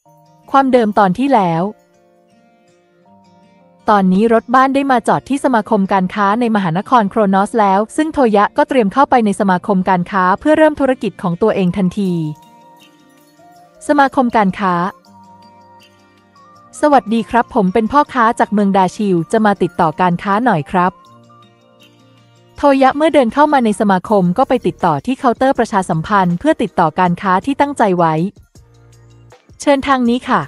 ความเดิมตอนที่แล้วตอนนี้รถบ้านได้มาจอดที่สมาคมการค้าในมหานครโครนอสแล้วซึ่งโทยะก็เตรียมเข้าไปในสมาคมการค้าเพื่อเริ่มธุรกิจของตัวเองทันทีสมาคมการค้าสวัสดีครับผมเป็นพ่อค้าจากเมืองดาชิลจะมาติดต่อการค้าหน่อยครับโทยะเมื่อเดินเข้ามาในสมาคมก็ไปติดต่อที่เคาน์เตอร์ประชาสัมพันธ์เพื่อติดต่อการค้าที่ตั้งใจไว้เชิญทางนี้ค่ะ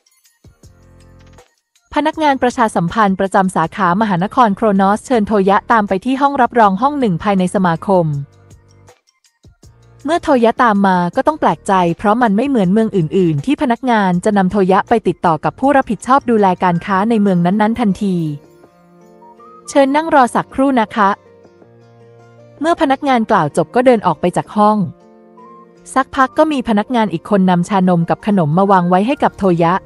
พนักงานประชาสัมพันธ์ประจำสาขามหานครโครนอสเชิญโทยะตามไปที่ห้องรับรองห้องหนึ่งภายในสมาคมเมื่อโทยะตามมาก็ต้องแปลกใจเพราะมันไม่เหมือนเมืองอื่นๆที่พนักงานจะนำโทยะไปติดต่อกับผู้รับผิดชอบดูแลการค้าในเมืองนั้นๆทันทีเชิญนั่งรอสักครู่นะคะเมื่อพนักงานกล่าวจบก็เดินออกไปจากห้องสักพักก็มีพนักงานอีกคนนำชานมกับขนมมาวางไว้ให้กับโทยะ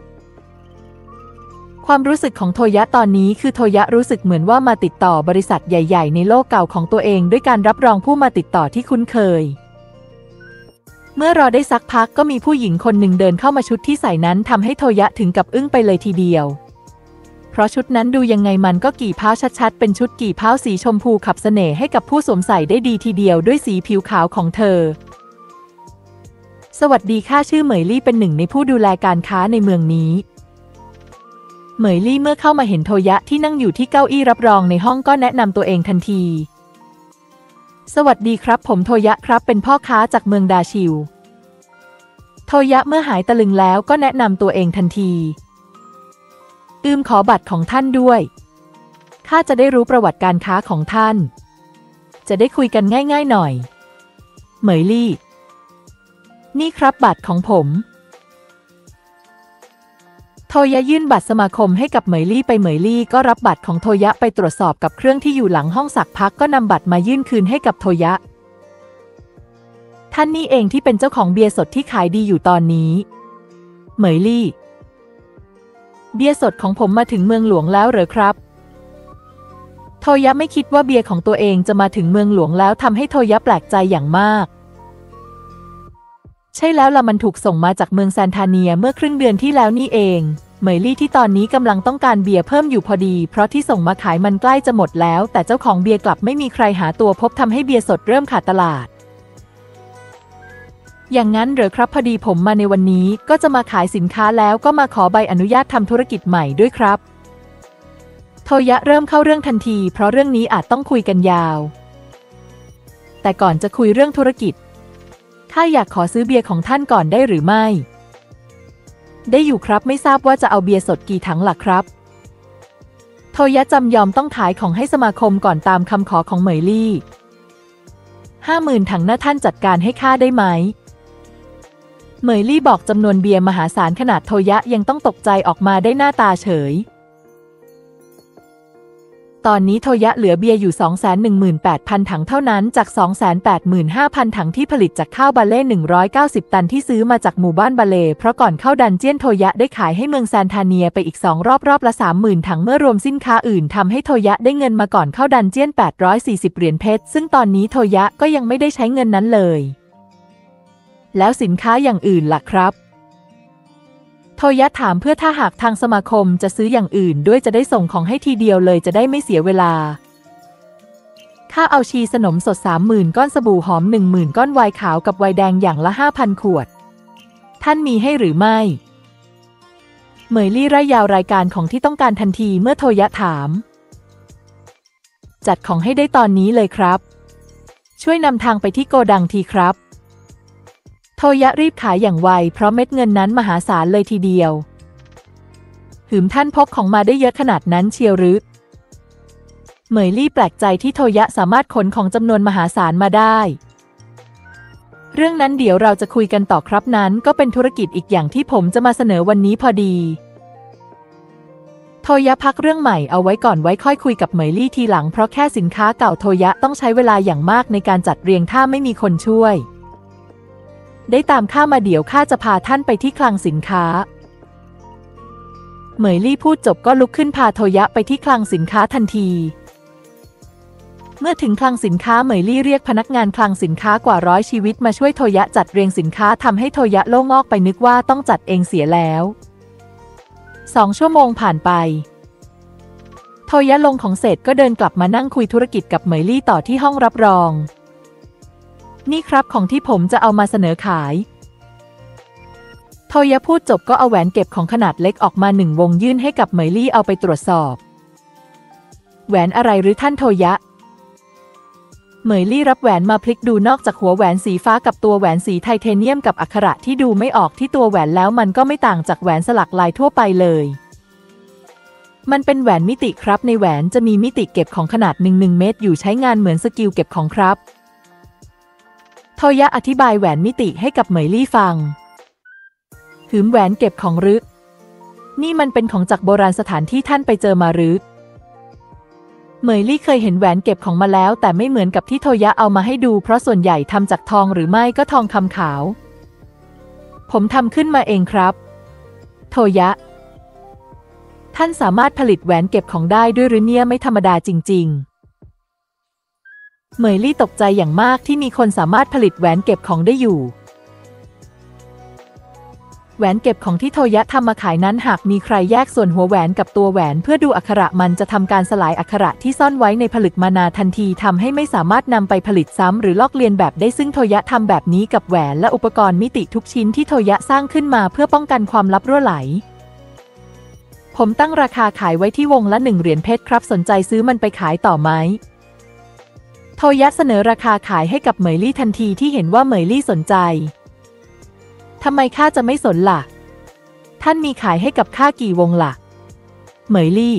ความรู้สึกของโทยะตอนนี้คือโทยะรู้สึกเหมือนว่ามาติดต่อบริษัทใหญ่ๆในโลกเก่าของตัวเองด้วยการรับรองผู้มาติดต่อที่คุ้นเคยเมื่อรอได้สักพักก็มีผู้หญิงคนหนึ่งเดินเข้ามาชุดที่ใส่นั้นทำให้โทยะถึงกับอึ้งไปเลยทีเดียวเพราะชุดนั้นดูยังไงมันก็กี่เพ้าชัดๆเป็นชุดกี่เพ้าสีชมพูขับเสน่ห์ให้กับผู้สวมใส่ได้ดีทีเดียวด้วยสีผิวขาวของเธอสวัสดีค่ะชื่อเหมยลี่เป็นหนึ่งในผู้ดูแลการค้าในเมืองนี้เหมยลี่เมื่อเข้ามาเห็นโทยะที่นั่งอยู่ที่เก้าอี้รับรองในห้องก็แนะนำตัวเองทันทีสวัสดีครับผมโทยะครับเป็นพ่อค้าจากเมืองดาชิลโทยะเมื่อหายตะลึงแล้วก็แนะนำตัวเองทันทีขอบัตรของท่านด้วยข้าจะได้รู้ประวัติการค้าของท่านจะได้คุยกันง่ายๆหน่อยเหมยลี่นี่ครับบัตรของผมโทยะยื่นบัตรสมาคมให้กับเหมยลี่ไปเหมยลี่ก็รับบัตรของโทยะไปตรวจสอบกับเครื่องที่อยู่หลังห้องสักพักก็นำบัตรมายื่นคืนให้กับโทยะท่านนี่เองที่เป็นเจ้าของเบียร์สดที่ขายดีอยู่ตอนนี้เหมยลี่เบียร์สดของผมมาถึงเมืองหลวงแล้วเหรอครับโทยะไม่คิดว่าเบียร์ของตัวเองจะมาถึงเมืองหลวงแล้วทำให้โทยะแปลกใจอย่างมากใช่แล้วล่ะมันถูกส่งมาจากเมืองซานทาเนียเมื่อครึ่งเดือนที่แล้วนี่เองเหมยลี่ที่ตอนนี้กำลังต้องการเบียร์เพิ่มอยู่พอดีเพราะที่ส่งมาขายมันใกล้จะหมดแล้วแต่เจ้าของเบียร์กลับไม่มีใครหาตัวพบทำให้เบียร์สดเริ่มขาดตลาดอย่างนั้นเหรอครับพอดีผมมาในวันนี้ก็จะมาขายสินค้าแล้วก็มาขอใบอนุญาตทำธุรกิจใหม่ด้วยครับโทยะเริ่มเข้าเรื่องทันทีเพราะเรื่องนี้อาจต้องคุยกันยาวแต่ก่อนจะคุยเรื่องธุรกิจข้าอยากขอซื้อเบียร์ของท่านก่อนได้หรือไม่ได้อยู่ครับไม่ทราบว่าจะเอาเบียร์สดกี่ถังล่ะครับโทยะจำยอมต้องขายของให้สมาคมก่อนตามคำขอของเหมยลี่50,000 ถังนะท่านจัดการให้ข้าได้ไหมเหมยลี่บอกจำนวนเบียร์มหาศาลขนาดโทยะยังต้องตกใจออกมาได้หน้าตาเฉยตอนนี้โทยะเหลือเบียร์อยู่ 218,000 ถังเท่านั้นจาก 285,000 ถังที่ผลิตจากข้าวบาเล่190 ตันที่ซื้อมาจากหมู่บ้านบาเล่เพราะก่อนเข้าดันเจี้ยนโทยะได้ขายให้เมืองซานทาเนียไปอีก2 รอบละ 30,000 ถังเมื่อรวมสินค้าอื่นทำให้โทยะได้เงินมาก่อนเข้าดันเจี้ยน840 เหรียญเพชรซึ่งตอนนี้โทยะก็ยังไม่ได้ใช้เงินนั้นเลยแล้วสินค้าอย่างอื่นล่ะครับโทยะถามเพื่อถ้าหากทางสมาคมจะซื้ออย่างอื่นด้วยจะได้ส่งของให้ทีเดียวเลยจะได้ไม่เสียเวลาข้าเอาชีสนมสด 30,000 ก้อนสบู่หอม 10,000 ก้อนไวน์ขาวกับไวน์แดงอย่างละ 5,000 ขวดท่านมีให้หรือไม่เหมยลี่ร่ายยาวรายการของที่ต้องการทันทีเมื่อโทยะถามจัดของให้ได้ตอนนี้เลยครับช่วยนำทางไปที่โกดังทีครับโทยะรีบขายอย่างไวเพราะเม็ดเงินนั้นมหาศาลเลยทีเดียวท่านพกของมาได้เยอะขนาดนั้นเชียวหรือเหมยลี่แปลกใจที่โทยะสามารถขนของจำนวนมหาศาลมาได้เรื่องนั้นเดี๋ยวเราจะคุยกันต่อครับนั้นก็เป็นธุรกิจอีกอย่างที่ผมจะมาเสนอวันนี้พอดีโทยะพักเรื่องใหม่เอาไว้ก่อนไว้ค่อยคุยกับเหมยลี่ทีหลังเพราะแค่สินค้าเก่าโทยะต้องใช้เวลาอย่างมากในการจัดเรียงถ้าไม่มีคนช่วยได้ตามข้ามาเดี๋ยวข้าจะพาท่านไปที่คลังสินค้าเหมยลี่พูดจบก็ลุกขึ้นพาโทยะไปที่คลังสินค้าทันทีเมื่อถึงคลังสินค้าเหมยลี่เรียกพนักงานคลังสินค้ากว่า100ชีวิตมาช่วยโทยะจัดเรียงสินค้าทำให้โทยะโล่งอกไปนึกว่าต้องจัดเองเสียแล้ว2 ชั่วโมงผ่านไปโทยะลงของเสร็จก็เดินกลับมานั่งคุยธุรกิจกับเหมยลี่ต่อที่ห้องรับรองนี่ครับของที่ผมจะเอามาเสนอขายโทยะพูดจบก็เอาแหวนเก็บของขนาดเล็กออกมา1 วงยื่นให้กับเหมยลี่เอาไปตรวจสอบแหวนอะไรหรือท่านโทยะเหมยลี่รับแหวนมาพลิกดูนอกจากหัวแหวนสีฟ้ากับตัวแหวนสีไทเทเนียมกับอักขระที่ดูไม่ออกที่ตัวแหวนแล้วมันก็ไม่ต่างจากแหวนสลักลายทั่วไปเลยมันเป็นแหวนมิติครับในแหวนจะมีมิติเก็บของขนาด1 เมตรอยู่ใช้งานเหมือนสกิลเก็บของครับโทยะอธิบายแหวนมิติให้กับเหมยลี่ฟังหืมแหวนเก็บของรึนี่มันเป็นของจากโบราณสถานที่ท่านไปเจอมาหรือเหมยลี่เคยเห็นแหวนเก็บของมาแล้วแต่ไม่เหมือนกับที่โทยะเอามาให้ดูเพราะส่วนใหญ่ทำจากทองหรือไม่ก็ทองคำขาวผมทำขึ้นมาเองครับโทยะท่านสามารถผลิตแหวนเก็บของได้ด้วยหรือเนี่ยไม่ธรรมดาจริงๆเหมยลี่ตกใจอย่างมากที่มีคนสามารถผลิตแหวนเก็บของได้อยู่แหวนเก็บของที่โทยะทำมาขายนั้นหากมีใครแยกส่วนหัวแหวนกับตัวแหวนเพื่อดูอักขระมันจะทำการสลายอักขระที่ซ่อนไว้ในผลึกมานาทันทีทำให้ไม่สามารถนำไปผลิตซ้ำหรือลอกเลียนแบบได้ซึ่งโทยะทำแบบนี้กับแหวนและอุปกรณ์มิติทุกชิ้นที่โทยะสร้างขึ้นมาเพื่อป้องกันความลับรั่วไหลผมตั้งราคาขายไว้ที่วงละ1 เหรียญเพชรครับสนใจซื้อมันไปขายต่อไหมโทยะเสนอราคาขายให้กับเหมยลี่ทันทีที่เห็นว่าเหมยลี่สนใจทำไมข้าจะไม่สนล่ะท่านมีขายให้กับข้ากี่วงล่ะเหมยลี่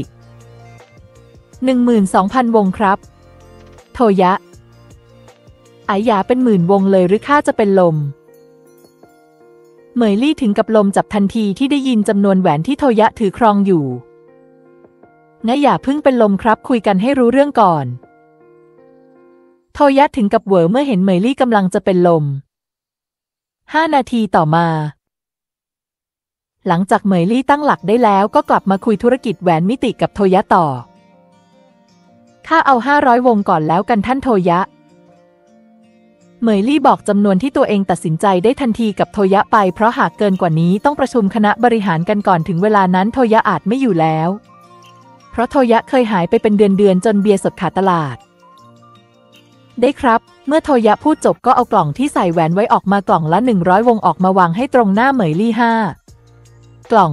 12,000 วงครับโทยะอายาเป็น10,000 วงเลยหรือข้าจะเป็นลมเหมยลี่ถึงกับลมจับทันทีที่ได้ยินจำนวนแหวนที่โทยะถือครองอยู่งั้นอย่าเพิ่งเป็นลมครับคุยกันให้รู้เรื่องก่อนโทยะถึงกับเหวอเมื่อเห็นเหมยลี่กำลังจะเป็นลม5 นาทีต่อมาหลังจากเหมยลี่ตั้งหลักได้แล้วก็กลับมาคุยธุรกิจแหวนมิติกับโทยะต่อข้าเอา500 วงก่อนแล้วกันท่านโทยะเหมยลี่บอกจำนวนที่ตัวเองตัดสินใจได้ทันทีกับโทยะไปเพราะหากเกินกว่านี้ต้องประชุมคณะบริหารกันก่อนถึงเวลานั้นโทยะอาจไม่อยู่แล้วเพราะโทยะเคยหายไปเป็นเดือนจนเบียร์สดขาดตลาดได้ครับเมื่อโทยะพูดจบก็เอากล่องที่ใส่แหวนไว้ออกมากล่องละ100 วงออกมาวางให้ตรงหน้าเหมยลี่5 กล่อง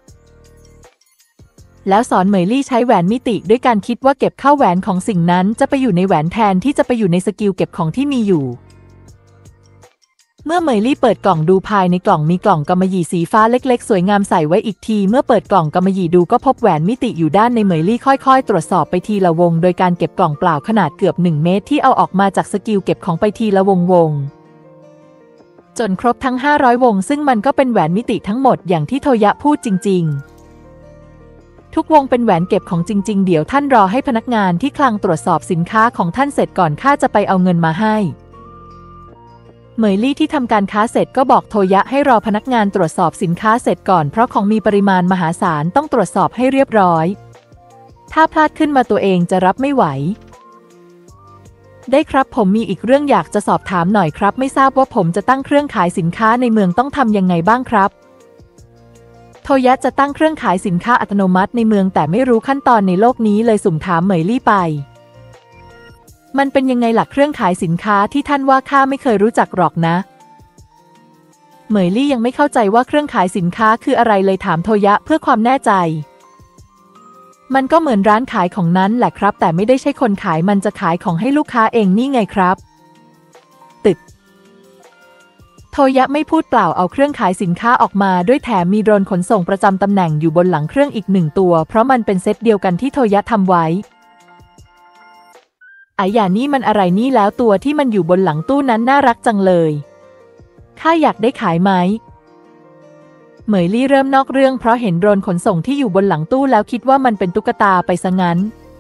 แล้วสอนเหมยลี่ใช้แหวนมิติด้วยการคิดว่าเก็บเข้าแหวนของสิ่งนั้นจะไปอยู่ในแหวนแทนที่จะไปอยู่ในสกิลเก็บของที่มีอยู่เมื่อเหมยลี่เปิดกล่องดูภายในกล่องมีกล่องกำมะหยี่สีฟ้าเล็กๆสวยงามใส่ไว้อีกทีเมื่อเปิดกล่องกำมะหยี่ดูก็พบแหวนมิติอยู่ด้านในเหมยลี่ค่อยๆตรวจสอบไปทีละวงโดยการเก็บกล่องเปล่าขนาดเกือบ1 เมตรที่เอาออกมาจากสกิลเก็บของไปทีละวงจนครบทั้ง500 วงซึ่งมันก็เป็นแหวนมิติทั้งหมดอย่างที่โทยะพูดจริงๆทุกวงเป็นแหวนเก็บของจริงๆเดี๋ยวท่านรอให้พนักงานที่คลังตรวจสอบสินค้าของท่านเสร็จก่อนข้าจะไปเอาเงินมาให้เหมยลี่ที่ทำการค้าเสร็จก็บอกโทยะให้รอพนักงานตรวจสอบสินค้าเสร็จก่อนเพราะของมีปริมาณมหาศาลต้องตรวจสอบให้เรียบร้อยถ้าพลาดขึ้นมาตัวเองจะรับไม่ไหวได้ครับผมมีอีกเรื่องอยากจะสอบถามหน่อยครับไม่ทราบว่าผมจะตั้งเครื่องขายสินค้าในเมืองต้องทำยังไงบ้างครับโทยะจะตั้งเครื่องขายสินค้าอัตโนมัติในเมืองแต่ไม่รู้ขั้นตอนในโลกนี้เลยสุ่มถามเหมยลี่ไปมันเป็นยังไงหลักเครื่องขายสินค้าที่ท่านว่าข้าไม่เคยรู้จักหรอกนะเหมยลี่ยังไม่เข้าใจว่าเครื่องขายสินค้าคืออะไรเลยถามโทยะเพื่อความแน่ใจมันก็เหมือนร้านขายของนั้นแหละครับแต่ไม่ได้ใช่คนขายมันจะขายของให้ลูกค้าเองนี่ไงครับตึกโทยะไม่พูดเปล่าเอาเครื่องขายสินค้าออกมาด้วยแถมมีโดรนขนส่งประจำตำแหน่งอยู่บนหลังเครื่องอีก1 ตัวเพราะมันเป็นเซตเดียวกันที่โทยะทำไว้ไอ้อย่างนี้มันอะไรนี่แล้วตัวที่มันอยู่บนหลังตู้นั้นน่ารักจังเลยข้าอยากได้ขายไหมเหมยลี่เริ่มนอกเรื่องเพราะเห็นโดรนขนส่งที่อยู่บนหลังตู้แล้วคิดว่ามันเป็นตุ๊กตาไปซะงั้น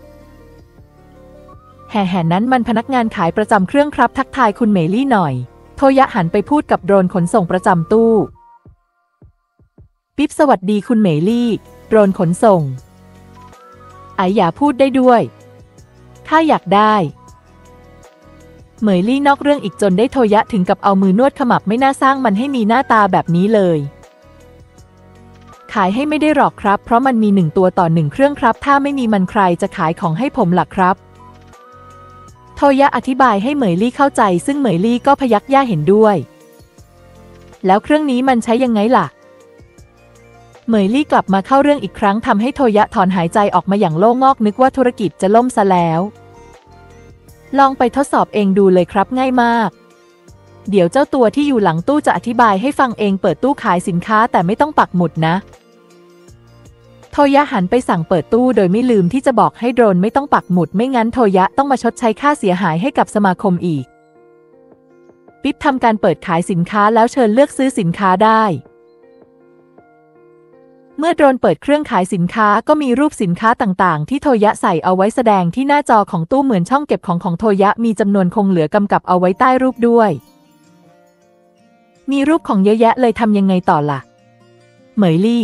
แห่นั้นมันพนักงานขายประจำเครื่องครับทักทายคุณเหมยลี่หน่อยโทยะหันไปพูดกับโดรนขนส่งประจำตู้ปิ๊บสวัสดีคุณเหมยลี่โดรนขนส่งไอ้อย่าพูดได้ด้วยข้าอยากได้เหมยลี่นอกเรื่องอีกจนได้โทยะถึงกับเอามือนวดขมับไม่น่าสร้างมันให้มีหน้าตาแบบนี้เลยขายให้ไม่ได้หรอกครับเพราะมันมี1 ตัวต่อ1 เครื่องครับถ้าไม่มีมันใครจะขายของให้ผมล่ะครับโทยะอธิบายให้เหมยลี่เข้าใจซึ่งเหมยลี่ก็พยักหน้าเห็นด้วยแล้วเครื่องนี้มันใช้ยังไงล่ะเหมยลี่กลับมาเข้าเรื่องอีกครั้งทำให้โทยะถอนหายใจออกมาอย่างโล่งอกนึกว่าธุรกิจจะล่มซะแล้วลองไปทดสอบเองดูเลยครับง่ายมากเดี๋ยวเจ้าตัวที่อยู่หลังตู้จะอธิบายให้ฟังเองเปิดตู้ขายสินค้าแต่ไม่ต้องปักหมุดนะโทยะหันไปสั่งเปิดตู้โดยไม่ลืมที่จะบอกให้โดรนไม่ต้องปักหมุดไม่งั้นโทยะต้องมาชดใช้ค่าเสียหายให้กับสมาคมอีกปิ๊บทำการเปิดขายสินค้าแล้วเชิญเลือกซื้อสินค้าได้เมื่อโดรนเปิดเครื่องขายสินค้าก็มีรูปสินค้าต่างๆที่โทยะใส่เอาไว้แสดงที่หน้าจอของตู้เหมือนช่องเก็บของโทยะมีจำนวนคงเหลือกำกับเอาไว้ใต้รูปด้วยมีรูปของเยอะแยะเลยทำยังไงต่อล่ะเหมยลี่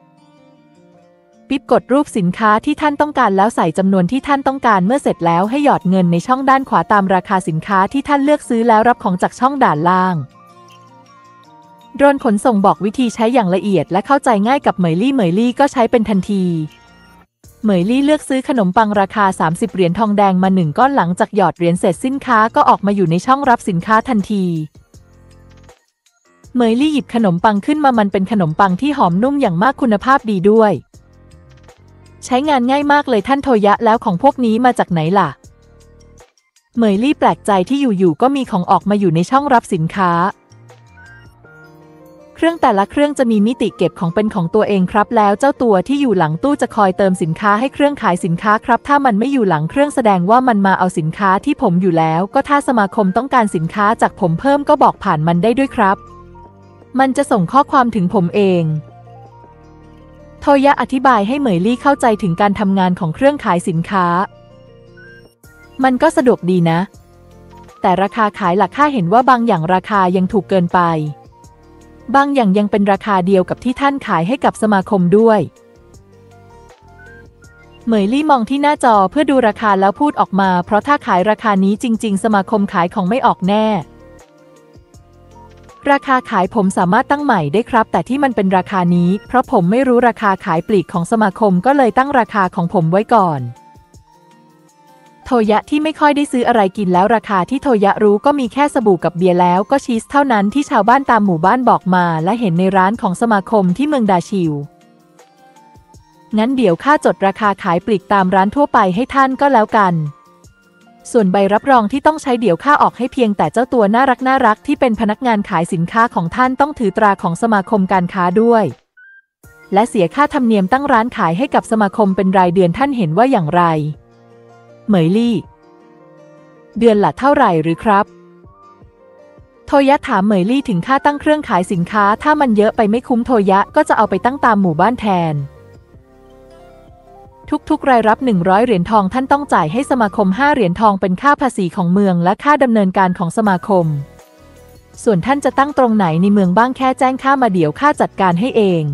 ปิ๊บกดรูปสินค้าที่ท่านต้องการแล้วใส่จำนวนที่ท่านต้องการเมื่อเสร็จแล้วให้หยอดเงินในช่องด้านขวาตามราคาสินค้าที่ท่านเลือกซื้อแล้วรับของจากช่องด้านล่างโดรนขนส่งบอกวิธีใช้อย่างละเอียดและเข้าใจง่ายกับเหมยลี่ก็ใช้เป็นทันทีเหมยลี่เลือกซื้อขนมปังราคา30 เหรียญทองแดงมา1 ก้อนหลังจากหยอดเหรียญเสร็จสินค้าก็ออกมาอยู่ในช่องรับสินค้าทันทีเหมยลี่หยิบขนมปังขึ้นมามันเป็นขนมปังที่หอมนุ่มอย่างมากคุณภาพดีด้วยใช้งานง่ายมากเลยท่านโทยะแล้วของพวกนี้มาจากไหนล่ะเหมยลี่แปลกใจที่อยู่ๆก็มีของออกมาอยู่ในช่องรับสินค้าเครื่องแต่ละเครื่องจะมีมิติเก็บของเป็นของตัวเองครับแล้วเจ้าตัวที่อยู่หลังตู้จะคอยเติมสินค้าให้เครื่องขายสินค้าครับถ้ามันไม่อยู่หลังเครื่องแสดงว่ามันมาเอาสินค้าที่ผมอยู่แล้วก็ถ้าสมาคมต้องการสินค้าจากผมเพิ่มก็บอกผ่านมันได้ด้วยครับมันจะส่งข้อความถึงผมเองโทยะอธิบายให้เหมยลี่เข้าใจถึงการทำงานของเครื่องขายสินค้ามันก็สะดวกดีนะแต่ราคาขายหลักค่าเห็นว่าบางอย่างราคายังถูกเกินไปบางอย่างยังเป็นราคาเดียวกับที่ท่านขายให้กับสมาคมด้วยเหมยลี่มองที่หน้าจอเพื่อดูราคาแล้วพูดออกมาเพราะถ้าขายราคานี้จริงๆสมาคมขายของไม่ออกแน่ราคาขายผมสามารถตั้งใหม่ได้ครับแต่ที่มันเป็นราคานี้เพราะผมไม่รู้ราคาขายปลีกของสมาคมก็เลยตั้งราคาของผมไว้ก่อนโทยะที่ไม่ค่อยได้ซื้ออะไรกินแล้วราคาที่โทยะรู้ก็มีแค่สบู่กับเบียร์แล้วก็ชีสเท่านั้นที่ชาวบ้านตามหมู่บ้านบอกมาและเห็นในร้านของสมาคมที่เมืองดาชิวงั้นเดี๋ยวข้าจดราคาขายปลีกตามร้านทั่วไปให้ท่านก็แล้วกันส่วนใบรับรองที่ต้องใช้เดี๋ยวข้าออกให้เพียงแต่เจ้าตัวน่ารักที่เป็นพนักงานขายสินค้าของท่านต้องถือตราของสมาคมการค้าด้วยและเสียค่าธรรมเนียมตั้งร้านขายให้กับสมาคมเป็นรายเดือนท่านเห็นว่าอย่างไรเหมยลี่เดือนละเท่าไหร่หรือครับโทยะถามเหมยลี่ถึงค่าตั้งเครื่องขายสินค้าถ้ามันเยอะไปไม่คุ้มโทยะก็จะเอาไปตั้งตามหมู่บ้านแทนทุกๆรายรับ100 เหรียญทองท่านต้องจ่ายให้สมาคม5 เหรียญทองเป็นค่าภาษีของเมืองและค่าดำเนินการของสมาคมส่วนท่านจะตั้งตรงไหนในเมืองบ้างแค่แจ้งข้ามาเดี๋ยวข้าจัดการให้เอง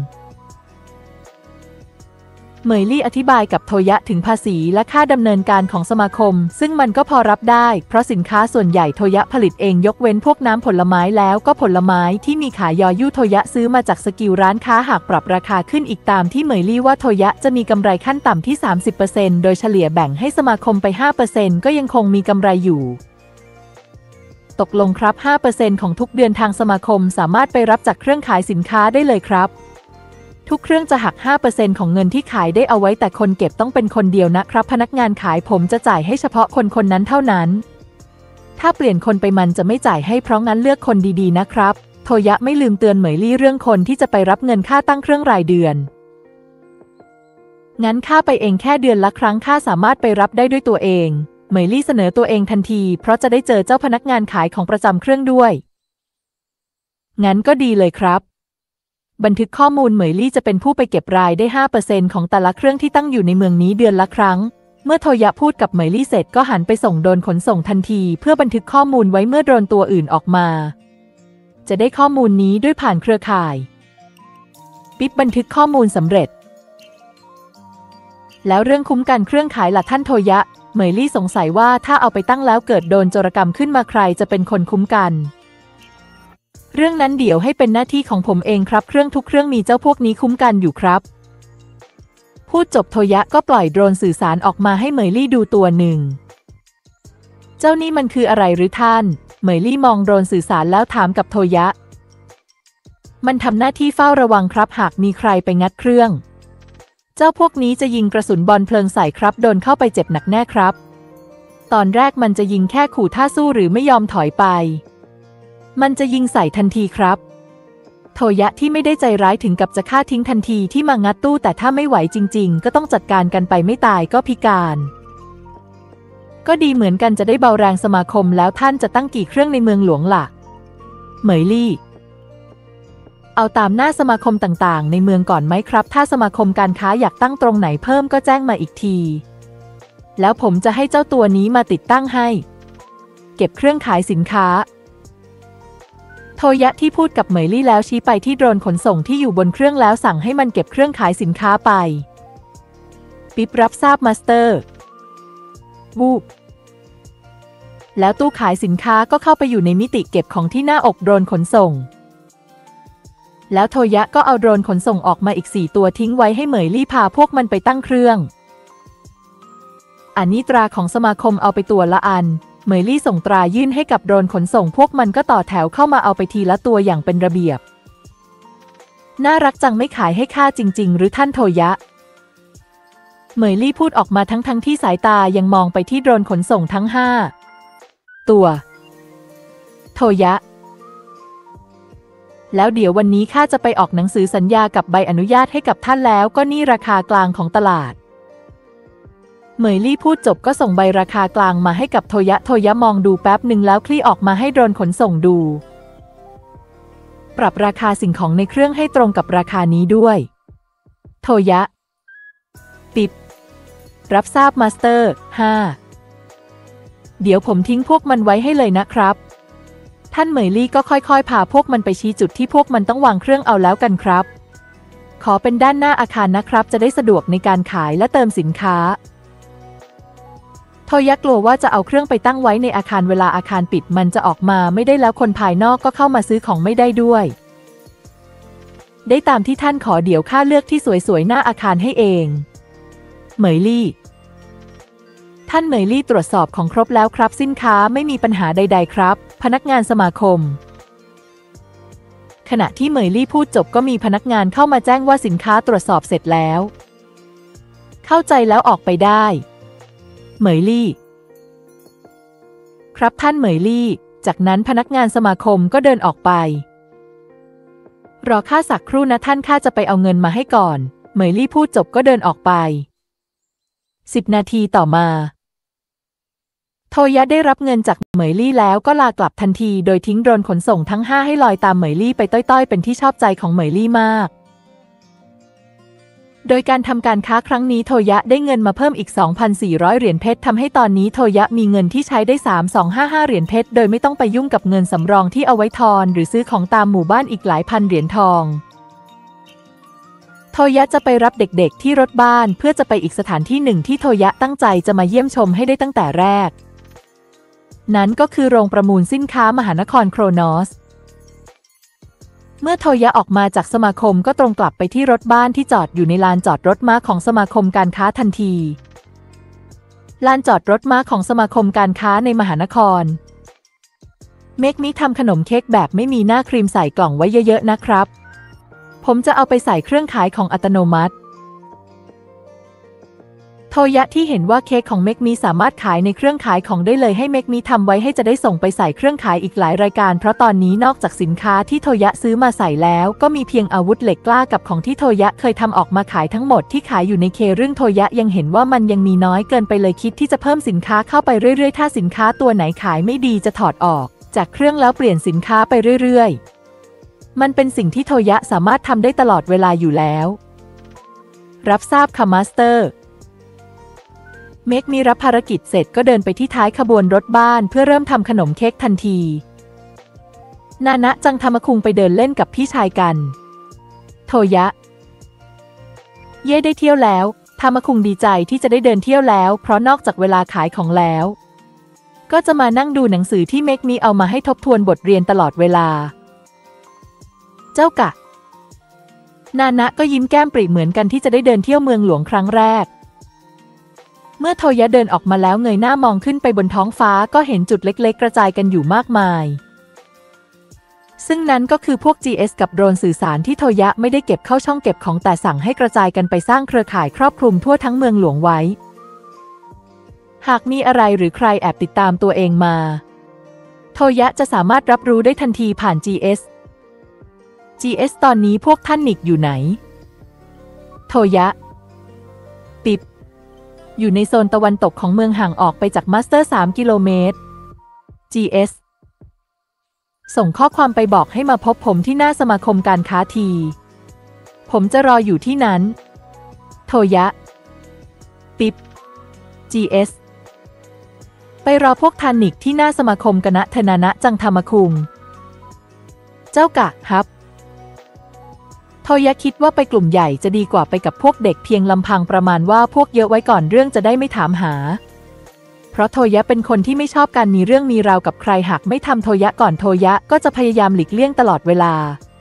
เหมยลี่อธิบายกับโทยะถึงภาษีและค่าดำเนินการของสมาคมซึ่งมันก็พอรับได้เพราะสินค้าส่วนใหญ่โทยะผลิตเองยกเว้นพวกน้ำผลไม้แล้วก็ผลไม้ที่มีขายยอยุ่โทยะซื้อมาจากสกิลร้านค้าหากปรับราคาขึ้นอีกตามที่เหมยลี่ว่าโทยะจะมีกำไรขั้นต่ำที่ 30% โดยเฉลี่ยแบ่งให้สมาคมไป 5% ก็ยังคงมีกำไรอยู่ตกลงครับ 5% ของทุกเดือนทางสมาคมสามารถไปรับจากเครื่องขายสินค้าได้เลยครับทุกเครื่องจะหัก 5% ของเงินที่ขายได้เอาไว้แต่คนเก็บต้องเป็นคนเดียวนะครับพนักงานขายผมจะจ่ายให้เฉพาะคนนั้นเท่านั้นถ้าเปลี่ยนคนไปมันจะไม่จ่ายให้เพราะงั้นเลือกคนดีๆนะครับโทยะไม่ลืมเตือนเหมยลี่เรื่องคนที่จะไปรับเงินค่าตั้งเครื่องรายเดือนงั้นข้าไปเองแค่เดือนละครั้งข้าสามารถไปรับได้ด้วยตัวเองเหมยลี่เสนอตัวเองทันทีเพราะจะได้เจอเจ้าพนักงานขายของประจำเครื่องด้วยงั้นก็ดีเลยครับบันทึกข้อมูลเหมยลี่จะเป็นผู้ไปเก็บรายได้ 5% ของแต่ละเครื่องที่ตั้งอยู่ในเมืองนี้เดือนละครั้งเมื่อโทยะพูดกับเหมยลี่เสร็จก็หันไปส่งโดรนขนส่งทันทีเพื่อบันทึกข้อมูลไว้เมื่อโดรนตัวอื่นออกมาจะได้ข้อมูลนี้ด้วยผ่านเครือข่ายปิ๊บบันทึกข้อมูลสำเร็จแล้วเรื่องคุ้มกันเครื่องขายล่ะท่านโทยะเหมยลี่สงสัยว่าถ้าเอาไปตั้งแล้วเกิดโดนโจรกรรมขึ้นมาใครจะเป็นคนคุ้มกันเรื่องนั้นเดี๋ยวให้เป็นหน้าที่ของผมเองครับเครื่องทุกเครื่องมีเจ้าพวกนี้คุ้มกันอยู่ครับพูดจบโทยะก็ปล่อยโดรนสื่อสารออกมาให้เหมยลี่ดูตัวหนึ่งเจ้านี่มันคืออะไรหรือท่านเหมยลี่มองโดรนสื่อสารแล้วถามกับโทยะมันทำหน้าที่เฝ้าระวังครับหากมีใครไปงัดเครื่องเจ้าพวกนี้จะยิงกระสุนบอลเพลิงใส่ครับโดนเข้าไปเจ็บหนักแน่ครับตอนแรกมันจะยิงแค่ขู่ถ้าสู้หรือไม่ยอมถอยไปมันจะยิงใส่ทันทีครับโทยะที่ไม่ได้ใจร้ายถึงกับจะฆ่าทิ้งทันทีที่มางัดตู้แต่ถ้าไม่ไหวจริงๆก็ต้องจัดการกันไปไม่ตายก็พิการก็ดีเหมือนกันจะได้เบาแรงสมาคมแล้วท่านจะตั้งกี่เครื่องในเมืองหลวงล่ะเหมยลี่เอาตามหน้าสมาคมต่างๆในเมืองก่อนไหมครับถ้าสมาคมการค้าอยากตั้งตรงไหนเพิ่มก็แจ้งมาอีกทีแล้วผมจะให้เจ้าตัวนี้มาติดตั้งให้เก็บเครื่องขายสินค้าโทยะที่พูดกับเหมยลี่แล้วชี้ไปที่โดรนขนส่งที่อยู่บนเครื่องแล้วสั่งให้มันเก็บเครื่องขายสินค้าไปปิ๊บรับทราบมาสเตอร์วูบแล้วตู้ขายสินค้าก็เข้าไปอยู่ในมิติเก็บของที่หน้าอกโดรนขนส่งแล้วโทยะก็เอาโดรนขนส่งออกมาอีก4ตัวทิ้งไว้ให้เหมยลี่พาพวกมันไปตั้งเครื่องอันนี้ตราของสมาคมเอาไปตัวละอันเหมยลี่ส่งตรายื่นให้กับโดรนขนส่งพวกมันก็ต่อแถวเข้ามาเอาไปทีละตัวอย่างเป็นระเบียบน่ารักจังไม่ขายให้ข้าจริงๆหรือท่านโทยะเหมยลี่พูดออกมาทั้งที่สายตายังมองไปที่โดรนขนส่งทั้ง5ตัวโทยะแล้วเดี๋ยววันนี้ข้าจะไปออกหนังสือสัญญากับใบอนุญาตให้กับท่านแล้วก็นี่ราคากลางของตลาดเหมยลี่พูดจบก็ส่งใบราคากลางมาให้กับโทยะมองดูแป๊บหนึ่งแล้วคลี่ออกมาให้โดรนขนส่งดูปรับราคาสิ่งของในเครื่องให้ตรงกับราคานี้ด้วยโทยะปิดรับทราบมาสเตอร์5เดี๋ยวผมทิ้งพวกมันไว้ให้เลยนะครับท่านเหมยลี่ก็ค่อยๆพาพวกมันไปชี้จุดที่พวกมันต้องวางเครื่องเอาแล้วกันครับขอเป็นด้านหน้าอาคารนะครับจะได้สะดวกในการขายและเติมสินค้าโทยะกลัวว่าจะเอาเครื่องไปตั้งไว้ในอาคารเวลาอาคารปิดมันจะออกมาไม่ได้แล้วคนภายนอกก็เข้ามาซื้อของไม่ได้ด้วยได้ตามที่ท่านขอเดี๋ยวข้าเลือกที่สวยๆหน้าอาคารให้เองเหมยลี่ท่านเหมยลี่ตรวจสอบของครบแล้วครับสินค้าไม่มีปัญหาใดๆครับพนักงานสมาคมขณะที่เหมยลี่พูดจบก็มีพนักงานเข้ามาแจ้งว่าสินค้าตรวจสอบเสร็จแล้วเข้าใจแล้วออกไปได้เหมยลี่ครับท่านเหมยลี่จากนั้นพนักงานสมาคมก็เดินออกไปรอข้าสักครู่นะท่านข้าจะไปเอาเงินมาให้ก่อนเหมยลี่พูดจบก็เดินออกไป10 นาทีต่อมาโทยะได้รับเงินจากเหมยลี่แล้วก็ลากลับทันทีโดยทิ้งโดรนขนส่งทั้ง5ให้ลอยตามเหมยลี่ไปต้อยๆเป็นที่ชอบใจของเหมยลี่มากโดยการทำการค้าครั้งนี้โทยะได้เงินมาเพิ่มอีก 2,400 เหรียญเพชรทำให้ตอนนี้โทยะมีเงินที่ใช้ได้ 3,255 เหรียญเพชรโดยไม่ต้องไปยุ่งกับเงินสำรองที่เอาไว้ทอนหรือซื้อของตามหมู่บ้านอีกหลายพันเหรียญทองโทยะจะไปรับเด็กๆที่รถบ้านเพื่อจะไปอีกสถานที่หนึ่งที่โทยะตั้งใจจะมาเยี่ยมชมให้ได้ตั้งแต่แรกนั้นก็คือโรงประมูลสินค้ามหานครโครนอสเมื่อโทยะออกมาจากสมาคมก็ตรงกลับไปที่รถบ้านที่จอดอยู่ในลานจอดรถม้าของสมาคมการค้าทันทีลานจอดรถม้าของสมาคมการค้าในมหานครเมกมิทำขนมเค้กแบบไม่มีหน้าครีมใส่กล่องไว้เยอะๆนะครับผมจะเอาไปใส่เครื่องขายของอัตโนมัติโทยะที่เห็นว่าเค้กของเมกมิสามารถขายในเครื่องขายของได้เลยให้เมกมิทำไว้ให้จะได้ส่งไปใส่เครื่องขายอีกหลายรายการเพราะตอนนี้นอกจากสินค้าที่โทยะซื้อมาใส่แล้วก็มีเพียงอาวุธเหล็กกล้ากับของที่โทยะเคยทำออกมาขายทั้งหมดที่ขายอยู่ในเคเรื่องโทยะยังเห็นว่ามันยังมีน้อยเกินไปเลยคิดที่จะเพิ่มสินค้าเข้าไปเรื่อยๆถ้าสินค้าตัวไหนขายไม่ดีจะถอดออกจากเครื่องแล้วเปลี่ยนสินค้าไปเรื่อยๆมันเป็นสิ่งที่โทยะสามารถทำได้ตลอดเวลาอยู่แล้วรับทราบค่ะมาสเตอร์เมกมีรับภารกิจเสร็จก็เดินไปที่ท้ายขบวนรถบ้านเพื่อเริ่มทำขนมเค้กทันทีนานะจังทามะคุงไปเดินเล่นกับพี่ชายกันโทยะเย่ได้เที่ยวแล้วททามะคุงดีใจที่จะได้เดินเที่ยวแล้วเพราะนอกจากเวลาขายของแล้วก็จะมานั่งดูหนังสือที่เมกมิเอามาให้ทบทวนบทเรียนตลอดเวลาเจ้ากะนานะก็ยิ้มแก้มปริเหมือนกันที่จะได้เดินเที่ยวเมืองหลวงครั้งแรกเมื่อโทยะเดินออกมาแล้วเงยหน้ามองขึ้นไปบนท้องฟ้าก็เห็นจุดเล็กๆกระจายกันอยู่มากมายซึ่งนั้นก็คือพวก GS กับโดรนสื่อสารที่โทยะไม่ได้เก็บเข้าช่องเก็บของแต่สั่งให้กระจายกันไปสร้างเครือข่ายครอบคลุมทั่วทั้งเมืองหลวงไว้หากมีอะไรหรือใครแอบติดตามตัวเองมาโทยะจะสามารถรับรู้ได้ทันทีผ่าน GS ตอนนี้พวกท่านนิกอยู่ไหนโทยะปิบอยู่ในโซนตะวันตกของเมืองห่างออกไปจากมาสเตอร์3 กิโลเมตร GS ส่งข้อความไปบอกให้มาพบผมที่หน้าสมาคมการค้าทีผมจะรออยู่ที่นั้นโทยะปิบ GS ไปรอพวกทานิกที่หน้าสมาคมกนะเทนานะจังทามะคุงเจ้ากะครับโทยะคิดว่าไปกลุ่มใหญ่จะดีกว่าไปกับพวกเด็กเพียงลำพังประมาณว่าพวกเยอะไว้ก่อนเรื่องจะได้ไม่ถามหาเพราะโทยะเป็นคนที่ไม่ชอบการมีเรื่องมีราวกับใครหากไม่ทำโทยะก่อนโทยะก็จะพยายามหลีกเลี่ยงตลอดเวลา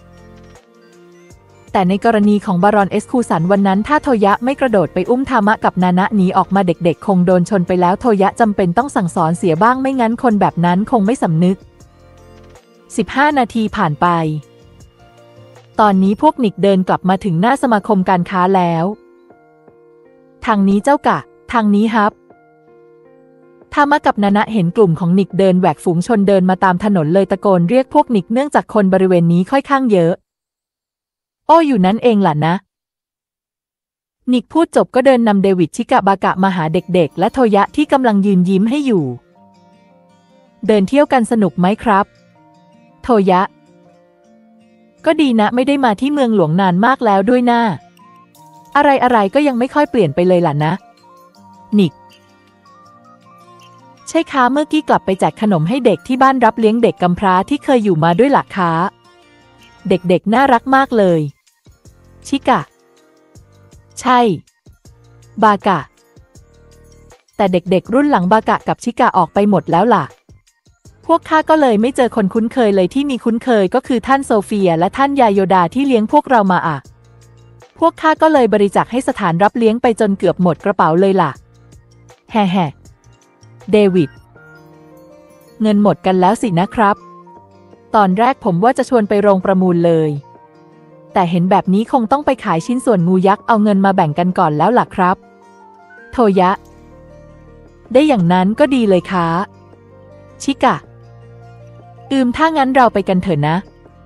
แต่ในกรณีของบารอนเอสคูสันวันนั้นถ้าโทยะไม่กระโดดไปอุ้มทามะกับนานะหนีออกมาเด็กๆคงโดนชนไปแล้วโทยะจำเป็นต้องสั่งสอนเสียบ้างไม่งั้นคนแบบนั้นคงไม่สำนึก15 นาทีผ่านไปตอนนี้พวกนิกเดินกลับมาถึงหน้าสมาคมการค้าแล้วทางนี้เจ้ากะทางนี้ครับทามะกับนานะเห็นกลุ่มของนิกเดินแหวกฝูงชนเดินมาตามถนนเลยตะโกนเรียกพวกนิกเนื่องจากคนบริเวณนี้ค่อยข้างเยอะโอ้อยู่นั่นเองล่ะนะนิกพูดจบก็เดินนำเดวิดชิกะบากะมาหาเด็กๆและโทยะที่กำลังยืนยิ้มให้อยู่เดินเที่ยวกันสนุกไหมครับโทยะก็ดีนะไม่ได้มาที่เมืองหลวงนานมากแล้วด้วยนะอะไรก็ยังไม่ค่อยเปลี่ยนไปเลยล่ะนะนิกใช่ค้าเมื่อกี้กลับไปแจกขนมให้เด็กที่บ้านรับเลี้ยงเด็กกำพร้าที่เคยอยู่มาด้วยหลักค้าเด็กๆน่ารักมากเลยชิกะใช่บากะแต่เด็กๆรุ่นหลังบากะกับชิกะออกไปหมดแล้วล่ะพวกข้าก็เลยไม่เจอคนคุ้นเคยเลยที่มีคุ้นเคยก็คือท่านโซเฟียและท่านยาโยดาที่เลี้ยงพวกเรามาอ่ะพวกข้าก็เลยบริจาคให้สถานรับเลี้ยงไปจนเกือบหมดกระเป๋าเลยล่ะแฮ่เดวิดเงินหมดกันแล้วสินะครับตอนแรกผมว่าจะชวนไปโรงประมูลเลยแต่เห็นแบบนี้คงต้องไปขายชิ้นส่วนงูยักษ์เอาเงินมาแบ่งกันก่อนแล้วล่ะครับโทยะได้อย่างนั้นก็ดีเลยค่ะชิกะถ้างั้นเราไปกันเถอะนะ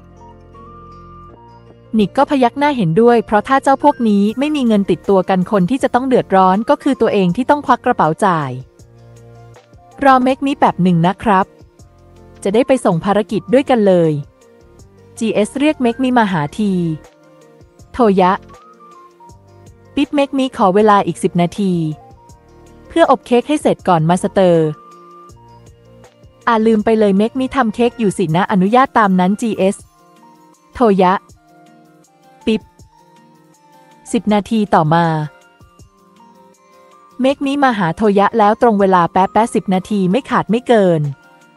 นิกก็พยักหน้าเห็นด้วยเพราะถ้าเจ้าพวกนี้ไม่มีเงินติดตัวกันคนที่จะต้องเดือดร้อนก็คือตัวเองที่ต้องควักกระเป๋าจ่ายรอเมกมิแป๊บหนึ่งนะครับจะได้ไปส่งภารกิจด้วยกันเลย GS เรียกเมกมิมาหาทีโทยะปิ๊บเมกมิขอเวลาอีก10 นาทีเพื่ออบเค้กให้เสร็จก่อนมาสเตอร์ลืมไปเลยเมกมิทำเค้กอยู่สินะอนุญาตตามนั้น GS โทยะปิ๊บ10 นาทีต่อมาเมกมิมาหาโทยะแล้วตรงเวลาแป๊ะ10 นาทีไม่ขาดไม่เกิน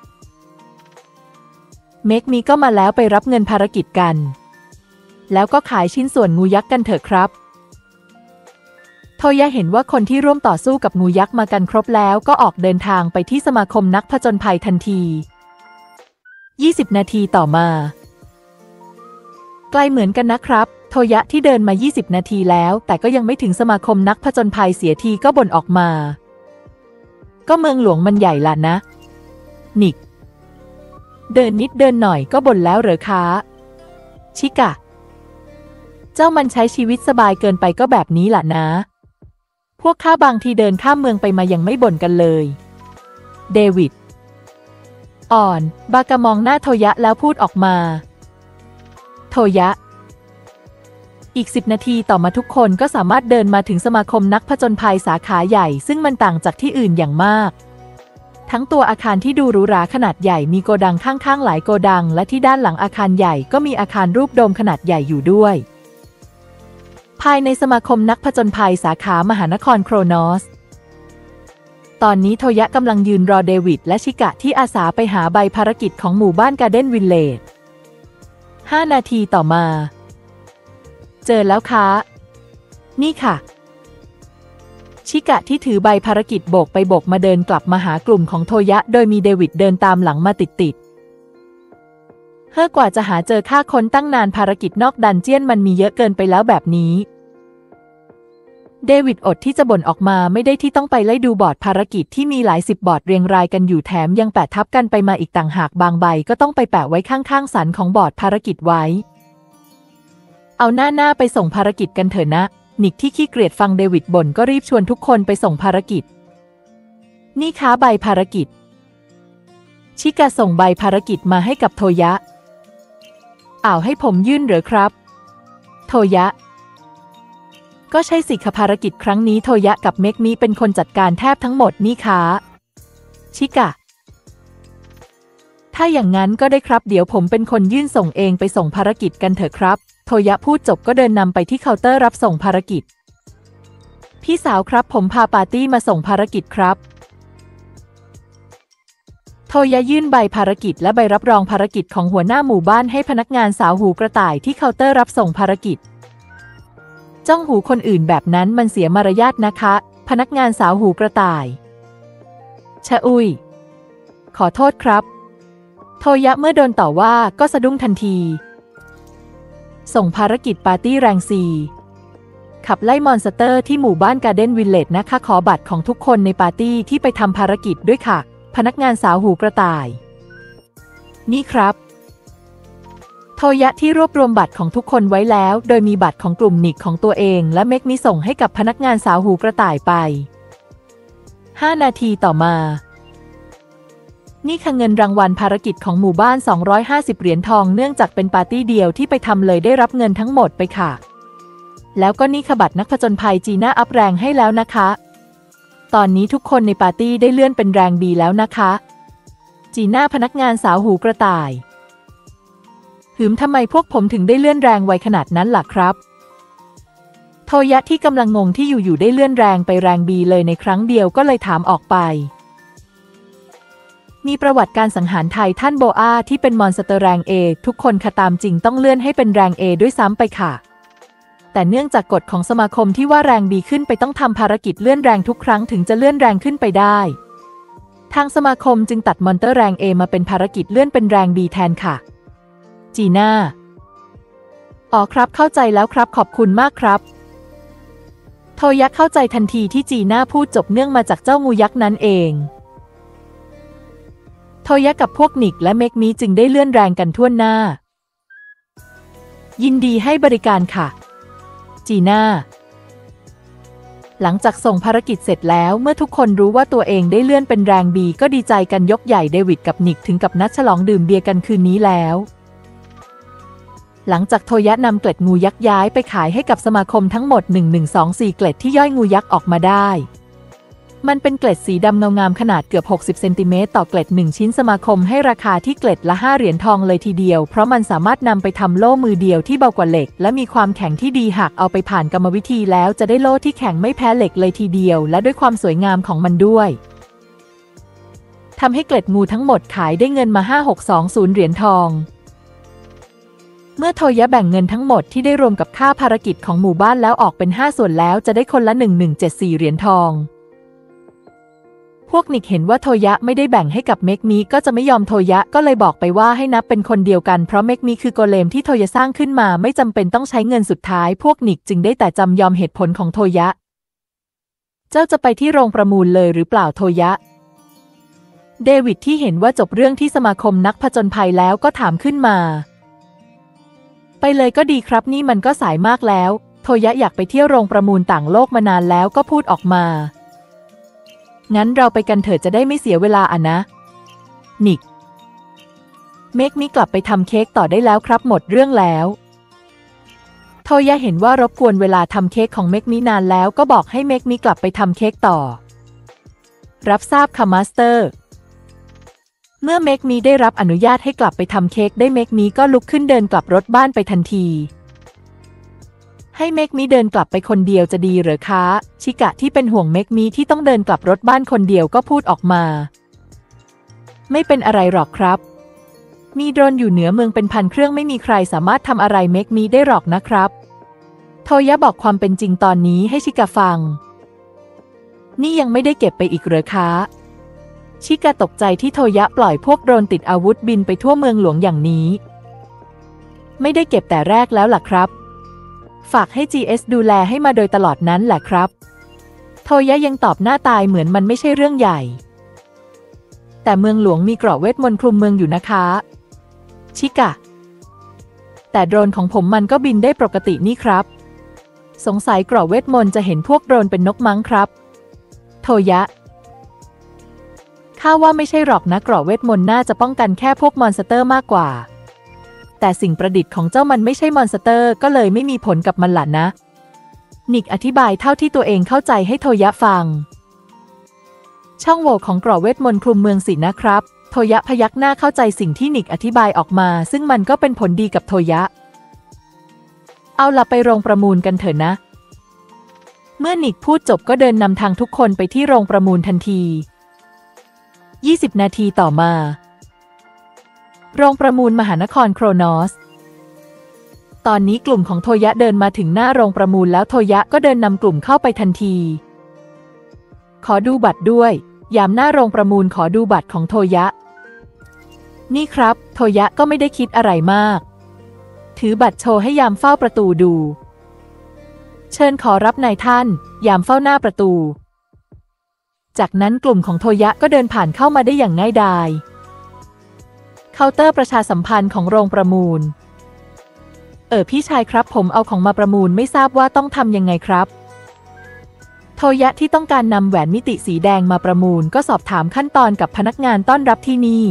เมกมิก็มาแล้วไปรับเงินภารกิจกันแล้วก็ขายชิ้นส่วนงูยักษ์กันเถอะครับโทยะเห็นว่าคนที่ร่วมต่อสู้กับงูยักษ์มากันครบแล้วก็ออกเดินทางไปที่สมาคมนักผจญภัยทันที20 นาทีต่อมาไกลเหมือนกันนะครับโทยะที่เดินมา20 นาทีแล้วแต่ก็ยังไม่ถึงสมาคมนักผจญภัยเสียทีก็บ่นออกมาก็เมืองหลวงมันใหญ่ล่ะนะนิกเดินนิดเดินหน่อยก็บ่นแล้วเหรอคะชิกะเจ้ามันใช้ชีวิตสบายเกินไปก็แบบนี้ล่ะนะพวกข้าบางทีเดินข้ามเมืองไปมายังไม่บ่นกันเลยเดวิดบากะมองหน้าโทยะแล้วพูดออกมาโทยะอีก10 นาทีต่อมาทุกคนก็สามารถเดินมาถึงสมาคมนักผจญภัยสาขาใหญ่ซึ่งมันต่างจากที่อื่นอย่างมากทั้งตัวอาคารที่ดูหรูหราขนาดใหญ่มีโกดังข้างๆหลายโกดังและที่ด้านหลังอาคารใหญ่ก็มีอาคารรูปโดมขนาดใหญ่อยู่ด้วยภายในสมาคมนักผจญภัยสาขามหานครโครนอสตอนนี้โทยะกำลังยืนรอเดวิดและชิกะที่อาสาไปหาใบภารกิจของหมู่บ้านการ์เด้นวิลเลจ5 นาทีต่อมาเจอแล้วคะนี่ค่ะชิกะที่ถือใบภารกิจโบกไปโบกมาเดินกลับมาหากลุ่มของโทยะโดยมีเดวิดเดินตามหลังมาติดกว่าจะหาเจอค่าค้นตั้งนานภารกิจนอกดันเจียนมันมีเยอะเกินไปแล้วแบบนี้เดวิดอดที่จะบ่นออกมาไม่ได้ที่ต้องไปไล่ดูบอร์ดภารกิจที่มีหลาย10บอร์ดเรียงรายกันอยู่แถมยังแปะทับกันไปมาอีกต่างหากบางใบก็ต้องไปแปะไว้ข้างๆสันของบอร์ดภารกิจไว้เอาหน้าไปส่งภารกิจกันเถอะนะนิกที่ขี้เกียจฟังเดวิดบ่นก็รีบชวนทุกคนไปส่งภารกิจนี่ค้าใบภารกิจชิกะส่งใบภารกิจมาให้กับโทยะให้ผมยื่นเหรอครับโทยะก็ใช่สิค่ะภารกิจครั้งนี้โทยะกับเมกมิเป็นคนจัดการแทบทั้งหมดนี่คะชิกะถ้าอย่างนั้นก็ได้ครับเดี๋ยวผมเป็นคนยื่นส่งเองไปส่งภารกิจกันเถอะครับโทยะพูดจบก็เดินนำไปที่เคาน์เตอร์รับส่งภารกิจพี่สาวครับผมพาปาร์ตี้มาส่งภารกิจครับโทยะยื่นใบภารกิจและใบรับรองภารกิจของหัวหน้าหมู่บ้านให้พนักงานสาวหูกระต่ายที่เคาน์เตอร์รับส่งภารกิจจ้องหูคนอื่นแบบนั้นมันเสียมารยาทนะคะพนักงานสาวหูกระต่ายชะอุยขอโทษครับโทยะเมื่อโดนต่อว่าก็สะดุ้งทันทีส่งภารกิจปาร์ตี้แรงซีขับไล่มอนสเตอร์ที่หมู่บ้านการ์เด้นวิลเลจนะคะขอบัตรของทุกคนในปาร์ตี้ที่ไปทำภารกิจด้วยค่ะพนักงานสาวหูกระต่ายนี่ครับโทยะที่รวบรวมบัตรของทุกคนไว้แล้วโดยมีบัตรของกลุ่มนิกของตัวเองและเมกมิส่งให้กับพนักงานสาวหูกระต่ายไป5 นาทีต่อมานี่ค่ะเงินรางวัลภารกิจของหมู่บ้าน250 เหรียญทองเนื่องจากเป็นปาร์ตี้เดียวที่ไปทำเลยได้รับเงินทั้งหมดไปค่ะแล้วก็นี่ค่ะบัตรนักผจญภัยจีน่าอัพแรงให้แล้วนะคะตอนนี้ทุกคนในปาร์ตี้ได้เลื่อนเป็นแรงบีแล้วนะคะจีน่าพนักงานสาวหูกระต่ายทำไมพวกผมถึงได้เลื่อนแรงไวขนาดนั้นล่ะครับโทยะที่กำลังงงที่อยู่ได้เลื่อนแรงไปแรงบีเลยในครั้งเดียวก็เลยถามออกไปมีประวัติการสังหารไททันโบอาที่เป็นมอนสเตอร์แรงเอทุกคนค่ะตามจริงต้องเลื่อนให้เป็นแรงเอด้วยซ้ำไปค่ะแต่เนื่องจากกฎของสมาคมที่ว่าแรงบีขึ้นไปต้องทำภารกิจเลื่อนแรงทุกครั้งถึงจะเลื่อนแรงขึ้นไปได้ทางสมาคมจึงตัดมอนเตอร์แรงเอมาเป็นภารกิจเลื่อนเป็นแรงบีแทนค่ะจีน่าครับเข้าใจแล้วครับขอบคุณมากครับโทยะเข้าใจทันทีที่จีน่าพูดจบเนื่องมาจากเจ้างูยักษ์นั้นเองโทยะกับพวกนิกและเมกมิจึงได้เลื่อนแรงกันทั่วหน้ายินดีให้บริการค่ะจีน่าหลังจากส่งภารกิจเสร็จแล้วเมื่อทุกคนรู้ว่าตัวเองได้เลื่อนเป็นแรงบีก็ดีใจกันยกใหญ่เดวิดกับนิกถึงกับนัดฉลองดื่มเบียร์กันคืนนี้แล้วหลังจากโทยะนำเกล็ดงูยักษ์ย้ายไปขายให้กับสมาคมทั้งหมด1124เกล็ดที่ย่อยงูยักษ์ออกมาได้มันเป็นเกล็ดสีดำเงางามขนาดเกือบ60 เซนติเมตรต่อเกล็ด1ชิ้นสมาคมให้ราคาที่เกล็ดละ5 เหรียญทองเลยทีเดียวเพราะมันสามารถนำไปทำโล่มือเดียวที่เบากว่าเหล็กและมีความแข็งที่ดีหากเอาไปผ่านกรรมวิธีแล้วจะได้โล่ที่แข็งไม่แพ้เหล็กเลยทีเดียวและด้วยความสวยงามของมันด้วยทำให้เกล็ดงูทั้งหมดขายได้เงินมา5620 เหรียญทองเมื่อโทยะแบ่งเงินทั้งหมดที่ได้รวมกับค่าภารกิจของหมู่บ้านแล้วออกเป็น5 ส่วนแล้วจะได้คนละ1174 เหรียญทองพวกนิกเห็นว่าโทยะไม่ได้แบ่งให้กับเมกมิก็จะไม่ยอมโทยะก็เลยบอกไปว่าให้นับเป็นคนเดียวกันเพราะเมกมิคือโกเลมที่โทยะสร้างขึ้นมาไม่จำเป็นต้องใช้เงินสุดท้ายพวกนิกจึงได้แต่จำยอมเหตุผลของโทยะเจ้าจะไปที่โรงประมูลเลยหรือเปล่าโทยะเดวิดที่เห็นว่าจบเรื่องที่สมาคมนักผจญภัยแล้วก็ถามขึ้นมาไปเลยก็ดีครับนี่มันก็สายมากแล้วโทยะอยากไปเที่ยวโรงประมูลต่างโลกมานานแล้วก็พูดออกมางั้นเราไปกันเถอะจะได้ไม่เสียเวลานะนิกเมกมิกลับไปทำเค้กต่อได้แล้วครับหมดเรื่องแล้วโทยะเห็นว่ารบกวนเวลาทำเค้กของเมกมินานแล้วก็บอกให้เมกมิกลับไปทำเค้กต่อรับทราบค่ะมาสเตอร์เมื่อเมกมิได้รับอนุญาตให้กลับไปทำเค้กได้เมกมิก็ลุกขึ้นเดินกลับรถบ้านไปทันทีให้เมกมิเดินกลับไปคนเดียวจะดีหรือคะชิกะที่เป็นห่วงเมกมิที่ต้องเดินกลับรถบ้านคนเดียวก็พูดออกมาไม่เป็นอะไรหรอกครับมีโดรนอยู่เหนือเมืองเป็นพันเครื่องไม่มีใครสามารถทำอะไรเมกมิได้หรอกนะครับโทยะบอกความเป็นจริงตอนนี้ให้ชิกะฟังนี่ยังไม่ได้เก็บไปอีกเหรอคะชิกะตกใจที่โทยะปล่อยพวกโดรนติดอาวุธบินไปทั่วเมืองหลวงอย่างนี้ไม่ได้เก็บแต่แรกแล้วล่ะครับฝากให้ GS ดูแลให้มาโดยตลอดนั้นแหละครับโทยะยังตอบหน้าตายเหมือนมันไม่ใช่เรื่องใหญ่แต่เมืองหลวงมีเกราะเวทมนต์คลุมเมืองอยู่นะคะชิกะแต่โดรนของผมมันก็บินได้ปกตินี่ครับสงสัยเกราะเวทมนต์จะเห็นพวกโดรนเป็นนกมั้งครับโทยะข้าว่าไม่ใช่หรอกนะเกราะเวทมนต์น่าจะป้องกันแค่พวกมอนสเตอร์มากกว่าแต่สิ่งประดิษฐ์ของเจ้ามันไม่ใช่มอนสเตอร์ก็เลยไม่มีผลกับมันล่ะนะนิกอธิบายเท่าที่ตัวเองเข้าใจให้โทยะฟังช่องโหว่ของเกราะเวทมนต์คลุมเมืองสินะครับโทยะพยักหน้าเข้าใจสิ่งที่นิกอธิบายออกมาซึ่งมันก็เป็นผลดีกับโทยะเอาล่ะไปโรงประมูลกันเถอะนะเมื่อนิกพูดจบก็เดินนำทางทุกคนไปที่โรงประมูลทันที20 นาทีต่อมาโรงประมูลมหานครโครนอสตอนนี้กลุ่มของโทยะเดินมาถึงหน้าโรงประมูลแล้วโทยะก็เดินนำกลุ่มเข้าไปทันทีขอดูบัตรด้วยยามหน้าโรงประมูลขอดูบัตรของโทยะนี่ครับโทยะก็ไม่ได้คิดอะไรมากถือบัตรโชว์ให้ยามเฝ้าประตูดูเชิญขอรับนายท่านยามเฝ้าหน้าประตูจากนั้นกลุ่มของโทยะก็เดินผ่านเข้ามาได้อย่างง่ายดายเคาน์เตอร์ประชาสัมพันธ์ของโรงประมูลพี่ชายครับผมเอาของมาประมูลไม่ทราบว่าต้องทำยังไงครับโทยะที่ต้องการนำแหวนมิติสีแดงมาประมูลก็สอบถามขั้นตอนกับพนักงานต้อนรับที่นี่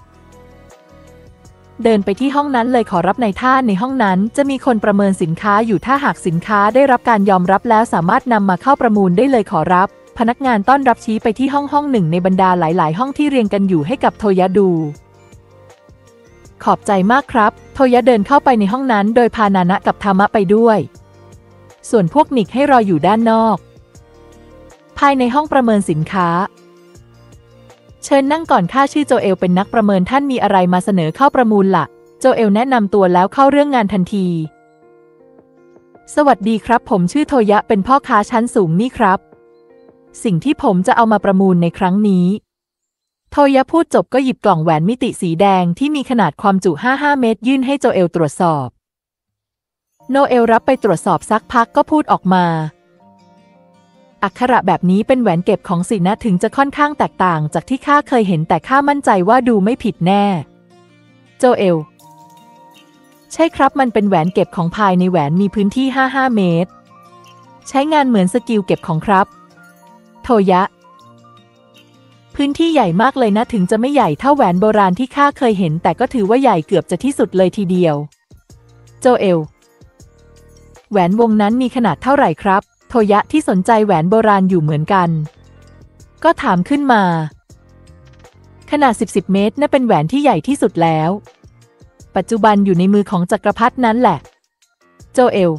เดินไปที่ห้องนั้นเลยขอรับนายท่านในห้องนั้นจะมีคนประเมินสินค้าอยู่ถ้าหากสินค้าได้รับการยอมรับแล้วสามารถนำมาเข้าประมูลได้เลยขอรับพนักงานต้อนรับชี้ไปที่ห้องหนึ่งในบรรดาหลายๆห้องที่เรียงกันอยู่ให้กับโทยะดูขอบใจมากครับโทยะเดินเข้าไปในห้องนั้นโดยพานานะกับธามะไปด้วยส่วนพวกนิกให้รออยู่ด้านนอกภายในห้องประเมินสินค้าเชิญนั่งก่อนข้าชื่อโจเอลเป็นนักประเมินท่านมีอะไรมาเสนอเข้าประมูลล่ะโจเอลแนะนำตัวแล้วเข้าเรื่องงานทันทีสวัสดีครับผมชื่อโทยะเป็นพ่อค้าชั้นสูงนี่ครับสิ่งที่ผมจะเอามาประมูลในครั้งนี้โทยะพูดจบก็หยิบกล่องแหวนมิติสีแดงที่มีขนาดความจุ55 เมตรยื่นให้โจเอลตรวจสอบโนเอลรับไปตรวจสอบสักพักก็พูดออกมาอักขระแบบนี้เป็นแหวนเก็บของสินะถึงจะค่อนข้างแตกต่างจากที่ข้าเคยเห็นแต่ข้ามั่นใจว่าดูไม่ผิดแน่โจเอลใช่ครับมันเป็นแหวนเก็บของภายในแหวนมีพื้นที่55 เมตรใช้งานเหมือนสกิลเก็บของครับโทยะพื้นที่ใหญ่มากเลยนะถึงจะไม่ใหญ่เท่าแหวนโบราณที่ข้าเคยเห็นแต่ก็ถือว่าใหญ่เกือบจะที่สุดเลยทีเดียวโจเอลแหวนวงนั้นมีขนาดเท่าไหร่ครับโทยะที่สนใจแหวนโบราณอยู่เหมือนกันก็ถามขึ้นมาขนาด10 เมตรน่ะเป็นแหวนที่ใหญ่ที่สุดแล้วปัจจุบันอยู่ในมือของจักรพรรดินั้นแหละโจเอล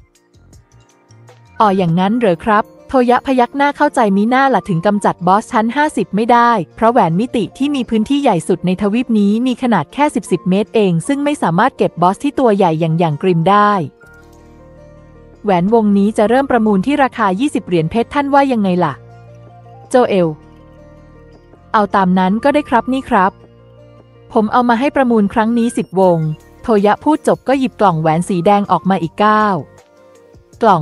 อย่างนั้นเหรอครับโทยะพยักหน้าเข้าใจมีหน้าล่ะถึงกำจัดบอสชั้น50ไม่ได้เพราะแหวนมิติที่มีพื้นที่ใหญ่สุดในทวีปนี้มีขนาดแค่10 เมตรเองซึ่งไม่สามารถเก็บบอสที่ตัวใหญ่อย่างกริมได้แหวนวงนี้จะเริ่มประมูลที่ราคา20 เหรียญเพชรท่านว่ายังไงล่ะโจเอลเอาตามนั้นก็ได้ครับนี่ครับผมเอามาให้ประมูลครั้งนี้10 วงโทยะพูดจบก็หยิบกล่องแหวนสีแดงออกมาอีก9 กล่อง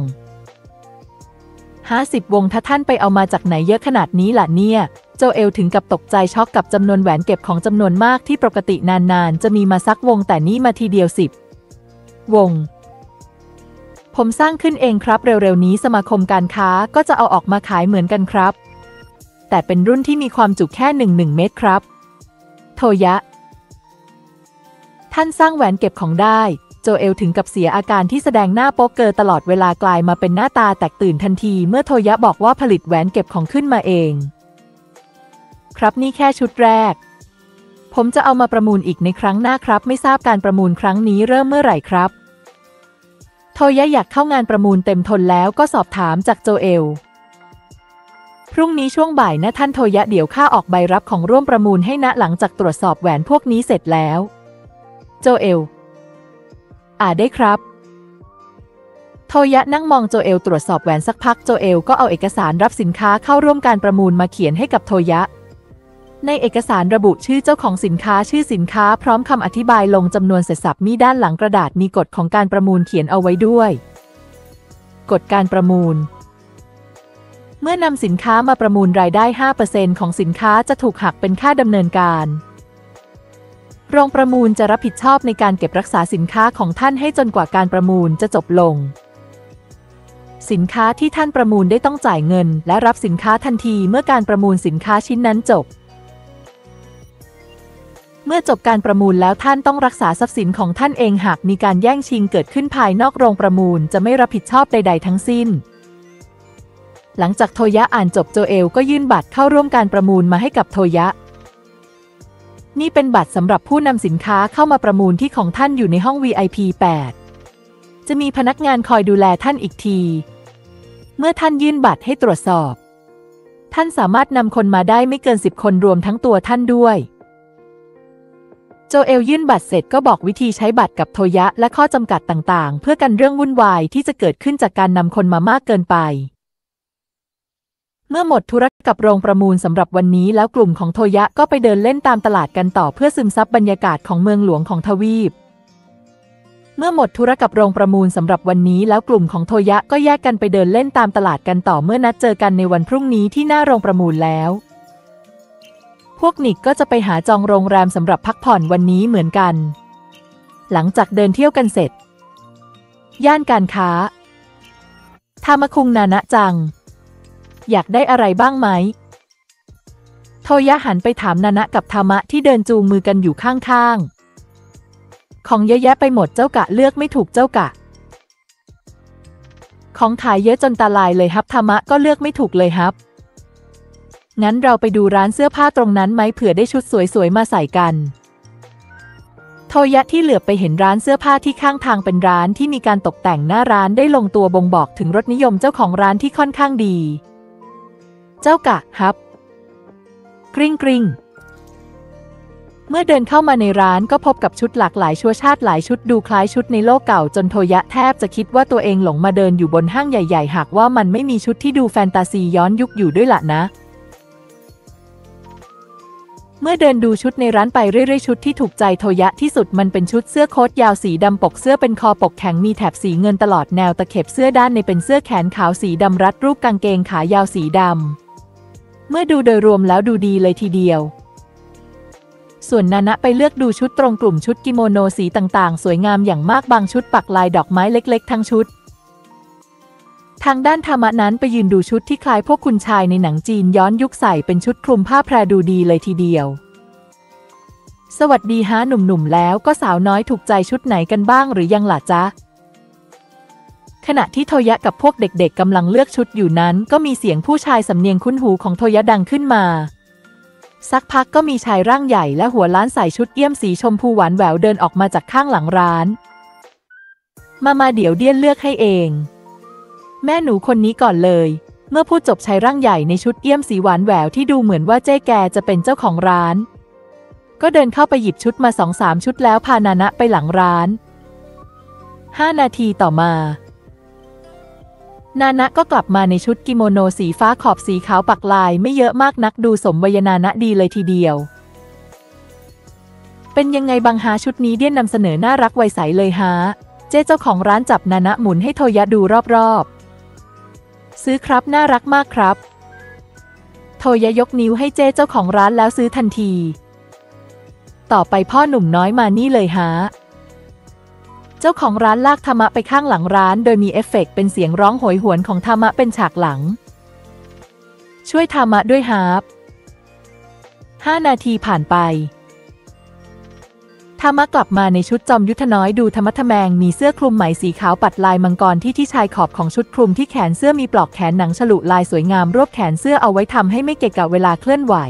50 วงถ้าท่านไปเอามาจากไหนเยอะขนาดนี้ล่ะเนี่ยโจเอลถึงกับตกใจช็อกกับจำนวนแหวนเก็บของจำนวนมากที่ปกตินานๆจะมีมาสักวงแต่นี่มาทีเดียว10 วงผมสร้างขึ้นเองครับเร็วๆนี้สมาคมการค้าก็จะเอาออกมาขายเหมือนกันครับแต่เป็นรุ่นที่มีความจุแค่1 เมตรครับโทยะท่านสร้างแหวนเก็บของได้โจเอลถึงกับเสียอาการที่แสดงหน้าโป๊กเกอร์ตลอดเวลากลายมาเป็นหน้าตาแตกตื่นทันทีเมื่อโทยะบอกว่าผลิตแหวนเก็บของขึ้นมาเองครับนี่แค่ชุดแรกผมจะเอามาประมูลอีกในครั้งหน้าครับไม่ทราบการประมูลครั้งนี้เริ่มเมื่อไหร่ครับโทยะอยากเข้างานประมูลเต็มทนแล้วก็สอบถามจากโจเอลพรุ่งนี้ช่วงบ่ายนะท่านโทยะเดี๋ยวข้าออกใบรับของร่วมประมูลให้นะหลังจากตรวจสอบแหวนพวกนี้เสร็จแล้วโจเอลได้ครับโทยะนั่งมองโจเอลตรวจสอบแหวนสักพักโจเอลก็เอาเอกสารรับสินค้าเข้าร่วมการประมูลมาเขียนให้กับโทยะในเอกสารระบุชื่อเจ้าของสินค้าชื่อสินค้าพร้อมคำอธิบายลงจำนวนเสร็จสับมีด้านหลังกระดาษมีกฎของการประมูลเขียนเอาไว้ด้วยกฎการประมูลเมื่อนำสินค้ามาประมูลรายได้ 5% ของสินค้าจะถูกหักเป็นค่าดำเนินการโรงประมูลจะรับผิดชอบในการเก็บรักษาสินค้าของท่านให้จนกว่าการประมูลจะจบลงสินค้าที่ท่านประมูลได้ต้องจ่ายเงินและรับสินค้าทันทีเมื่อการประมูลสินค้าชิ้นนั้นจบเมื่อจบการประมูลแล้วท่านต้องรักษาทรัพย์สินของท่านเองหากมีการแย่งชิงเกิดขึ้นภายนอกโรงประมูลจะไม่รับผิดชอบใดๆทั้งสิ้นหลังจากโทยะอ่านจบโจเอลก็ยื่นบัตรเข้าร่วมการประมูลมาให้กับโทยะนี่เป็นบัตรสำหรับผู้นำสินค้าเข้ามาประมูลที่ของท่านอยู่ในห้อง VIP 8จะมีพนักงานคอยดูแลท่านอีกทีเมื่อท่านยื่นบัตรให้ตรวจสอบท่านสามารถนำคนมาได้ไม่เกิน10 คนรวมทั้งตัวท่านด้วยโจเอลยื่นบัตรเสร็จก็บอกวิธีใช้บัตรกับโทยะและข้อจำกัดต่างๆเพื่อกันเรื่องวุ่นวายที่จะเกิดขึ้นจากการนำคนมามากเกินไปเมื่อหมดธุระกับโรงประมูลสำหรับวันนี้แล้วกลุ่มของโทยะก็ไปเดินเล่นตามตลาดกันต่อเพื่อซึมซับบรรยากาศของเมืองหลวงของทวีปเมื่อหมดธุระกับโรงประมูลสำหรับวันนี้แล้วกลุ่มของโทยะก็แยกกันไปเดินเล่นตามตลาดกันต่อเมื่อนัดเจอกันในวันพรุ่งนี้ที่หน้าโรงประมูลแล้วพวกนิกก็จะไปหาจองโรงแรมสำหรับพักผ่อนวันนี้เหมือนกันหลังจากเดินเที่ยวกันเสร็จย่านการค้าทามาคุงนานะจังอยากได้อะไรบ้างไหมโทยะหันไปถามนานะกับทามะที่เดินจูงมือกันอยู่ข้างๆของเยอะแยะไปหมดเจ้ากะเลือกไม่ถูกเจ้ากะของขายเยอะจนตาลายเลยฮับทามะก็เลือกไม่ถูกเลยฮับงั้นเราไปดูร้านเสื้อผ้าตรงนั้นไหมเผื่อได้ชุดสวยๆมาใส่กันโทยะที่เหลือบไปเห็นร้านเสื้อผ้าที่ข้างทางเป็นร้านที่มีการตกแต่งหน้าร้านได้ลงตัวบ่งบอกถึงรสนิยมเจ้าของร้านที่ค่อนข้างดีเจ้ากะฮับกริ้งกริ้งเมื่อเดินเข้ามาในร้านก็พบกับชุดหลากหลายชั่วชาติหลายชุดดูคล้ายชุดในโลกเก่าจนโทยะแทบจะคิดว่าตัวเองหลงมาเดินอยู่บนห้างใหญ่ๆหากว่ามันไม่มีชุดที่ดูแฟนตาซีย้อนยุคอยู่ด้วยล่ะนะเมื่อเดินดูชุดในร้านไปเรื่อยๆชุดที่ถูกใจโทยะที่สุดมันเป็นชุดเสื้อโค้ทยาวสีดำปกเสื้อเป็นคอปกแข็งมีแถบสีเงินตลอดแนวตะเข็บเสื้อด้านในเป็นเสื้อแขนขาวสีดำรัดรูปกางเกงขายาวสีดำเมื่อดูโดยรวมแล้วดูดีเลยทีเดียวส่วนนานะไปเลือกดูชุดตรงกลุ่มชุดกิโมโนสีต่างๆสวยงามอย่างมากบางชุดปักลายดอกไม้เล็กๆทั้งชุดทางด้านธรรมะนั้นไปยืนดูชุดที่คล้ายพวกคุณชายในหนังจีนย้อนยุคใส่เป็นชุดคลุมผ้าแพรดูดีเลยทีเดียวสวัสดีฮะหนุ่มๆแล้วก็สาวน้อยถูกใจชุดไหนกันบ้างหรือยังล่ะจ๊ะขณะที่โทยะกับพวกเด็กๆกำลังเลือกชุดอยู่นั้นก็มีเสียงผู้ชายสำเนียงคุ้นหูของโทยะดังขึ้นมาสักพักก็มีชายร่างใหญ่และหัวล้านใส่ชุดเอี่ยมสีชมพูหวานแหววเดินออกมาจากข้างหลังร้านมาเดี๋ยวเดี้ยนเลือกให้เองแม่หนูคนนี้ก่อนเลยเมื่อพูดจบชายร่างใหญ่ในชุดเอี่ยมสีหวานแหววที่ดูเหมือนว่าเจ๊แกจะเป็นเจ้าของร้านก็เดินเข้าไปหยิบชุดมา 2-3 ชุดแล้วพานานะไปหลังร้าน5 นาทีต่อมานานะก็กลับมาในชุดกิโมโนสีฟ้าขอบสีขาวปักลายไม่เยอะมากนักดูสมวัยนานะดีเลยทีเดียวเป็นยังไงบางฮาชุดนี้เดี้ยนนำเสนอน่ารักไวใสเลยฮะเจ๊เจ้าของร้านจับนานะหมุนให้โทยะดูรอบๆซื้อครับน่ารักมากครับโทยะยกนิ้วให้เจ๊เจ้าของร้านแล้วซื้อทันทีต่อไปพ่อหนุ่มน้อยมานี่เลยฮะเจ้าของร้านลากธรรมะไปข้างหลังร้านโดยมีเอฟเฟกต์เป็นเสียงร้องโหยหวนของธรรมะเป็นฉากหลังช่วยธรรมะด้วยฮาร์ป5 นาทีผ่านไปธรรมะกลับมาในชุดจอมยุทธน้อยดูธรรมะทะแมงมีเสื้อคลุมไหมสีขาวปัดลายมังกรที่ชายขอบของชุดคลุมที่แขนเสื้อมีปลอกแขนหนังฉลุลายสวยงามรวบแขนเสื้อเอาไว้ทำให้ไม่เกะกะเวลาเคลื่อนไหว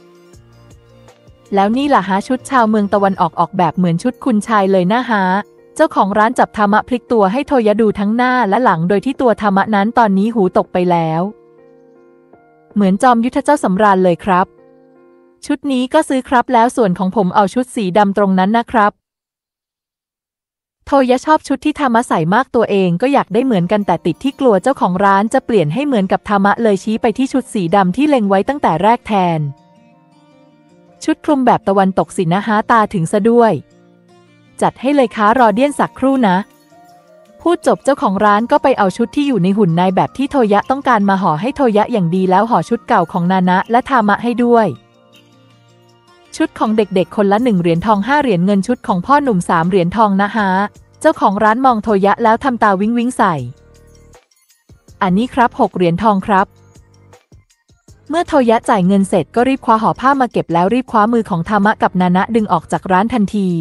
แล้วนี่ล่ะฮะชุดชาวเมืองตะวันออกแบบเหมือนชุดคุณชายเลยนะฮะเจ้าของร้านจับทามะพลิกตัวให้โทยะดูทั้งหน้าและหลังโดยที่ตัวทามะนั้นตอนนี้หูตกไปแล้วเหมือนจอมยุทธเจ้าสำราญเลยครับชุดนี้ก็ซื้อครับแล้วส่วนของผมเอาชุดสีดำตรงนั้นนะครับโทยะชอบชุดที่ทามะใส่มากตัวเองก็อยากได้เหมือนกันแต่ติดที่กลัวเจ้าของร้านจะเปลี่ยนให้เหมือนกับทามะเลยชี้ไปที่ชุดสีดำที่เล็งไว้ตั้งแต่แรกแทนชุดคลุมแบบตะวันตกสินะฮะตาถึงซะด้วยจัดให้เลยค้ารอเดียนสักครู่นะพูดจบเจ้าของร้านก็ไปเอาชุดที่อยู่ในหุ่นนายแบบที่โทยะต้องการมาห่อให้โทยะอย่างดีแล้วห่อชุดเก่าของนานะและทามะให้ด้วยชุดของเด็กๆคนละ1 เหรียญทอง5 เหรียญเงินชุดของพ่อหนุ่ม3 เหรียญทองนะฮะเจ้าของร้านมองโทยะแล้วทำตาวิ้งวิ้งใส่อันนี้ครับ6 เหรียญทองครับเมื่อโทยะจ่ายเงินเสร็จก็รีบคว้าห่อผ้ามาเก็บแล้วรีบคว้ามือของทามะกับนานะดึงออกจากร้านทันที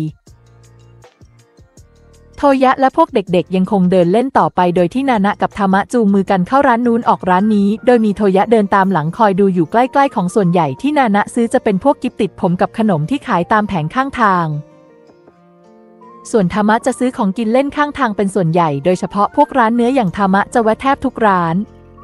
โทยะและพวกเด็กๆยังคงเดินเล่นต่อไปโดยที่นานะกับทามะจูงมือกันเข้าร้านนู้นออกร้านนี้โดยมีโทยะเดินตามหลังคอยดูอยู่ใกล้ๆของส่วนใหญ่ที่นานะซื้อจะเป็นพวกกิ๊บติดผมกับขนมที่ขายตามแผงข้างทางส่วนทามะจะซื้อของกินเล่นข้างทางเป็นส่วนใหญ่โดยเฉพาะพวกร้านเนื้ออย่างทามะจะแวะแทบทุกร้าน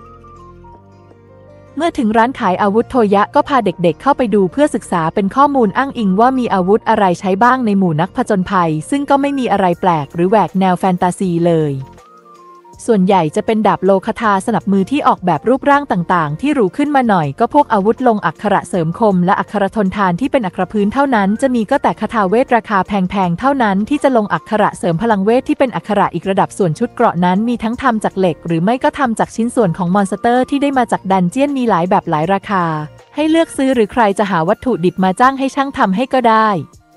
เมื่อถึงร้านขายอาวุธโทยะก็พาเด็กๆเข้าไปดูเพื่อศึกษาเป็นข้อมูลอ้างอิงว่ามีอาวุธอะไรใช้บ้างในหมู่นักผจญภัยซึ่งก็ไม่มีอะไรแปลกหรือแหวกแนวแฟนตาซีเลยส่วนใหญ่จะเป็นดาบโลคทาสนับมือที่ออกแบบรูปร่างต่างๆที่หรูขึ้นมาหน่อยก็พวกอาวุธลงอักขระเสริมคมและอักขระทนทานที่เป็นอักขระพื้นเท่านั้นจะมีก็แต่คาถาเวทราคาแพงๆเท่านั้นที่จะลงอักขระเสริมพลังเวทที่เป็นอักขระอีกระดับส่วนชุดเกราะนั้นมีทั้งทำจากเหล็กหรือไม่ก็ทำจากชิ้นส่วนของมอนสเตอร์ที่ได้มาจากดันเจียนมีหลายแบบหลายราคาให้เลือกซื้อหรือใครจะหาวัตถุดิบมาจ้างให้ช่างทำให้ก็ได้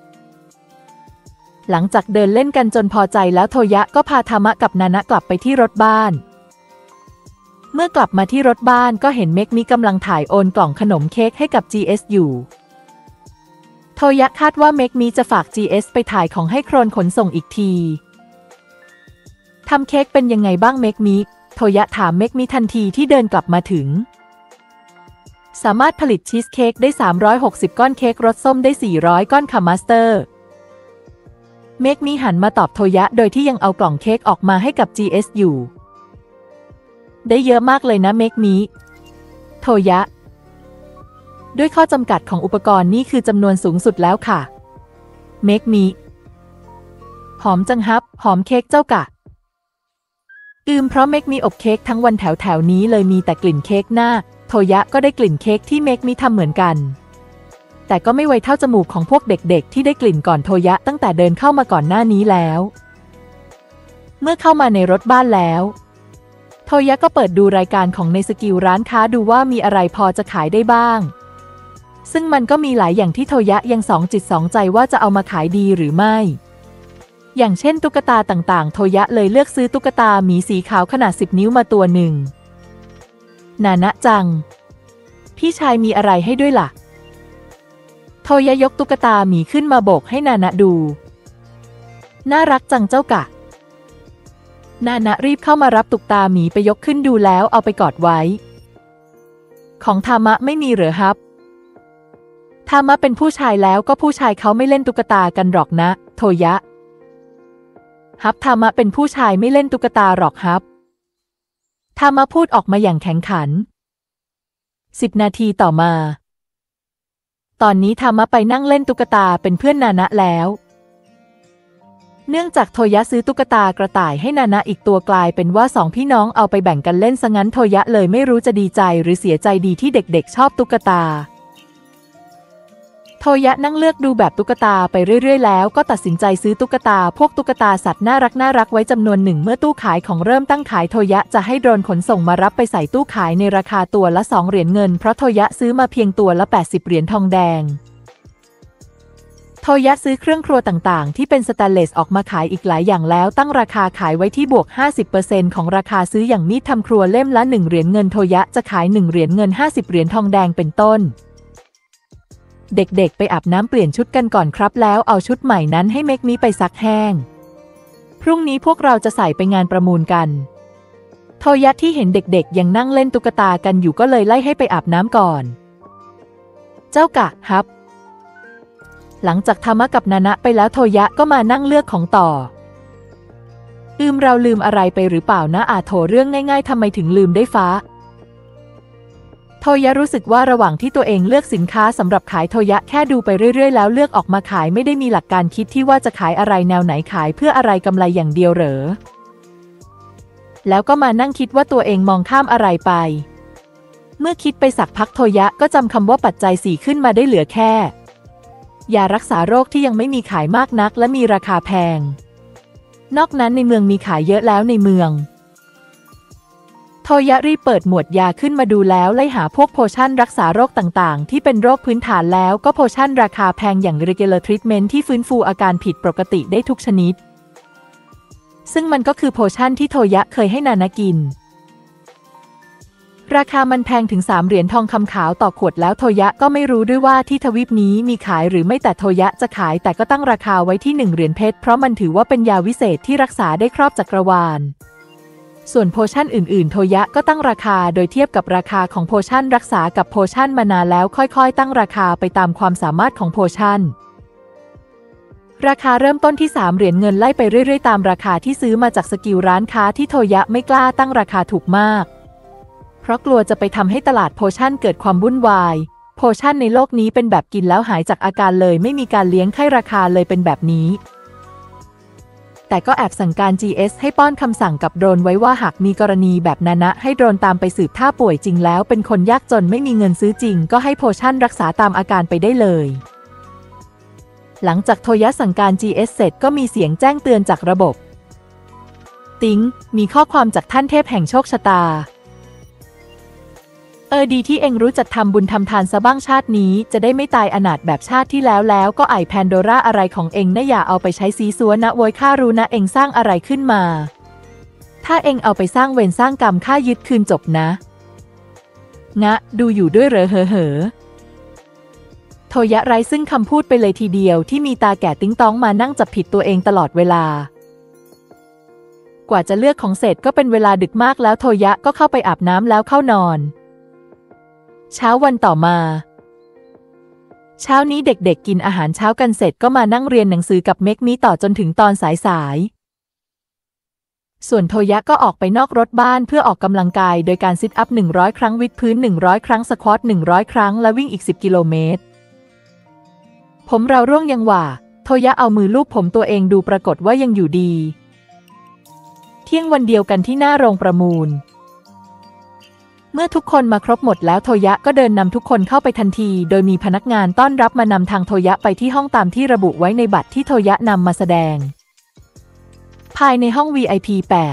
หลังจากเดินเล่นกันจนพอใจแล้วโทยะก็พาทามะกับนานะกลับไปที่รถบ้านเมื่อกลับมาที่รถบ้านก็เห็นเมกมิกำลังถ่ายโอนกล่องขนมเค้กให้กับ GS อยู่โทยะคาดว่าเมกมิจะฝาก GS ไปถ่ายของให้โครนขนส่งอีกทีทำเค้กเป็นยังไงบ้างเมกมิโทยะถามเมกมิทันทีที่เดินกลับมาถึงสามารถผลิตชีสเค้กได้360ก้อนเค้กรสส้มได้400ก้อนค่ะมาสเตอร์เมกมิหันมาตอบโทยะโดยที่ยังเอากล่องเค้กออกมาให้กับ GS อยู่ได้เยอะมากเลยนะเมกมิโทยะด้วยข้อจำกัดของอุปกรณ์นี่คือจำนวนสูงสุดแล้วค่ะเมกมิหอมจังฮับหอมเค้กเจ้ากะเพราะเมกมิอบเค้กทั้งวันแถวนี้เลยมีแต่กลิ่นเค้กหน้าโทยะก็ได้กลิ่นเค้กที่เมกมิทำเหมือนกันแต่ก็ไม่ไวเท่าจมูกของพวกเด็กๆที่ได้กลิ่นก่อนโทยะตั้งแต่เดินเข้ามาก่อนหน้านี้แล้วเมื่อเข้ามาในรถบ้านแล้วโทยะก็เปิดดูรายการของในสกิลร้านค้าดูว่ามีอะไรพอจะขายได้บ้างซึ่งมันก็มีหลายอย่างที่โทยะยังสองจิตสองใจว่าจะเอามาขายดีหรือไม่อย่างเช่นตุ๊กตาต่างๆโทยะเลยเลือกซื้อตุ๊กตาหมีสีขาวขนาด10 นิ้วมาตัวหนึ่งนานะจังพี่ชายมีอะไรให้ด้วยล่ะโทยะยกตุ๊กตาหมีขึ้นมาโบกให้นานะดูน่ารักจังเจ้ากะนานะรีบเข้ามารับตุ๊กตาหมีไปยกขึ้นดูแล้วเอาไปกอดไว้ของทามะไม่มีเหรอครับทามะเป็นผู้ชายแล้วก็ผู้ชายเขาไม่เล่นตุ๊กตากันหรอกนะโทยะฮับทามะเป็นผู้ชายไม่เล่นตุ๊กตาหรอกฮับทามะพูดออกมาอย่างแข็งขัน10 นาทีต่อมาตอนนี้ทามะไปนั่งเล่นตุ๊กตาเป็นเพื่อนนานะแล้วเนื่องจากโทยะซื้อตุ๊กตากระต่ายให้นานะอีกตัวกลายเป็นว่า2 พี่น้องเอาไปแบ่งกันเล่นซะงั้นโทยะเลยไม่รู้จะดีใจหรือเสียใจดีที่เด็กๆชอบตุ๊กตาโทยะนั่งเลือกดูแบบตุ๊กตาไปเรื่อยๆแล้วก็ตัดสินใจซื้อตุ๊กตาพวกตุ๊กตาสัตว์น่ารักไว้จำนวนหนึ่งเมื่อตู้ขายของเริ่มตั้งขายโทยะจะให้โดรนขนส่งมารับไปใส่ตู้ขายในราคาตัวละ2 เหรียญเงินเพราะโทยะซื้อมาเพียงตัวละ80 เหรียญทองแดงโทยะซื้อเครื่องครัวต่างๆที่เป็นสแตนเลสออกมาขายอีกหลายอย่างแล้วตั้งราคาขายไว้ที่บวก 50% ของราคาซื้ออย่างมีดทำครัวเล่มละ1 เหรียญเงินโทยะจะขาย1 เหรียญเงิน50 เหรียญทองแดงเป็นต้นเด็กๆไปอาบน้ำเปลี่ยนชุดกันก่อนครับแล้วเอาชุดใหม่นั้นให้เมกมิไปซักแห้งพรุ่งนี้พวกเราจะใส่ไปงานประมูลกันโทยะที่เห็นเด็กๆยังนั่งเล่นตุ๊กตากันอยู่ก็เลยไล่ให้ไปอาบน้ำก่อนเจ้ากะฮับหลังจากทามะกับนานะไปแล้วโทยะก็มานั่งเลือกของต่อเราลืมอะไรไปหรือเปล่านะโถเรื่องง่ายๆทำไมถึงลืมได้ฟ้าโทยะรู้สึกว่าระหว่างที่ตัวเองเลือกสินค้าสำหรับขายโทยะแค่ดูไปเรื่อยๆแล้วเลือกออกมาขายไม่ได้มีหลักการคิดที่ว่าจะขายอะไรแนวไหนขายเพื่ออะไรกำไรอย่างเดียวเหรอแล้วก็มานั่งคิดว่าตัวเองมองข้ามอะไรไปเมื่อคิดไปสักพักโทยะก็จำคำว่าปัจจัย4ขึ้นมาได้เหลือแค่ยารักษาโรคที่ยังไม่มีขายมากนักและมีราคาแพงนอกนั้นในเมืองมีขายเยอะแล้วในเมืองโทยะรีบเปิดหมวดยาขึ้นมาดูแล้วไล่หาพวกโพชั่นรักษาโรคต่างๆที่เป็นโรคพื้นฐานแล้วก็โพชั่นราคาแพงอย่าง Regular Treatment ที่ฟื้นฟูอาการผิดปกติได้ทุกชนิดซึ่งมันก็คือโพชั่นที่โทยะเคยให้นานะกินราคามันแพงถึง3 เหรียญทองคำขาวต่อขวดแล้วโทยะก็ไม่รู้ด้วยว่าที่ทวีปนี้มีขายหรือไม่แต่โทยะจะขายแต่ก็ตั้งราคาไว้ที่1 เหรียญเพชรเพราะมันถือว่าเป็นยาวิเศษที่รักษาได้ครอบจักรวาลส่วนโพชั่นอื่นๆโทยะก็ตั้งราคาโดยเทียบกับราคาของโพชั่นรักษากับโพชั่นมานาแล้วค่อยๆตั้งราคาไปตามความสามารถของโพชั่นราคาเริ่มต้นที่3 เหรียญเงินไล่ไปเรื่อยๆตามราคาที่ซื้อมาจากสกิลร้านค้าที่โทยะไม่กล้าตั้งราคาถูกมากเพราะกลัวจะไปทำให้ตลาดโพชั่นเกิดความวุ่นวายโพชั่นในโลกนี้เป็นแบบกินแล้วหายจากอาการเลยไม่มีการเลี้ยงไข้ราคาเลยเป็นแบบนี้แต่ก็แอบสั่งการ GS ให้ป้อนคำสั่งกับโดรนไว้ว่าหากมีกรณีแบบนานะให้โดรนตามไปสืบถ้าป่วยจริงแล้วเป็นคนยากจนไม่มีเงินซื้อจริงก็ให้โพชั่นรักษาตามอาการไปได้เลยหลังจากโทยะสั่งการ GS เสร็จก็มีเสียงแจ้งเตือนจากระบบติ๊งมีข้อความจากท่านเทพแห่งโชคชะตาดีที่เองรู้จักทำบุญทำทานซะบ้างชาตินี้จะได้ไม่ตายอนาถแบบชาติที่แล้วก็ไอแพนโดร่าอะไรของเองนะอย่าเอาไปใช้ซีซัวนะโวยข้ารู้นะเองสร้างอะไรขึ้นมาถ้าเองเอาไปสร้างเวรสร้างกรรมข้ายึดคืนจบนะดูอยู่ด้วยเหรอเหอโทยะไร้ซึ่งคำพูดไปเลยทีเดียวที่มีตาแก่ติ๊งต้องมานั่งจับผิดตัวเองตลอดเวลากว่าจะเลือกของเสร็จก็เป็นเวลาดึกมากแล้วโทยะก็เข้าไปอาบน้ำแล้วเข้านอนเช้าวันต่อมาเช้านี้เด็กๆกินอาหารเช้ากันเสร็จก็มานั่งเรียนหนังสือกับเมกมิต่อจนถึงตอนสายส่วนโทยะก็ออกไปนอกรถบ้านเพื่อออกกำลังกายโดยการซิทอัพ100 ครั้งวิดพื้น100 ครั้งสควอต100 ครั้งและวิ่งอีก10 กิโลเมตรผมเราร่วงยังหว่าโทยะเอามือลูบผมตัวเองดูปรากฏว่ายังอยู่ดีเที่ยงวันเดียวกันที่หน้าโรงประมูลเมื่อทุกคนมาครบหมดแล้วโทยะก็เดินนำทุกคนเข้าไปทันทีโดยมีพนักงานต้อนรับมานำทางโทยะไปที่ห้องตามที่ระบุไว้ในบัตรที่โทยะนำมาแสดงภายในห้อง VIP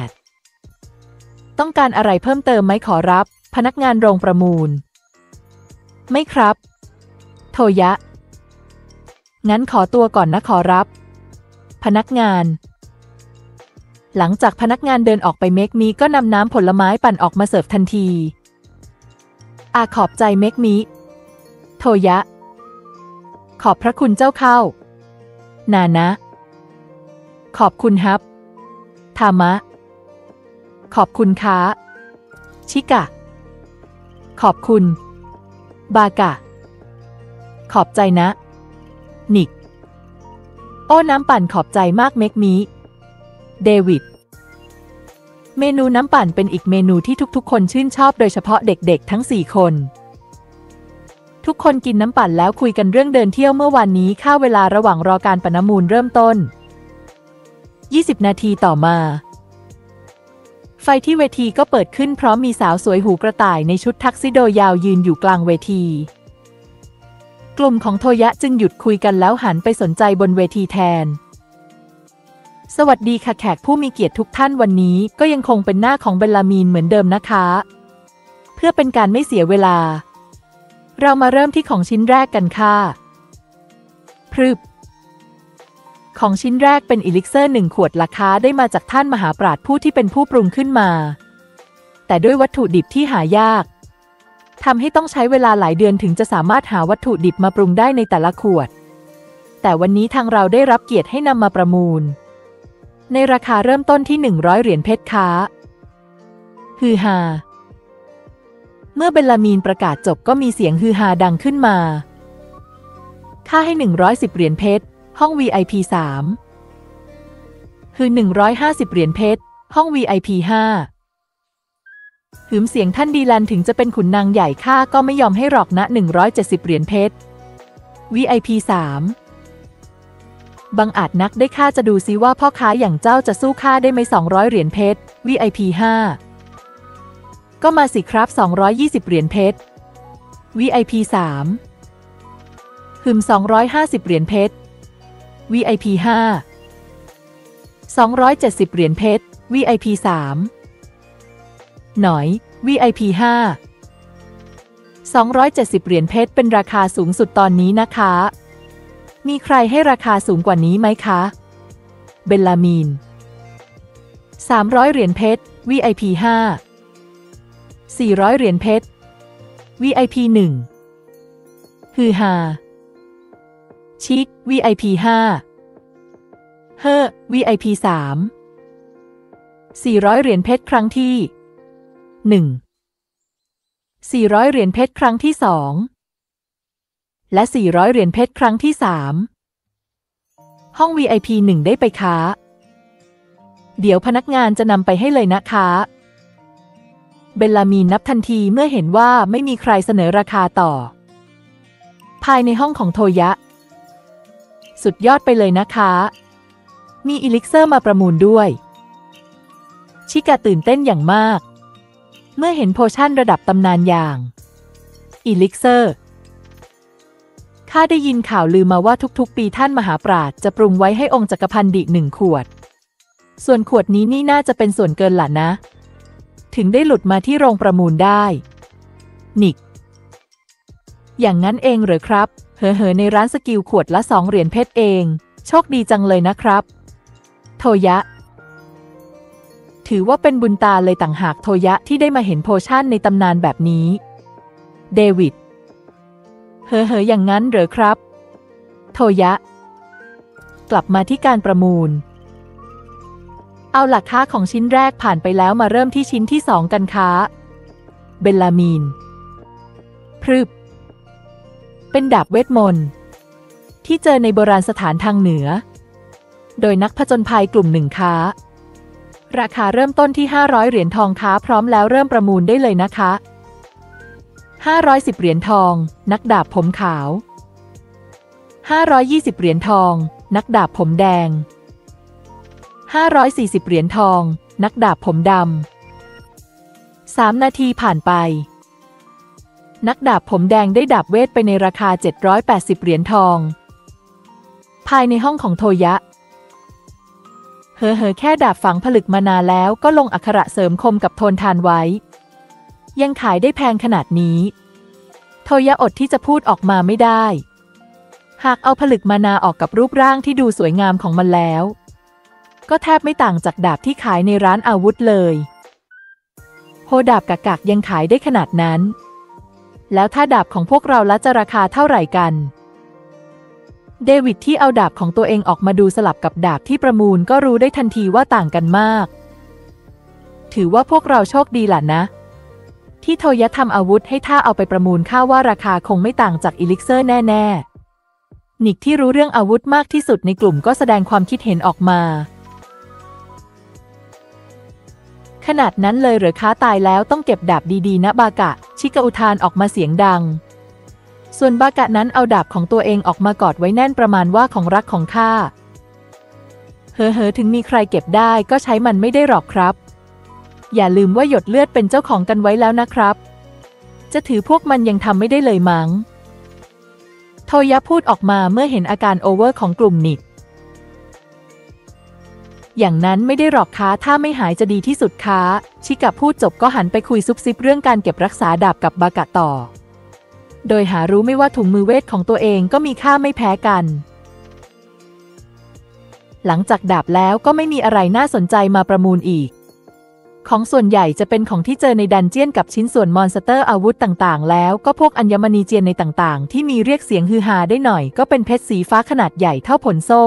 8ต้องการอะไรเพิ่มเติมไหมขอรับพนักงานโรงประมูลไม่ครับโทยะงั้นขอตัวก่อนนะขอรับพนักงานหลังจากพนักงานเดินออกไปเมกมิก็นำน้ำผลไม้ปั่นออกมาเสิร์ฟทันทีขอบใจเมกมิโทยะขอบพระคุณเจ้าเข้านานะขอบคุณฮับทามะขอบคุณค้าชิกะขอบคุณบากะขอบใจนะนิกโอ้น้ำปั่นขอบใจมากเมกมิเดวิดเมนูน้ำปั่นเป็นอีกเมนูที่ทุกๆคนชื่นชอบโดยเฉพาะเด็กๆทั้ง4 คนทุกคนกินน้ำปั่นแล้วคุยกันเรื่องเดินเที่ยวเมื่อวานนี้ค่าเวลาระหว่างรอการประมูลเริ่มต้น20 นาทีต่อมาไฟที่เวทีก็เปิดขึ้นพร้อมมีสาวสวยหูกระต่ายในชุดทักซิโดยาวยืนอยู่กลางเวทีกลุ่มของโทยะจึงหยุดคุยกันแล้วหันไปสนใจบนเวทีแทนสวัสดีค่ะแขกผู้มีเกียรติทุกท่านวันนี้ก็ยังคงเป็นหน้าของเบลลามีนเหมือนเดิมนะคะเพื่อเป็นการไม่เสียเวลาเรามาเริ่มที่ของชิ้นแรกกันค่ะพรึบของชิ้นแรกเป็นอิลิกเซอร์1 ขวดราคาได้มาจากท่านมหาปราชญ์ผู้ที่เป็นผู้ปรุงขึ้นมาแต่ด้วยวัตถุดิบที่หายากทำให้ต้องใช้เวลาหลายเดือนถึงจะสามารถหาวัตถุดิบมาปรุงได้ในแต่ละขวดแต่วันนี้ทางเราได้รับเกียรติให้นำมาประมูลในราคาเริ่มต้นที่100 เหรียญเพชรค้าฮือฮาเมื่อเบลลามีนประกาศจบก็มีเสียงฮือฮาดังขึ้นมาค่าให้110 เหรียญเพชรห้อง VIP 3 คือ150เหรียญเพชรห้อง VIP 5หืมเสียงท่านดีลันถึงจะเป็นขุนนางใหญ่ข้าก็ไม่ยอมให้หรอกนะ170เหรียญเพชร VIP 3บังอาจนักได้ข้าจะดูซิว่าพ่อค้าอย่างเจ้าจะสู้ข้าได้ไหม200เหรียญเพชร VIP 5ก็มาสิครับ220เหรียญเพชร VIP 3หืม250เหรียญเพชร VIP 5 270เหรียญเพชร VIP 3หน่อย VIP 5 270เหรียญเพชรเป็นราคาสูงสุดตอนนี้นะคะมีใครให้ราคาสูงกว่านี้ไหมคะเบลลามีน300เหรียญเพชร VIP 5 400เหรียญเพชร VIP 1ฮือฮาชิค VIP 5เฮ้อ VIP 3 400เหรียญเพชรครั้งที่1 400เหรียญเพชรครั้งที่2และ400เหรียญเพชรครั้งที่3ห้อง VIP 1ได้ไปค้าเดี๋ยวพนักงานจะนำไปให้เลยนะคะเบลลามีนนับทันทีเมื่อเห็นว่าไม่มีใครเสนอราคาต่อภายในห้องของโทยะสุดยอดไปเลยนะคะมีอิลิกเซอร์มาประมูลด้วยชิกาตื่นเต้นอย่างมากเมื่อเห็นโพชั่นระดับตำนานอย่างอิลิกเซอร์ข้าได้ยินข่าวลือมาว่าทุกๆปีท่านมหาปราชญ์จะปรุงไว้ให้องค์จักรพรรดิ1 ขวดส่วนขวดนี้นี่น่าจะเป็นส่วนเกินล่ะนะถึงได้หลุดมาที่โรงประมูลได้นิกอย่างนั้นเองเหรอครับเหอในร้านสกิลขวดละ2เหรียญเพชรเองโชคดีจังเลยนะครับโทยะถือว่าเป็นบุญตาเลยต่างหากโทยะที่ได้มาเห็นโพชั่นในตำนานแบบนี้เดวิดอย่างนั้นเหรอครับโทยะกลับมาที่การประมูลเอาหลักค่าของชิ้นแรกผ่านไปแล้วมาเริ่มที่ชิ้นที่2กันค่ะเบลลามีนพรึบเป็นดาบเวทมนต์ที่เจอในโบราณสถานทางเหนือโดยนักผจญภัยกลุ่มหนึ่งค้าราคาเริ่มต้นที่500เหรียญทองค้าพร้อมแล้วเริ่มประมูลได้เลยนะคะ510เหรียญทองนักดาบผมขาว520เหรียญทองนักดาบผมแดง540เหรียญทองนักดาบผมดำ3 นาทีผ่านไปนักดาบผมแดงได้ดาบเวทไปในราคา780เหรียญทองภายในห้องของโทยะแค่ดาบฝังผลึกมานานแล้วก็ลงอักขระเสริมคมกับโทนทานไว้ยังขายได้แพงขนาดนี้โทยะอดที่จะพูดออกมาไม่ได้หากเอาผลึกมานาออกกับรูปร่างที่ดูสวยงามของมันแล้วก็แทบไม่ต่างจากดาบที่ขายในร้านอาวุธเลยโหดาบกากยังขายได้ขนาดนั้นแล้วถ้าดาบของพวกเราละจะราคาเท่าไหร่กันเดวิดที่เอาดาบของตัวเองออกมาดูสลับกับดาบที่ประมูลก็รู้ได้ทันทีว่าต่างกันมากถือว่าพวกเราโชคดีล่ะนะที่โทยะทำอาวุธให้ถ้าเอาไปประมูลค่าว่าราคาคงไม่ต่างจากอิลิกเซอร์แน่ๆนิกที่รู้เรื่องอาวุธมากที่สุดในกลุ่มก็แสดงความคิดเห็นออกมาขนาดนั้นเลยเหรอคะตายแล้วต้องเก็บดาบดีๆนะบากะชิกะอุทานออกมาเสียงดังส่วนบากะนั้นเอาดาบของตัวเองออกมากอดไว้แน่นประมาณว่าของรักของข้าถึงมีใครเก็บได้ก็ใช้มันไม่ได้หรอกครับอย่าลืมว่าหยดเลือดเป็นเจ้าของกันไว้แล้วนะครับจะถือพวกมันยังทำไม่ได้เลยมั้งโทยะพูดออกมาเมื่อเห็นอาการโอเวอร์ของกลุ่มนิกอย่างนั้นไม่ได้หรอกค้าถ้าไม่หายจะดีที่สุดค้าชิกะพูดจบก็หันไปคุยซุบซิบเรื่องการเก็บรักษาดาบกับบากะต่อโดยหารู้ไม่ว่าถุงมือเวทของตัวเองก็มีค่าไม่แพ้กันหลังจากดาบแล้วก็ไม่มีอะไรน่าสนใจมาประมูลอีกของส่วนใหญ่จะเป็นของที่เจอในดันเจี้ยนกับชิ้นส่วนมอนสเตอร์อาวุธต่างๆแล้วก็พวกอัญมณีเจียนในต่างๆที่มีเรียกเสียงฮือฮาได้หน่อยก็เป็นเพชรสีฟ้าขนาดใหญ่เท่าผลส้ม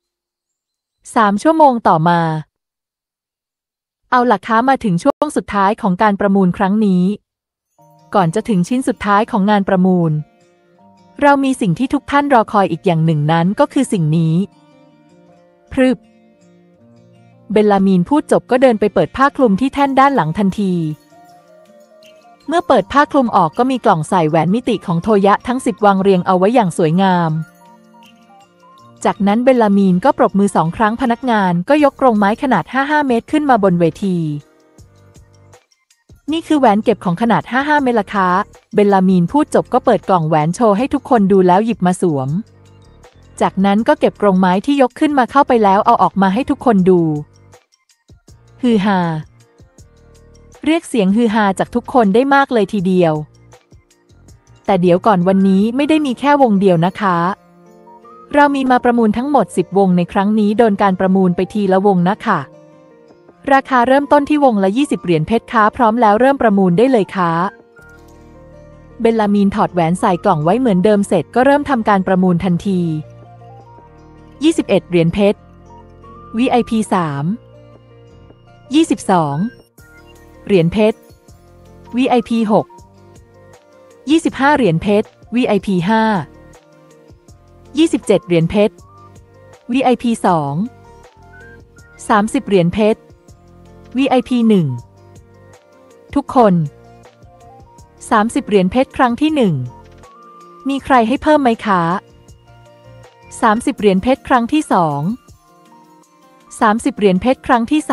3 ชั่วโมงต่อมาเอาล่ะค้ามาถึงช่วงสุดท้ายของการประมูลครั้งนี้ก่อนจะถึงชิ้นสุดท้ายของงานประมูลเรามีสิ่งที่ทุกท่านรอคอยอีกอย่างหนึ่งนั้นก็คือสิ่งนี้พรึบเบลลามีนพูดจบก็เดินไปเปิดผ้าคลุมที่แท่นด้านหลังทันทีเมื่อเปิดผ้าคลุมออกก็มีกล่องใส่แหวนมิติของโทยะทั้ง10วางเรียงเอาไว้อย่างสวยงามจากนั้นเบลลามีนก็ปรบมือ2 ครั้งพนักงานก็ยกกรงไม้ขนาด55 เมตรขึ้นมาบนเวทีนี่คือแหวนเก็บของขนาด55 เมตรล่ะคะเบลลามีนพูดจบก็เปิดกล่องแหวนโชว์ให้ทุกคนดูแล้วหยิบมาสวมจากนั้นก็เก็บกรงไม้ที่ยกขึ้นมาเข้าไปแล้วเอาออกมาให้ทุกคนดูฮือฮาเรียกเสียงฮือฮาจากทุกคนได้มากเลยทีเดียวแต่เดี๋ยวก่อนวันนี้ไม่ได้มีแค่วงเดียวนะคะเรามีมาประมูลทั้งหมด10 วงในครั้งนี้โดนการประมูลไปทีละวงนะคะราคาเริ่มต้นที่วงละ20 เหรียญเพชรค้าพร้อมแล้วเริ่มประมูลได้เลยค่ะเบลลามีนถอดแหวนใส่กล่องไว้เหมือนเดิมเสร็จก็เริ่มทำการประมูลทันที21 เหรียญเพชร VIP 3 22 เหรียญเพชร VIP 6 25 เหรียญเพชร VIP 5 27 เหรียญเพชร VIP 2 30 เหรียญเพชร VIP 1ทุกคน30 เหรียญเพชรครั้งที่1มีใครให้เพิ่มไหมคะ30 เหรียญเพชรครั้งที่2 30 เหรียญเพชรครั้งที่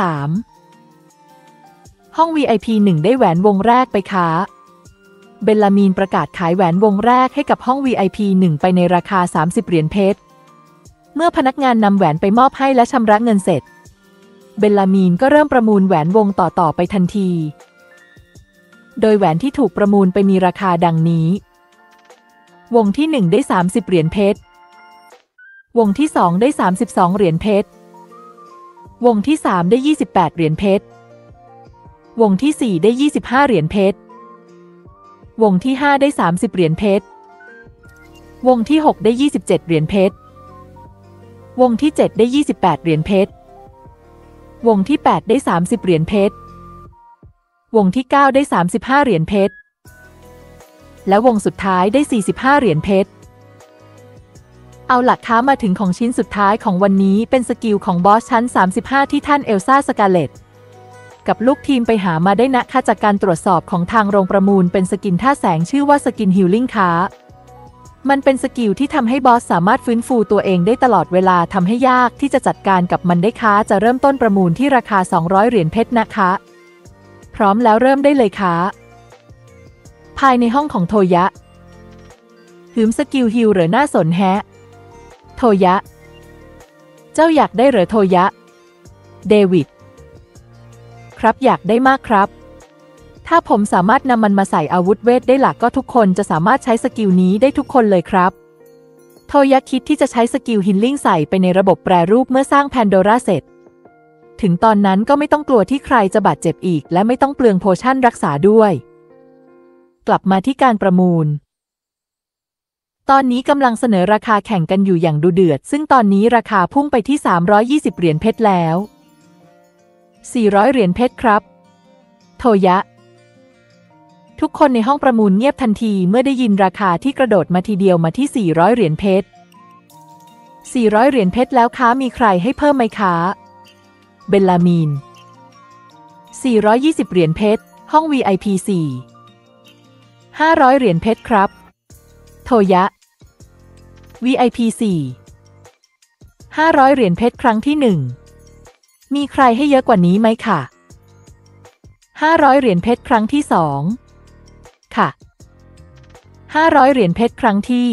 3ห้อง VIP 1ได้แหวนวงแรกไปคะเบลลามีนประกาศขายแหวนวงแรกให้กับห้อง VIP 1ไปในราคา30 เหรียญเพชรเมื่อพนักงานนำแหวนไปมอบให้และชำระเงินเสร็จเบลลามีนก็เริ่มประมูลแหวนวงต่อไปทันทีโดยแหวนที่ถูกประมูลไปมีราคาดังนี้วงที่1ได้30 เหรียญเพชรวงที่2ได้32 เหรียญเพชรวงที่3ได้28 เหรียญเพชรวงที่4ได้25 เหรียญเพชรวงที่5ได้30 เหรียญเพชรวงที่6ได้27 เหรียญเพชรวงที่7ได้28 เหรียญเพชรวงที่8ได้30 เหรียญเพชรวงที่9ได้35 เหรียญเพชรและวงสุดท้ายได้45 เหรียญเพชรเอาหลักค้ามาถึงของชิ้นสุดท้ายของวันนี้เป็นสกิลของบอสชั้น35ที่ท่านเอลซ่าสกาเลตกับลูกทีมไปหามาได้นะคะจากการตรวจสอบของทางโรงประมูลเป็นสกินท่าแสงชื่อว่าสกินฮิลลิ่งค้ามันเป็นสกิลที่ทำให้บอสสามารถฟื้นฟูตัวเองได้ตลอดเวลาทำให้ยากที่จะจัดการกับมันได้ค่ะจะเริ่มต้นประมูลที่ราคา200 เหรียญเพชรนะคะพร้อมแล้วเริ่มได้เลยค่ะภายในห้องของโทยะหืมสกิลฮิลเหรอน่าสนแฮะโทยะเจ้าอยากได้เหรอโทยะเดวิดครับอยากได้มากครับถ้าผมสามารถนำมันมาใส่อาวุธเวทได้หลักก็ทุกคนจะสามารถใช้สกิลนี้ได้ทุกคนเลยครับโทยะคิดที่จะใช้สกิลฮิลลิ่งใส่ไปในระบบแปรรูปเมื่อสร้างแพนโดราเสร็จถึงตอนนั้นก็ไม่ต้องกลัวที่ใครจะบาดเจ็บอีกและไม่ต้องเปลืองโพชั่นรักษาด้วยกลับมาที่การประมูลตอนนี้กำลังเสนอราคาแข่งกันอยู่อย่างดุเดือดซึ่งตอนนี้ราคาพุ่งไปที่320 เหรียญเพชรแล้ว400 เหรียญเพชรครับโทยะทุกคนในห้องประมูลเงียบทันทีเมื่อได้ยินราคาที่กระโดดมาทีเดียวมาที่400 เหรียญเพชร400 เหรียญเพชรแล้วค้ามีใครให้เพิ่มไหมคะเบลลามีน420 เหรียญเพชรห้อง VIP 4 500 เหรียญเพชรครับโทยะ VIP 4 500 เหรียญเพชรครั้งที่1มีใครให้เยอะกว่านี้ไหมค่ะ500 เหรียญเพชรครั้งที่2ค่ะ500 เหรียญเพชรครั้งที่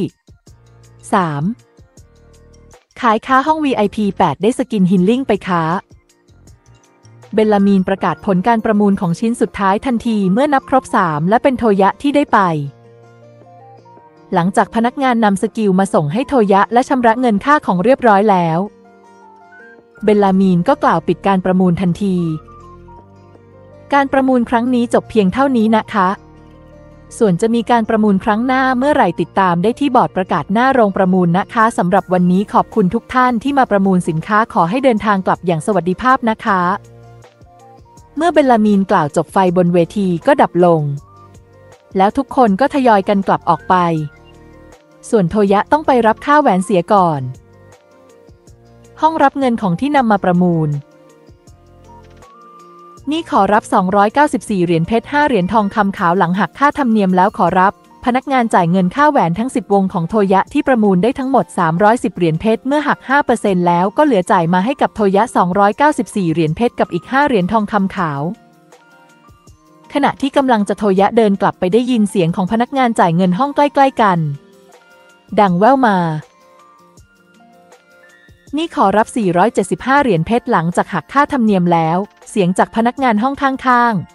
3ขายค้าห้อง VIP 8ได้สกินฮิลลิ่งไปค้าเบลลามีนประกาศผลการประมูลของชิ้นสุดท้ายทันทีเมื่อนับครบ3และเป็นโทยะที่ได้ไปหลังจากพนักงานนำสกิลมาส่งให้โทยะและชำระเงินค่าของเรียบร้อยแล้วเบลลามีนก็กล่าวปิดการประมูลทันทีการประมูลครั้งนี้จบเพียงเท่านี้นะคะส่วนจะมีการประมูลครั้งหน้าเมื่อไหร่ติดตามได้ที่บอร์ดประกาศหน้าโรงประมูลนะคะสำหรับวันนี้ขอบคุณทุกท่านที่มาประมูลสินค้าขอให้เดินทางกลับอย่างสวัสดิภาพนะคะเมื่อเบลลามีนกล่าวจบไฟบนเวทีก็ดับลงแล้วทุกคนก็ทยอยกันกลับออกไปส่วนโทยะต้องไปรับค่าแหวนเสียก่อนห้องรับเงินของที่นำมาประมูลนี่ขอรับ294เหรียญเพชร5เหรียญทองคำขาวหลังหักค่าธรรมเนียมแล้วขอรับพนักงานจ่ายเงินค่าแหวนทั้ง10วงของโทยะที่ประมูลได้ทั้งหมด310เหรียญเพชรเมื่อหัก 5% แล้วก็เหลือจ่ายมาให้กับโทยะ294เหรียญเพชรกับอีก5เหรียญทองคำขาวขณะที่กำลังจะโทยะเดินกลับไปได้ยินเสียงของพนักงานจ่ายเงินห้องใกล้ๆกันดังแว่วมานี่ขอรับ475เหรียญเพชรหลังจากหักค่าธรรมเนียมแล้วเสียงจากพนักงานห้องข้างๆ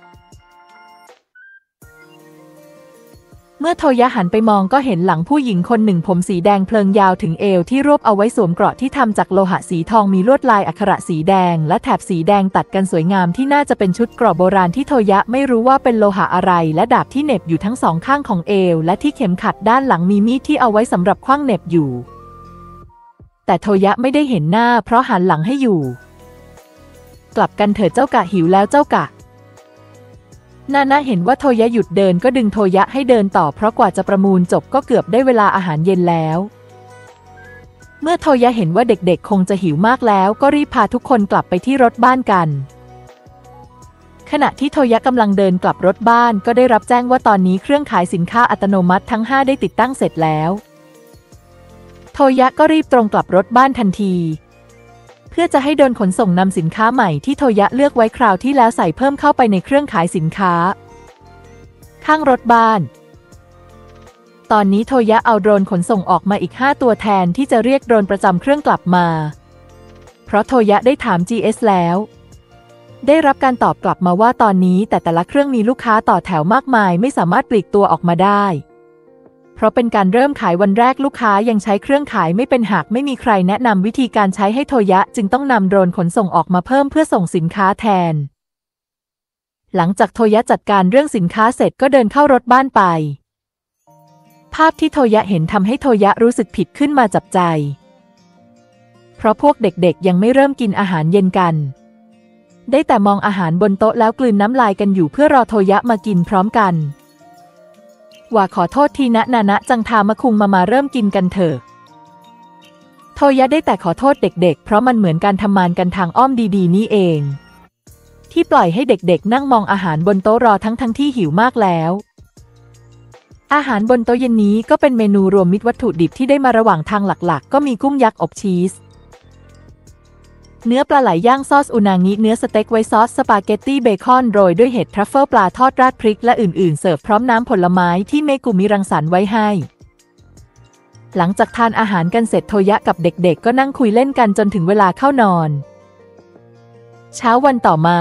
เมื่อโทยะหันไปมองก็เห็นหลังผู้หญิงคนหนึ่งผมสีแดงเพลิงยาวถึงเอวที่รวบเอาไว้สวมเกราะที่ทำจากโลหะสีทองมีลวดลายอักขระสีแดงและแถบสีแดงตัดกันสวยงามที่น่าจะเป็นชุดเกราะโบราณที่โทยะไม่รู้ว่าเป็นโลหะอะไรและดาบที่เหน็บอยู่ทั้งสองข้างของเอวและที่เข็มขัดด้านหลังมีมีดที่เอาไว้สำหรับขว้างเหน็บอยู่แต่โทยะไม่ได้เห็นหน้าเพราะหันหลังให้อยู่กลับกันเถิดเจ้ากะหิวแล้วเจ้ากะนานะเห็นว่าโทยะหยุดเดินก็ดึงโทยะให้เดินต่อเพราะกว่าจะประมูลจบก็เกือบได้เวลาอาหารเย็นแล้วเมื่อโทยะเห็นว่าเด็กๆคงจะหิวมากแล้วก็รีบพาทุกคนกลับไปที่รถบ้านกันขณะที่โทยะกำลังเดินกลับรถบ้านก็ได้รับแจ้งว่าตอนนี้เครื่องขายสินค้าอัตโนมัติทั้ง5ได้ติดตั้งเสร็จแล้วโทยะก็รีบตรงกลับรถบ้านทันทีเพื่อจะให้โดนขนส่งนำสินค้าใหม่ที่โทยะเลือกไว้คราวที่แล้วใส่เพิ่มเข้าไปในเครื่องขายสินค้าข้างรถบ้านตอนนี้โทยะเอาโดรนขนส่งออกมาอีก5ตัวแทนที่จะเรียกโดรนประจำเครื่องกลับมาเพราะโทยะได้ถาม GS แล้วได้รับการตอบกลับมาว่าตอนนี้แต่ละเครื่องมีลูกค้าต่อแถวมากมายไม่สามารถปลีกตัวออกมาได้เพราะเป็นการเริ่มขายวันแรกลูกค้ายังใช้เครื่องขายไม่เป็นหากไม่มีใครแนะนำวิธีการใช้ให้โทยะจึงต้องนำโดรนขนส่งออกมาเพิ่มเพื่อส่งสินค้าแทนหลังจากโทยะจัดการเรื่องสินค้าเสร็จก็เดินเข้ารถบ้านไปภาพที่โทยะเห็นทำให้โทยะรู้สึกผิดขึ้นมาจับใจเพราะพวกเด็กๆยังไม่เริ่มกินอาหารเย็นกันได้แต่มองอาหารบนโต๊ะแล้วกลืนน้ำลายกันอยู่เพื่อรอโทยะมากินพร้อมกันว่าขอโทษทีนะนานะจังทามะคุงมาเริ่มกินกันเถอะโทยะได้แต่ขอโทษเด็กๆเพราะมันเหมือนการทำมานกันทางอ้อมดีๆนี่เองที่ปล่อยให้เด็กๆนั่งมองอาหารบนโต๊ะรอทั้งที่หิวมากแล้วอาหารบนโต๊ะเย็นนี้ก็เป็นเมนูรวมมิตรวัตถุดิบที่ได้มาระหว่างทางหลักๆก็มีกุ้งยักษ์อบชีสเนื้อปลาไหลย่างซอสอุนางิเนื้อสเต็กไว้ซอสสปาเกตตี้เบคอนโรยด้วยเห็ดทรัฟเฟิลปลาทอดราดพริกและอื่นๆเสิร์ฟพร้อมน้ำผลไม้ที่เมกุมิรังสรรค์ไว้ให้หลังจากทานอาหารกันเสร็จโทยะกับเด็กๆก็นั่งคุยเล่นกันจนถึงเวลาเข้านอนเช้าวันต่อมา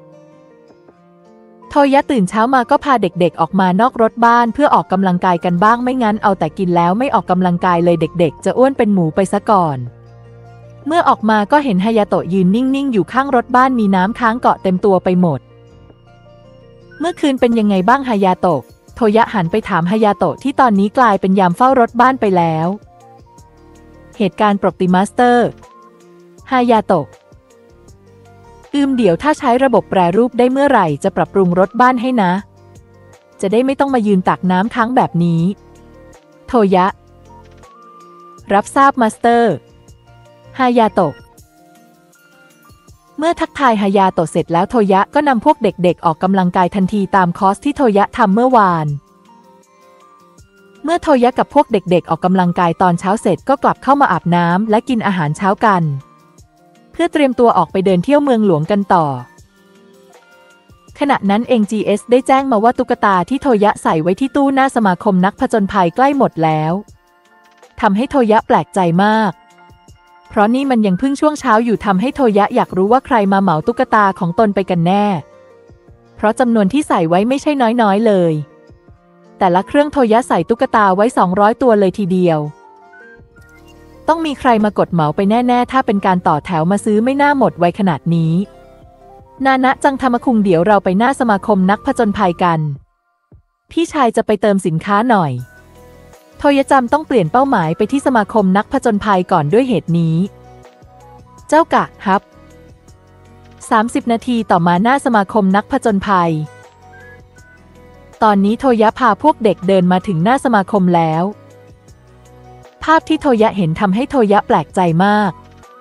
โทยะตื่นเช้ามาก็พาเด็กๆออกมานอกรถบ้านเพื่อออกกำลังกายกันบ้างไม่งั้นเอาแต่กินแล้วไม่ออกกำลังกายเลยเด็กๆจะอ้วนเป็นหมูไปซะก่อนเมื่อออกมาก็เห็นฮายาโตะยืนนิ่งๆอยู่ข้างรถบ้านมีน้ำค้างเกาะเต็มตัวไปหมดเมื่อคืนเป็นยังไงบ้างฮายาโตะโทยะหันไปถามฮายาโตะที่ตอนนี้กลายเป็นยามเฝ้ารถบ้านไปแล้วเหตุการณ์ปกติมาสเตอร์ฮายาโตะเดี๋ยวถ้าใช้ระบบแปรรูปได้เมื่อไหร่จะปรับปรุงรถบ้านให้นะจะได้ไม่ต้องมายืนตักน้ำค้างแบบนี้โทยะรับทราบมาสเตอร์ฮายาโตะเมื่อทักทายฮายาโตะเสร็จแล้วโทยะก็นำพวกเด็กๆออกกำลังกายทันทีตามคอร์สที่โทยะทำเมื่อวานเมื่อโทยะกับพวกเด็กๆออกกำลังกายตอนเช้าเสร็จก็กลับเข้ามาอาบน้ำและกินอาหารเช้ากันเพื่อเตรียมตัวออกไปเดินเที่ยวเมืองหลวงกันต่อขณะนั้นเอง GS ได้แจ้งมาว่าตุ๊กตาที่โทยะใส่ไว้ที่ตู้หน้าสมาคมนักผจญภัยใกล้หมดแล้วทำให้โทยะแปลกใจมากเพราะนี่มันยังเพิ่งช่วงเช้าอยู่ทำให้โทยะอยากรู้ว่าใครมาเหมาตุ๊กตาของตนไปกันแน่เพราะจำนวนที่ใส่ไว้ไม่ใช่น้อยๆเลยแต่ละเครื่องโทยะใส่ตุ๊กตาไว้200ตัวเลยทีเดียวต้องมีใครมากดเหมาไปแน่ๆถ้าเป็นการต่อแถวมาซื้อไม่น่าหมดไวขนาดนี้นานะจังทามะคุงเดี๋ยวเราไปหน้าสมาคมนักผจญภัยกันพี่ชายจะไปเติมสินค้าหน่อยโทยะจำต้องเปลี่ยนเป้าหมายไปที่สมาคมนักผจญภัยก่อนด้วยเหตุนี้เจ้ากะครับ30 นาทีต่อมาหน้าสมาคมนักผจญภัยตอนนี้โทยะพาพวกเด็กเดินมาถึงหน้าสมาคมแล้วภาพที่โทยะเห็นทำให้โทยะแปลกใจมาก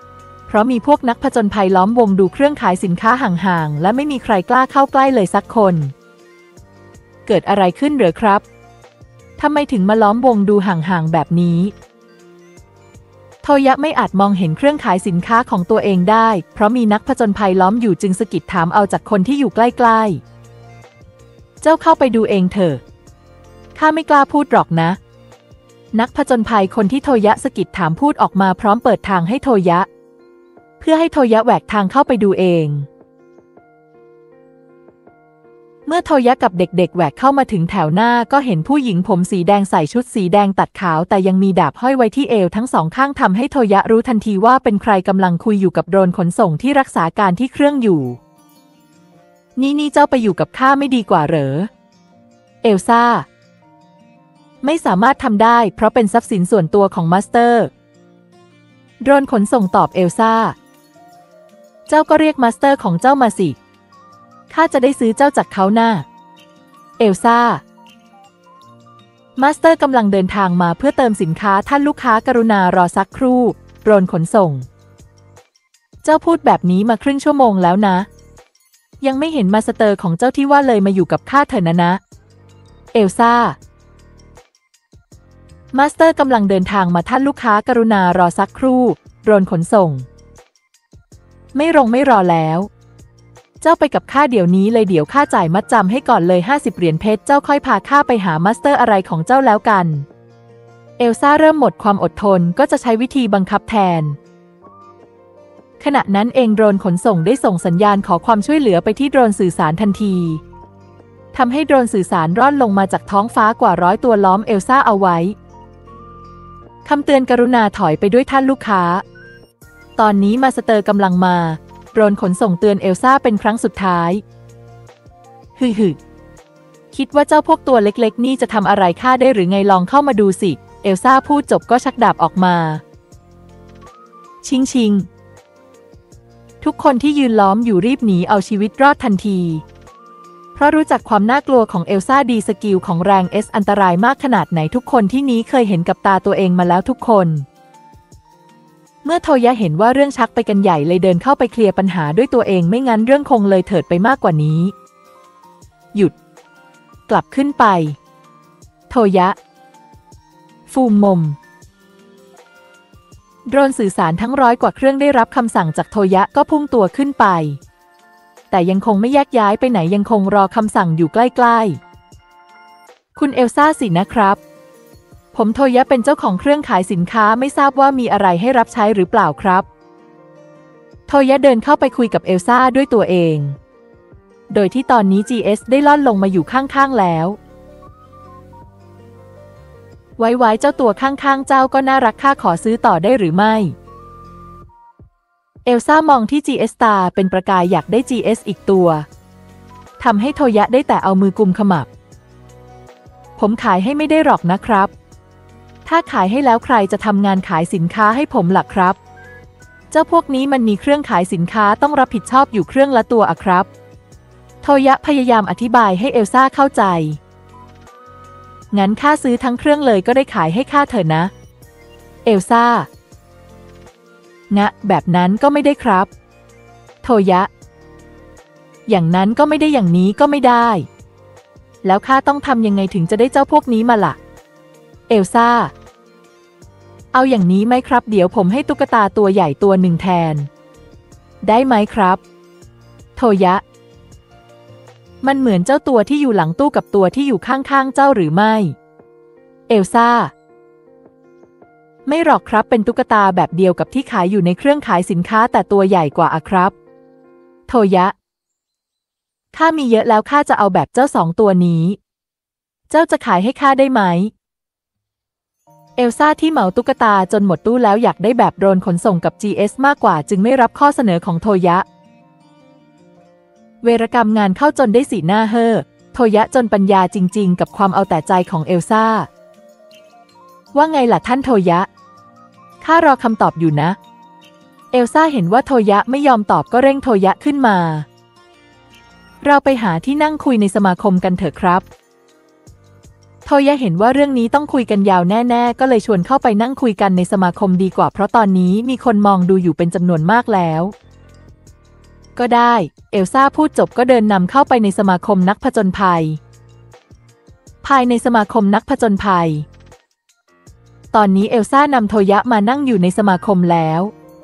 เพราะมีพวกนักผจญภัยล้อมวงดูเครื่องขายสินค้าห่างๆและไม่มีใครกล้าเข้าใกล้เลยสักคนเกิดอะไรขึ้นเหรอครับทำไมถึงมาล้อมวงดูห่างๆแบบนี้โทยะไม่อาจมองเห็นเครื่องขายสินค้าของตัวเองได้เพราะมีนักผจญภัยล้อมอยู่จึงสะกิดถามเอาจากคนที่อยู่ใกล้ๆเจ้าเข้าไปดูเองเถอะข้าไม่กล้าพูดหรอกนะนักผจญภัยคนที่โทยะสะกิดถามพูดออกมาพร้อมเปิดทางให้โทยะเพื่อให้โทยะแหวกทางเข้าไปดูเองเมื่อโทยะกับเด็กๆแหวกเข้ามาถึงแถวหน้าก็เห็นผู้หญิงผมสีแดงใส่ชุดสีแดงตัดขาวแต่ยังมีดาบห้อยไว้ที่เอวทั้งสองข้างทำให้โทยะรู้ทันทีว่าเป็นใครกำลังคุยอยู่กับโดรนขนส่งที่รักษาการที่เครื่องอยู่นี่เจ้าไปอยู่กับข้าไม่ดีกว่าเหรอเอลซ่าไม่สามารถทำได้เพราะเป็นทรัพย์สินส่วนตัวของมาสเตอร์โดรนขนส่งตอบเอลซ่าเจ้าก็เรียกมาสเตอร์ของเจ้ามาสิข้าจะได้ซื้อเจ้าจากเขาหน้าเอลซ่ามาสเตอร์กำลังเดินทางมาเพื่อเติมสินค้าท่านลูกค้ากรุณารอสักครู่โดรนขนส่งเจ้าพูดแบบนี้มาครึ่งชั่วโมงแล้วนะยังไม่เห็นมาสเตอร์ของเจ้าที่ว่าเลยมาอยู่กับข้าเถอะนะเอลซ่ามาสเตอร์กำลังเดินทางมาท่านลูกค้ากรุณารอสักครู่โดรนขนส่งไม่รอแล้วเจ้าไปกับข้าเดี๋ยวนี้เลยเดี๋ยวข้าจ่ายมัดจำให้ก่อนเลย50 เหรียญเพชรเจ้าค่อยพาข้าไปหามาสเตอร์อะไรของเจ้าแล้วกันเอลซ่าเริ่มหมดความอดทนก็จะใช้วิธีบังคับแทนขณะนั้นเองโดรนขนส่งได้ส่งสัญญาณขอความช่วยเหลือไปที่โดรนสื่อสารทันทีทำให้โดรนสื่อสารร่อนลงมาจากท้องฟ้ากว่า100 ตัวล้อมเอลซ่าเอาไว้คำเตือนกรุณาถอยไปด้วยท่านลูกค้าตอนนี้มาสเตอร์กำลังมาโดรนขนส่งเตือนเอลซ่าเป็นครั้งสุดท้ายฮึคิดว่าเจ้าพวกตัวเล็กๆนี่จะทำอะไรข้าได้หรือไงลองเข้ามาดูสิเอลซ่าพูดจบก็ชักดาบออกมาชิงทุกคนที่ยืนล้อมอยู่รีบหนีเอาชีวิตรอดทันทีเพราะรู้จักความน่ากลัวของเอลซ่าดีสกิลของแรงเอสอันตรายมากขนาดไหนทุกคนที่นี้เคยเห็นกับตาตัวเองมาแล้วทุกคนเมื่อโทยะเห็นว่าเรื่องชักไปกันใหญ่เลยเดินเข้าไปเคลียร์ปัญหาด้วยตัวเองไม่งั้นเรื่องคงเลยเถิดไปมากกว่านี้หยุดกลับขึ้นไปโทยะฟูมมโดรนสื่อสารทั้ง100 กว่าเครื่องได้รับคำสั่งจากโทยะก็พุ่งตัวขึ้นไปแต่ยังคงไม่แยกย้ายไปไหนยังคงรอคำสั่งอยู่ใกล้ๆคุณเอลซ่าสินะครับผมโทยะเป็นเจ้าของเครื่องขายสินค้าไม่ทราบว่ามีอะไรให้รับใช้หรือเปล่าครับโทยะเดินเข้าไปคุยกับเอลซ่าด้วยตัวเองโดยที่ตอนนี้ GS ได้ล่อนลงมาอยู่ข้างๆแล้วไว้เจ้าตัวข้างๆเจ้าก็น่ารักข้าขอซื้อต่อได้หรือไม่เอลซ่ามองที่ GS ตาเป็นประกายอยากได้ GS อีกตัวทำให้โทยะได้แต่เอามือกุมขมับผมขายให้ไม่ได้หรอกนะครับถ้าขายให้แล้วใครจะทำงานขายสินค้าให้ผมล่ะครับเจ้าพวกนี้มันมีเครื่องขายสินค้าต้องรับผิดชอบอยู่เครื่องละตัวอะครับโทยะพยายามอธิบายให้เอลซ่าเข้าใจงั้นข้าซื้อทั้งเครื่องเลยก็ได้ขายให้ข้าเถอะนะเอลซ่างะแบบนั้นก็ไม่ได้ครับโทยะอย่างนั้นก็ไม่ได้อย่างนี้ก็ไม่ได้แล้วข้าต้องทำยังไงถึงจะได้เจ้าพวกนี้มาล่ะเอลซ่าเอาอย่างนี้ไหมครับเดี๋ยวผมให้ตุ๊กตาตัวใหญ่ตัวหนึ่งแทนได้ไหมครับโทยะมันเหมือนเจ้าตัวที่อยู่หลังตู้กับตัวที่อยู่ข้างๆเจ้าหรือไม่เอลซ่าไม่หรอกครับเป็นตุ๊กตาแบบเดียวกับที่ขายอยู่ในเครื่องขายสินค้าแต่ตัวใหญ่กว่าอะครับโทยะข้ามีเยอะแล้วข้าจะเอาแบบเจ้า2 ตัวนี้เจ้าจะขายให้ข้าได้ไหมเอลซ่าที่เหมาตุ๊กตาจนหมดตู้แล้วอยากได้แบบโดรนขนส่งกับ GS มากกว่าจึงไม่รับข้อเสนอของโทยะเวรกรรมงานเข้าจนได้สีหน้าเฮ่อโทยะจนปัญญาจริงๆกับความเอาแต่ใจของเอลซ่าว่าไงล่ะท่านโทยะข้ารอคำตอบอยู่นะเอลซ่าเห็นว่าโทยะไม่ยอมตอบก็เร่งโทยะขึ้นมาเราไปหาที่นั่งคุยในสมาคมกันเถอะครับโทยะเห็นว่าเรื่องนี้ต้องคุยกันยาวแน่ๆก็เลยชวนเข้าไปนั่งคุยกันในสมาคมดีกว่าเพราะตอนนี้มีคนมองดูอยู่เป็นจำนวนมากแล้วก็ได้เอลซ่าพูดจบก็เดินนำเข้าไปในสมาคมนักผจญภัยภายในสมาคมนักผจญภัยตอนนี้เอลซ่านำโทยะมานั่งอยู่ในสมาคมแล้ว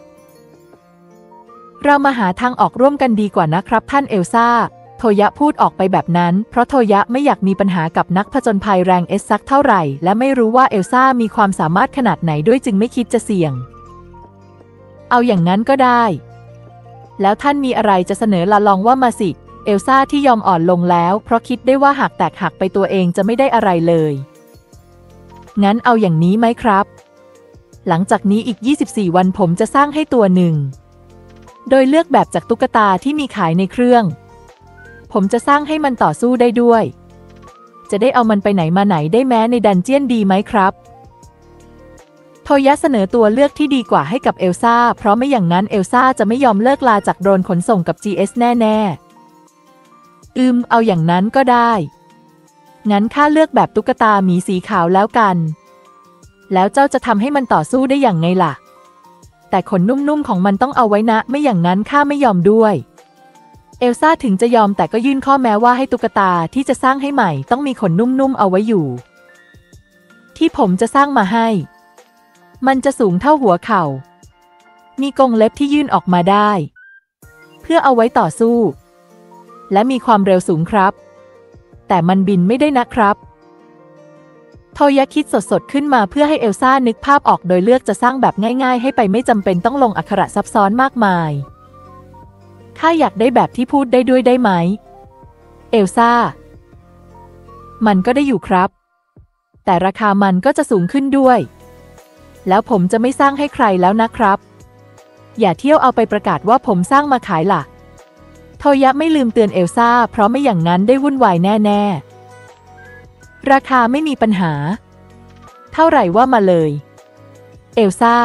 เรามาหาทางออกร่วมกันดีกว่านะครับท่านเอลซ่าโทยะพูดออกไปแบบนั้นเพราะโทยะไม่อยากมีปัญหากับนักผจญภัยแรงเอสสักเท่าไหร่และไม่รู้ว่าเอลซ่ามีความสามารถขนาดไหนด้วยจึงไม่คิดจะเสี่ยงเอาอย่างนั้นก็ได้แล้วท่านมีอะไรจะเสนอละลองว่ามาสิเอลซ่าที่ยอมอ่อนลงแล้วเพราะคิดได้ว่าหากแตกหักไปตัวเองจะไม่ได้อะไรเลยงั้นเอาอย่างนี้ไหมครับหลังจากนี้อีก24วันผมจะสร้างให้ตัวหนึ่งโดยเลือกแบบจากตุ๊กตาที่มีขายในเครื่องผมจะสร้างให้มันต่อสู้ได้ด้วยจะได้เอามันไปไหนมาไหนได้แม้ในดันเจียนดีไหมครับโทยะเสนอตัวเลือกที่ดีกว่าให้กับเอลซ่าเพราะไม่อย่างนั้นเอลซ่าจะไม่ยอมเลิกลาจากโดรนขนส่งกับ GS แน่ๆเอาอย่างนั้นก็ได้งั้นข้าเลือกแบบตุ๊กตาหมีสีขาวแล้วกันแล้วเจ้าจะทำให้มันต่อสู้ได้อย่างไงล่ะแต่ขนนุ่มๆของมันต้องเอาไว้นะไม่อย่างนั้นข้าไม่ยอมด้วยเอลซ่าถึงจะยอมแต่ก็ยื่นข้อแม้ว่าให้ตุ๊กตาที่จะสร้างให้ใหม่ต้องมีขนนุ่มๆเอาไว้อยู่ที่ผมจะสร้างมาให้มันจะสูงเท่าหัวเข่ามีกรงเล็บที่ยื่นออกมาได้เพื่อเอาไว้ต่อสู้และมีความเร็วสูงครับแต่มันบินไม่ได้นะครับโทยะคิดสดๆขึ้นมาเพื่อให้เอลซ่านึกภาพออกโดยเลือกจะสร้างแบบง่ายๆให้ไปไม่จำเป็นต้องลงอักขระซับซ้อนมากมายข้าอยากได้แบบที่พูดได้ด้วยได้ไหมเอลซ่ามันก็ได้อยู่ครับแต่ราคามันก็จะสูงขึ้นด้วยแล้วผมจะไม่สร้างให้ใครแล้วนะครับอย่าเที่ยวเอาไปประกาศว่าผมสร้างมาขายล่ะโทยะไม่ลืมเตือนเอลซ่าเพราะไม่อย่างนั้นได้วุ่นวายแน่ๆราคาไม่มีปัญหาเท่าไหร่ว่ามาเลยเอลซ่า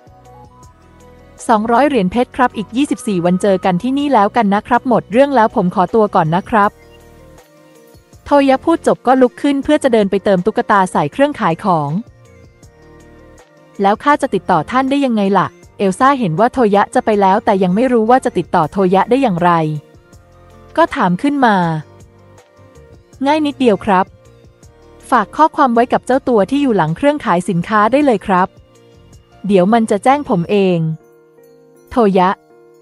200 เหรียญเพชรครับอีก24วันเจอกันที่นี่แล้วกันนะครับหมดเรื่องแล้วผมขอตัวก่อนนะครับโทยะพูดจบก็ลุกขึ้นเพื่อจะเดินไปเติมตุ๊กตาใส่เครื่องขายของแล้วข้าจะติดต่อท่านได้ยังไงล่ะเอลซ่าเห็นว่าโทยะจะไปแล้วแต่ยังไม่รู้ว่าจะติดต่อโทยะได้อย่างไรก็ถามขึ้นมาง่ายนิดเดียวครับฝากข้อความไว้กับเจ้าตัวที่อยู่หลังเครื่องขายสินค้าได้เลยครับเดี๋ยวมันจะแจ้งผมเองโทยะ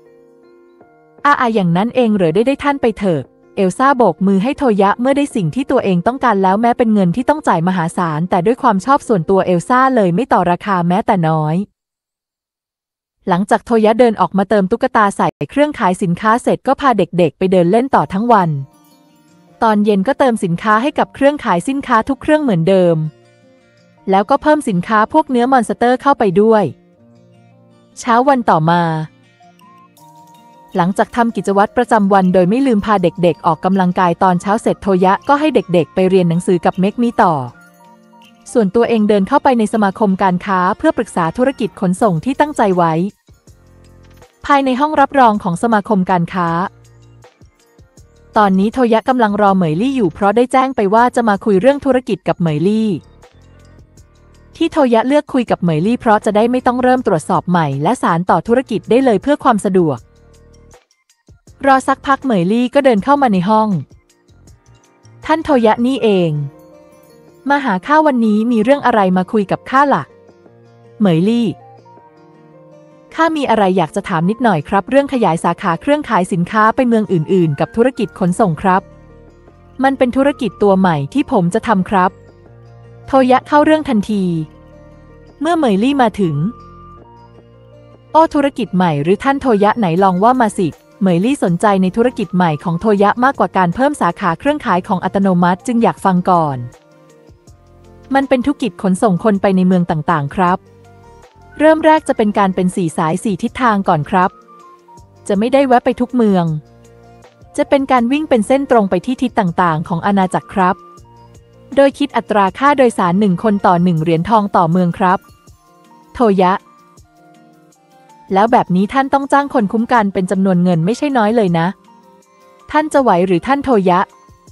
อย่างนั้นเองเหรอได้ท่านไปเถอะเอลซ่าโบกมือให้โทยะเมื่อได้สิ่งที่ตัวเองต้องการแล้วแม้เป็นเงินที่ต้องจ่ายมหาศาลแต่ด้วยความชอบส่วนตัวเอลซ่าเลยไม่ต่อราคาแม้แต่น้อยหลังจากโทยะเดินออกมาเติมตุ๊กตาใส่เครื่องขายสินค้าเสร็จก็พาเด็กๆไปเดินเล่นต่อทั้งวันตอนเย็นก็เติมสินค้าให้กับเครื่องขายสินค้าทุกเครื่องเหมือนเดิมแล้วก็เพิ่มสินค้าพวกเนื้อมอนสเตอร์เข้าไปด้วยเช้าวันต่อมาหลังจากทำกิจวัตรประจำวันโดยไม่ลืมพาเด็กๆออกกำลังกายตอนเช้าเสร็จโทยะก็ให้เด็กๆไปเรียนหนังสือกับเมกมิต่อส่วนตัวเองเดินเข้าไปในสมาคมการค้าเพื่อปรึกษาธุรกิจขนส่งที่ตั้งใจไว้ภายในห้องรับรองของสมาคมการค้าตอนนี้โทยะกำลังรอเหมยลี่อยู่เพราะได้แจ้งไปว่าจะมาคุยเรื่องธุรกิจกับเหมยลี่ที่โทยะเลือกคุยกับเหมยลี่เพราะจะได้ไม่ต้องเริ่มตรวจสอบใหม่และสานต่อธุรกิจได้เลยเพื่อความสะดวกรอสักพักเหมยลี่ก็เดินเข้ามาในห้องท่านโทยะนี่เองมาหาข้าวันนี้มีเรื่องอะไรมาคุยกับข้าล่ะเหมยลี่ข้ามีอะไรอยากจะถามนิดหน่อยครับเรื่องขยายสาขาเครื่องขายสินค้าไปเมืองอื่นๆกับธุรกิจขนส่งครับมันเป็นธุรกิจตัวใหม่ที่ผมจะทำครับโทยะเข้าเรื่องทันทีเมื่อเหมยลี่มาถึงธุรกิจใหม่หรือท่านโทยะไหนลองว่ามาสิเหมยลี่สนใจในธุรกิจใหม่ของโทยะมากกว่าการเพิ่มสาขาเครื่องขายของอัตโนมัติจึงอยากฟังก่อนมันเป็นธุรกิจขนส่งคนไปในเมืองต่างๆครับเริ่มแรกจะเป็นการเป็น4 สาย 4 ทิศทางก่อนครับจะไม่ได้แวะไปทุกเมืองจะเป็นการวิ่งเป็นเส้นตรงไปที่ทิศต่างๆของอาณาจักรครับโดยคิดอัตราค่าโดยสาร1 คนต่อ1 เหรียญทองต่อเมืองครับโทยะแล้วแบบนี้ท่านต้องจ้างคนคุ้มกันเป็นจำนวนเงินไม่ใช่น้อยเลยนะท่านจะไหวหรือท่านโทยะ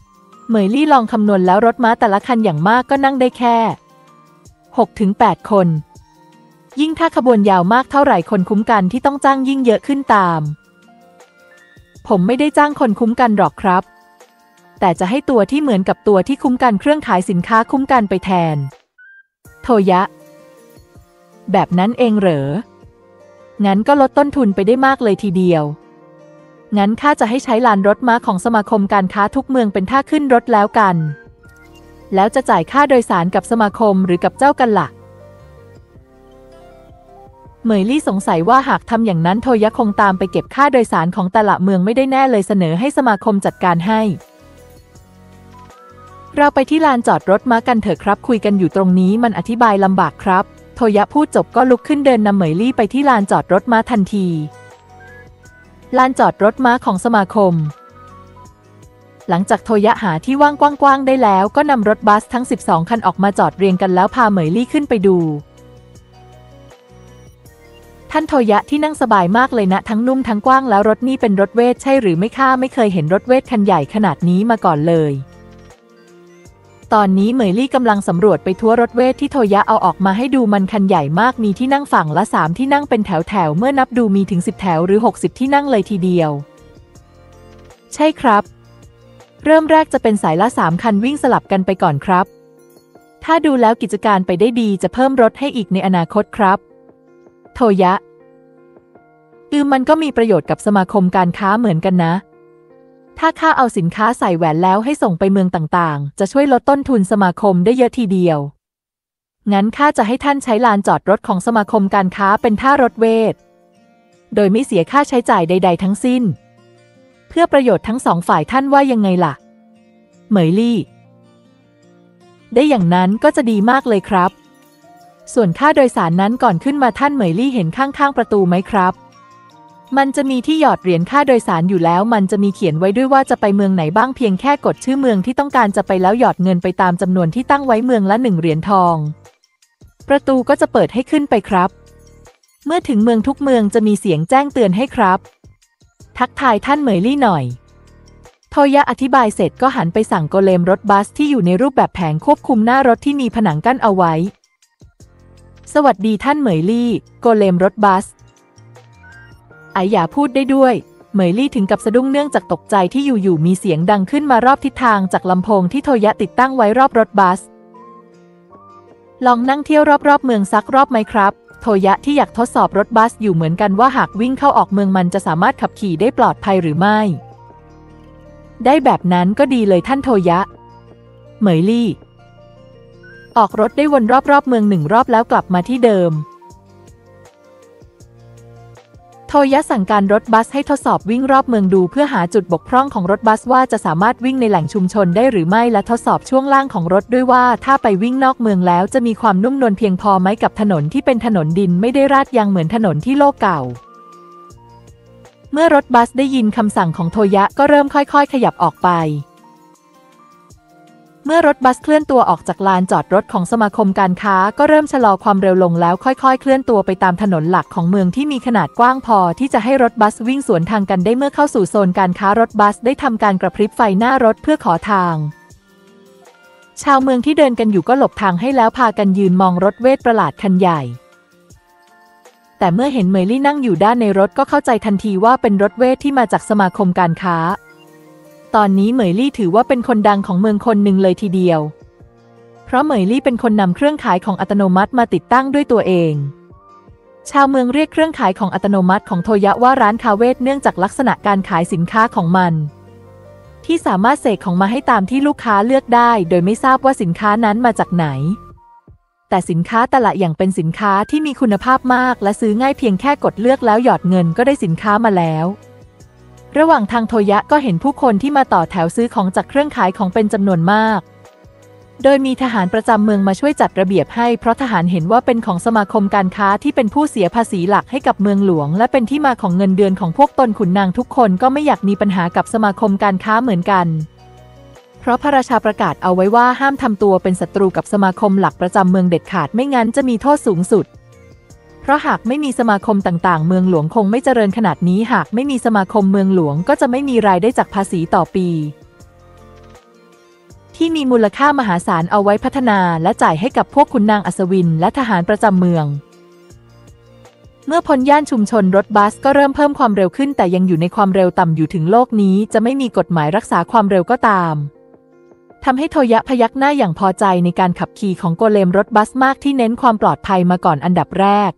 เหมยลี่ลองคำนวณแล้วรถม้าแต่ละคันอย่างมากก็นั่งได้แค่ 6-8 คน ยิ่งถ้าขบวนยาวมากเท่าไหร่คนคุ้มกันที่ต้องจ้างยิ่งเยอะขึ้นตามผมไม่ได้จ้างคนคุ้มกันหรอกครับแต่จะให้ตัวที่เหมือนกับตัวที่คุ้มกันเครื่องขายสินค้าคุ้มกันไปแทนโทยะแบบนั้นเองเหรองั้นก็ลดต้นทุนไปได้มากเลยทีเดียวงั้นข้าจะให้ใช้ลานรถม้าของสมาคมการค้าทุกเมืองเป็นท่าขึ้นรถแล้วกันแล้วจะจ่ายค่าโดยสารกับสมาคมหรือกับเจ้ากันล่ะเหมยลี่สงสัยว่าหากทำอย่างนั้นโทยะคงตามไปเก็บค่าโดยสารของแต่ละเมืองไม่ได้แน่เลยเสนอให้สมาคมจัดการให้เราไปที่ลานจอดรถม้ากันเถอะครับคุยกันอยู่ตรงนี้มันอธิบายลำบากครับโทยะพูดจบก็ลุกขึ้นเดินนำเหมยลี่ไปที่ลานจอดรถม้าทันทีลานจอดรถม้าของสมาคมหลังจากโทยะหาที่ว่างกว้างๆได้แล้วก็นำรถบัสทั้ง12คันออกมาจอดเรียงกันแล้วพาเหมยลี่ขึ้นไปดูท่านโทยะที่นั่งสบายมากเลยนะทั้งนุ่มทั้งกว้างแล้วรถนี่เป็นรถเวทใช่หรือไม่ข้าไม่เคยเห็นรถเวทคันใหญ่ขนาดนี้มาก่อนเลยตอนนี้เหมยลี่กำลังสำรวจไปทั่วรถเวทที่โทยะเอาออกมาให้ดูมันคันใหญ่มากมีที่นั่งฝั่งละ3ที่นั่งเป็นแถวๆเมื่อนับดูมีถึง10แถวหรือ60ที่นั่งเลยทีเดียวใช่ครับเริ่มแรกจะเป็นสายละ3คันวิ่งสลับกันไปก่อนครับถ้าดูแล้วกิจการไปได้ดีจะเพิ่มรถให้อีกในอนาคตครับโทยะมันก็มีประโยชน์กับสมาคมการค้าเหมือนกันนะถ้าข้าเอาสินค้าใส่แหวนแล้วให้ส่งไปเมืองต่างๆจะช่วยลดต้นทุนสมาคมได้เยอะทีเดียวงั้นข้าจะให้ท่านใช้ลานจอดรถของสมาคมการค้าเป็นท่ารถเวทโดยไม่เสียค่าใช้จ่ายใดๆทั้งสิ้นเพื่อประโยชน์ทั้งสองฝ่ายท่านว่ายังไงล่ะเหมยลี่ได้อย่างนั้นก็จะดีมากเลยครับส่วนค่าโดยสารนั้นก่อนขึ้นมาท่านเหมยลี่เห็นข้างๆประตูไหมครับมันจะมีที่หยอดเหรียญค่าโดยสารอยู่แล้วมันจะมีเขียนไว้ด้วยว่าจะไปเมืองไหนบ้างเพียงแค่กดชื่อเมืองที่ต้องการจะไปแล้วหยอดเงินไปตามจำนวนที่ตั้งไว้เมืองละ1เหรียญทองประตูก็จะเปิดให้ขึ้นไปครับเมื่อถึงเมืองทุกเมืองจะมีเสียงแจ้งเตือนให้ครับทักทายท่านเหมยลี่หน่อยโทยะอธิบายเสร็จก็หันไปสั่งโกเลมรถบัสที่อยู่ในรูปแบบแผงควบคุมหน้ารถที่มีผนังกั้นเอาไว้สวัสดีท่านเหมยลี่โกเลมรถบัสอย่าพูดได้ด้วยเหมยลี่ถึงกับสะดุ้งเนื่องจากตกใจที่อยู่ๆมีเสียงดังขึ้นมารอบทิศทางจากลำโพงที่โทยะติดตั้งไว้รอบรถบัสลองนั่งเที่ยวรอบๆเมืองสักรอบไหมครับโทยะที่อยากทดสอบรถบัสอยู่เหมือนกันว่าหากวิ่งเข้าออกเมืองมันจะสามารถขับขี่ได้ปลอดภัยหรือไม่ได้แบบนั้นก็ดีเลยท่านโทยะเหมยลี่ออกรถได้วนรอบๆเมือง1รอบแล้วกลับมาที่เดิมโทยะสั่งการรถบัสให้ทดสอบวิ่งรอบเมืองดูเพื่อหาจุดบกพร่องของรถบัสว่าจะสามารถวิ่งในแหล่งชุมชนได้หรือไม่และทดสอบช่วงล่างของรถด้วยว่าถ้าไปวิ่งนอกเมืองแล้วจะมีความนุ่มนวลเพียงพอไหมกับถนนที่เป็นถนนดินไม่ได้ราดยางเหมือนถนนที่โลกเก่าเมื่อรถบัสได้ยินคำสั่งของโทยะก็เริ่มค่อยๆขยับออกไปเมื่อรถบัสเคลื่อนตัวออกจากลานจอดรถของสมาคมการค้าก็เริ่มชะลอความเร็วลงแล้วค่อยๆเคลื่อนตัวไปตามถนนหลักของเมืองที่มีขนาดกว้างพอที่จะให้รถบัสวิ่งสวนทางกันได้เมื่อเข้าสู่โซนการค้ารถบัสได้ทำการกระพริบไฟหน้ารถเพื่อขอทางชาวเมืองที่เดินกันอยู่ก็หลบทางให้แล้วพากันยืนมองรถเวทประหลาดคันใหญ่แต่เมื่อเห็นเหมยลี่นั่งอยู่ด้านในรถก็เข้าใจทันทีว่าเป็นรถเวทที่มาจากสมาคมการค้าตอนนี้เหมยลี่ถือว่าเป็นคนดังของเมืองคนหนึ่งเลยทีเดียวเพราะเหมยลี่เป็นคนนำเครื่องขายของอัตโนมัติมาติดตั้งด้วยตัวเองชาวเมืองเรียกเครื่องขายของอัตโนมัติของโทยะว่าร้านคาเวทเนื่องจากลักษณะการขายสินค้าของมันที่สามารถเสกของมาให้ตามที่ลูกค้าเลือกได้โดยไม่ทราบว่าสินค้านั้นมาจากไหนแต่สินค้าแต่ละอย่างเป็นสินค้าที่มีคุณภาพมากและซื้อง่ายเพียงแค่กดเลือกแล้วหยอดเงินก็ได้สินค้ามาแล้วระหว่างทางโทยะก็เห็นผู้คนที่มาต่อแถวซื้อของจากเครื่องขายของเป็นจำนวนมากโดยมีทหารประจำเมืองมาช่วยจัดระเบียบให้เพราะทหารเห็นว่าเป็นของสมาคมการค้าที่เป็นผู้เสียภาษีหลักให้กับเมืองหลวงและเป็นที่มาของเงินเดือนของพวกตนขุนนางทุกคนก็ไม่อยากมีปัญหากับสมาคมการค้าเหมือนกันเพราะพระราชาประกาศเอาไว้ว่าห้ามทำตัวเป็นศัตรูกับสมาคมหลักประจำเมืองเด็ดขาดไม่งั้นจะมีโทษสูงสุดเพราะหากไม่มีสมาคมต่างๆเมืองหลวงคงไม่เจริญขนาดนี้หากไม่มีสมาคมเมืองหลวงก็จะไม่มีรายได้จากภาษีต่อปีที่มีมูลค่ามหาศาลเอาไว้พัฒนาและจ่ายให้กับพวกขุนนางอัศวินและทหารประจำเมืองเมื่อพ้นย่านชุมชนรถบัสก็เริ่มเพิ่มความเร็วขึ้นแต่ยังอยู่ในความเร็วต่ำอยู่ถึงโลกนี้จะไม่มีกฎหมายรักษาความเร็วก็ตามทำให้โทยะพยักหน้าอย่างพอใจในการขับขี่ของโกเลมรถบัสมากที่เน้นความปลอดภัยมาก่อนอันดับแรก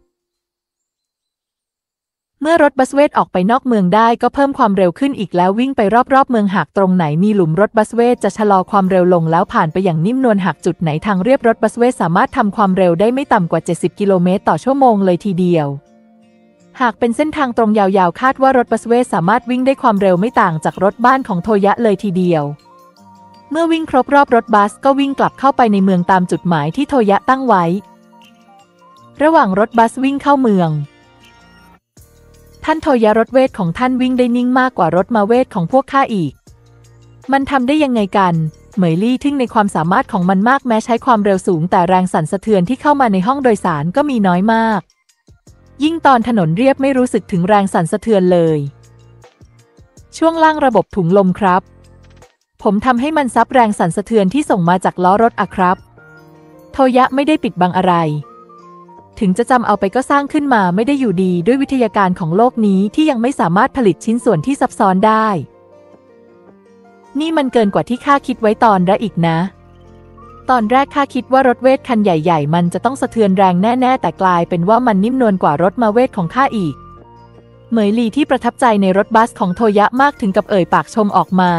เมื่อรถบัสเวทออกไปนอกเมืองได้ก็เพิ่มความเร็วขึ้นอีกแล้ววิ่งไปรอบๆเมืองหากตรงไหนมีหลุมรถบัสเวทจะชะลอความเร็วลงแล้วผ่านไปอย่างนิ่มนวลหากจุดไหนทางเรียบรถบัสเวทสามารถทำความเร็วได้ไม่ต่ำกว่า70กิโลเมตรต่อชั่วโมงเลยทีเดียวหากเป็นเส้นทางตรงยาวๆคาดว่ารถบัสเวทสามารถวิ่งได้ความเร็วไม่ต่างจากรถบ้านของโทยะเลยทีเดียวเมื่อวิ่งครบรอบรถบัสก็วิ่งกลับเข้าไปในเมืองตามจุดหมายที่โทยะตั้งไว้ระหว่างรถบัสวิ่งเข้าเมืองท่านโทยะรถเวทของท่านวิ่งได้นิ่งมากกว่ารถมาเวทของพวกข้าอีกมันทำได้ยังไงกันเหมยลี่ทึ่งในความสามารถของมันมากแม้ใช้ความเร็วสูงแต่แรงสั่นสะเทือนที่เข้ามาในห้องโดยสารก็มีน้อยมากยิ่งตอนถนนเรียบไม่รู้สึกถึงแรงสั่นสะเทือนเลยช่วงล่างระบบถุงลมครับผมทำให้มันซับแรงสั่นสะเทือนที่ส่งมาจากล้อรถอะครับโทยะไม่ได้ปิดบังอะไรถึงจะจำเอาไปก็สร้างขึ้นมาไม่ได้อยู่ดีด้วยวิทยาการของโลกนี้ที่ยังไม่สามารถผลิตชิ้นส่วนที่ซับซ้อนได้นี่มันเกินกว่าที่ข้าคิดไว้ตอนแรกอีกนะตอนแรกข้าคิดว่ารถเวทคันใหญ่ๆมันจะต้องสะเทือนแรงแน่ๆแต่กลายเป็นว่ามันนิ่มนวลกว่ารถมาเวทของข้าอีกเหมยลี่ที่ประทับใจในรถบัสของโทยะมากถึงกับเอ่ยปากชมออกมา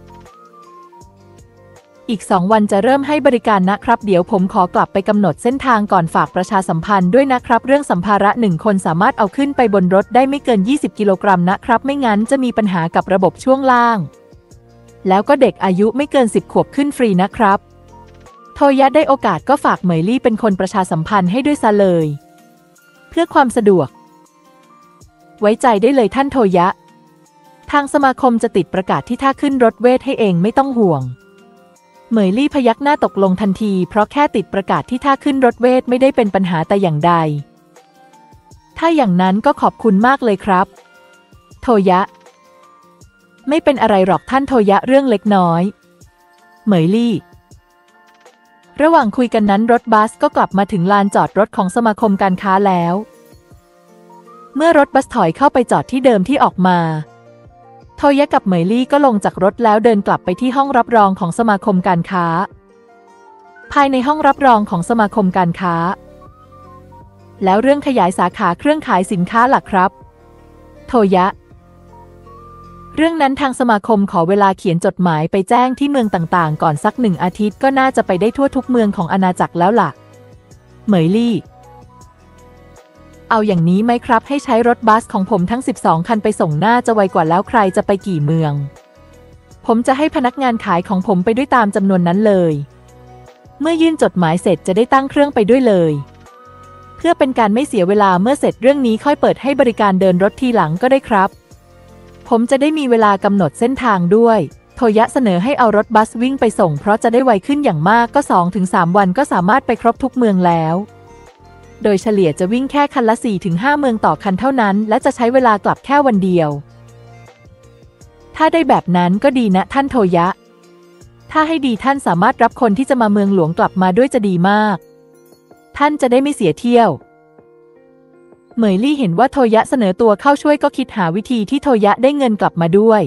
อีก2 วันจะเริ่มให้บริการนะครับเดี๋ยวผมขอกลับไปกำหนดเส้นทางก่อนฝากประชาสัมพันธ์ด้วยนะครับเรื่องสัมภาระ1 คนสามารถเอาขึ้นไปบนรถได้ไม่เกิน20กิโลกรัมนะครับไม่งั้นจะมีปัญหากับระบบช่วงล่างแล้วก็เด็กอายุไม่เกิน10 ขวบขึ้นฟรีนะครับโทยะได้โอกาสก็ฝากเหมยลี่เป็นคนประชาสัมพันธ์ให้ด้วยซะเลยเพื่อความสะดวกไว้ใจได้เลยท่านโทยะทางสมาคมจะติดประกาศที่ท่าขึ้นรถเวทให้เองไม่ต้องห่วงเหมยลี่พยักหน้าตกลงทันทีเพราะแค่ติดประกาศที่ท่าขึ้นรถเวทไม่ได้เป็นปัญหาแต่อย่างใดถ้าอย่างนั้นก็ขอบคุณมากเลยครับโทยะไม่เป็นอะไรหรอกท่านโทยะเรื่องเล็กน้อยเหมยลี่ระหว่างคุยกันนั้นรถบัสก็กลับมาถึงลานจอดรถของสมาคมการค้าแล้วเมื่อรถบัสถอยเข้าไปจอดที่เดิมที่ออกมาโทยะกับเหมยลี่ก็ลงจากรถแล้วเดินกลับไปที่ห้องรับรองของสมาคมการค้าภายในห้องรับรองของสมาคมการค้าแล้วเรื่องขยายสาขาเครื่องขายสินค้าล่ะครับโทยะเรื่องนั้นทางสมาคมขอเวลาเขียนจดหมายไปแจ้งที่เมืองต่างๆก่อนสัก1 อาทิตย์ก็น่าจะไปได้ทั่วทุกเมืองของอาณาจักรแล้วล่ะเหมยลี่เอาอย่างนี้ไหมครับให้ใช้รถบัสของผมทั้ง12 คันไปส่งน่าจะไวกว่าแล้วใครจะไปกี่เมืองผมจะให้พนักงานขายของผมไปด้วยตามจำนวนนั้นเลยเมื่อยื่นจดหมายเสร็จจะได้ตั้งเครื่องไปด้วยเลยเพื่อเป็นการไม่เสียเวลาเมื่อเสร็จเรื่องนี้ค่อยเปิดให้บริการเดินรถทีหลังก็ได้ครับผมจะได้มีเวลากำหนดเส้นทางด้วยโทยะเสนอให้เอารถบัสวิ่งไปส่งเพราะจะได้ไวขึ้นอย่างมากก็ 2-3 วันก็สามารถไปครบทุกเมืองแล้วโดยเฉลี่ยจะวิ่งแค่คันละ 4-5 เมืองต่อคันเท่านั้นและจะใช้เวลากลับแค่วันเดียวถ้าได้แบบนั้นก็ดีนะท่านโทยะถ้าให้ดีท่านสามารถรับคนที่จะมาเมืองหลวงกลับมาด้วยจะดีมากท่านจะได้ไม่เสียเที่ยวเหมยลี่เห็นว่าโทยะเสนอตัวเข้าช่วยก็คิดหาวิธีที่โทยะได้เงินกลับมาด้วย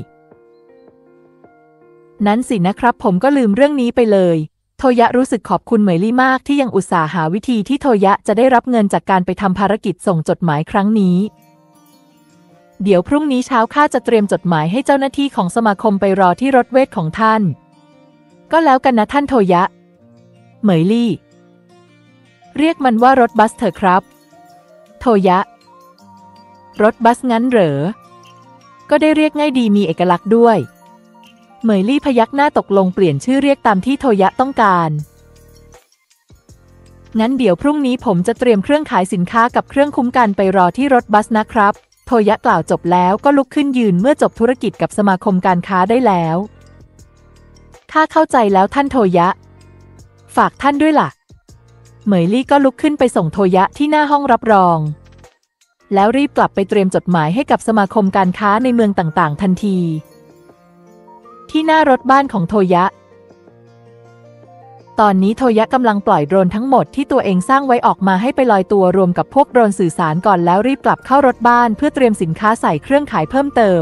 นั้นสินะครับผมก็ลืมเรื่องนี้ไปเลยโทยะรู้สึกขอบคุณเหมยลี่มากที่ยังอุตส่าห์หาวิธีที่โทยะจะได้รับเงินจากการไปทำภารกิจส่งจดหมายครั้งนี้เดี๋ยวพรุ่งนี้เช้าข้าจะเตรียมจดหมายให้เจ้าหน้าที่ของสมาคมไปรอที่รถเวทของท่านก็แล้วกันนะท่านโทยะเหมยลี่เรียกมันว่ารถบัสเถอะครับโทยะรถบัสงั้นเหรอก็ได้เรียกง่ายดีมีเอกลักษณ์ด้วยเหมยลี่พยักหน้าตกลงเปลี่ยนชื่อเรียกตามที่โทยะต้องการงั้นเดี๋ยวพรุ่งนี้ผมจะเตรียมเครื่องขายสินค้ากับเครื่องคุ้มกันไปรอที่รถบัสนะครับโทยะกล่าวจบแล้วก็ลุกขึ้นยืนเมื่อจบธุรกิจกับสมาคมการค้าได้แล้วข้าเข้าใจแล้วท่านโทยะฝากท่านด้วยล่ะเหมยลี่ก็ลุกขึ้นไปส่งโทยะที่หน้าห้องรับรองแล้วรีบกลับไปเตรียมจดหมายให้กับสมาคมการค้าในเมืองต่างๆทันทีที่หน้ารถบ้านของโทยะตอนนี้โทยะกำลังปล่อยโดรนทั้งหมดที่ตัวเองสร้างไว้ออกมาให้ไปลอยตัวรวมกับพวกโดรนสื่อสารก่อนแล้วรีบกลับเข้ารถบ้านเพื่อเตรียมสินค้าใส่เครื่องขายเพิ่มเติม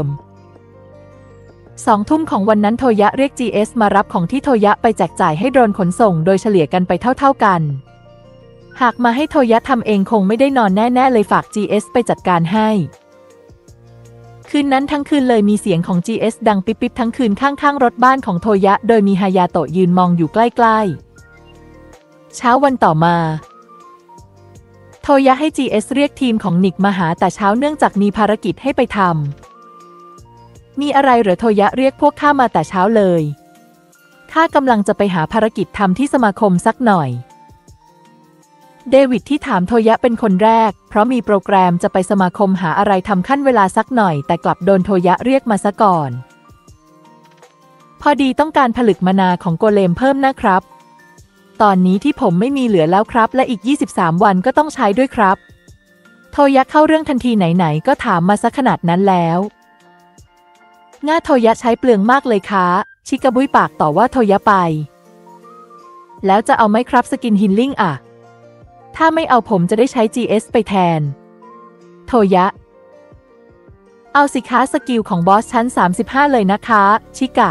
2 ทุ่มของวันนั้นโทยะเรียก GS มารับของที่โทยะไปแจกจ่ายให้โดรนขนส่งโดยเฉลี่ยกันไปเท่าๆกันหากมาให้โทยะทำเองคงไม่ได้นอนแน่ๆเลยฝาก GS ไปจัดการให้คืนนั้นทั้งคืนเลยมีเสียงของ GS ดังปิ๊บๆทั้งคืนข้างๆรถบ้านของโทยะโดยมีฮายาโตะยืนมองอยู่ใกล้ๆเช้าวันต่อมาโทยะให้ GS เรียกทีมของนิกมาหาแต่เช้าเนื่องจากมีภารกิจให้ไปทำมีอะไรเหรอโทยะเรียกพวกข้ามาแต่เช้าเลยข้ากำลังจะไปหาภารกิจทำที่สมาคมสักหน่อยเดวิดที่ถามโทยะเป็นคนแรกเพราะมีโปรแกรมจะไปสมาคมหาอะไรทำขั้นเวลาสักหน่อยแต่กลับโดนโทยะเรียกมาซะก่อนพอดีต้องการผลึกมานาของโกเลมเพิ่มนะครับตอนนี้ที่ผมไม่มีเหลือแล้วครับและอีก23 วันก็ต้องใช้ด้วยครับโทยะเข้าเรื่องทันทีไหนๆก็ถามมาซะขนาดนั้นแล้วง่าโทยะใช้เปลืองมากเลยคะชิกาบุยปากต่อว่าโทยะไปแล้วจะเอาไหมครับสกินฮิลลิ่งอะถ้าไม่เอาผมจะได้ใช้ GS ไปแทนโทยะเอาสิคะสกิลของบอสชั้น35เลยนะคะชิกะ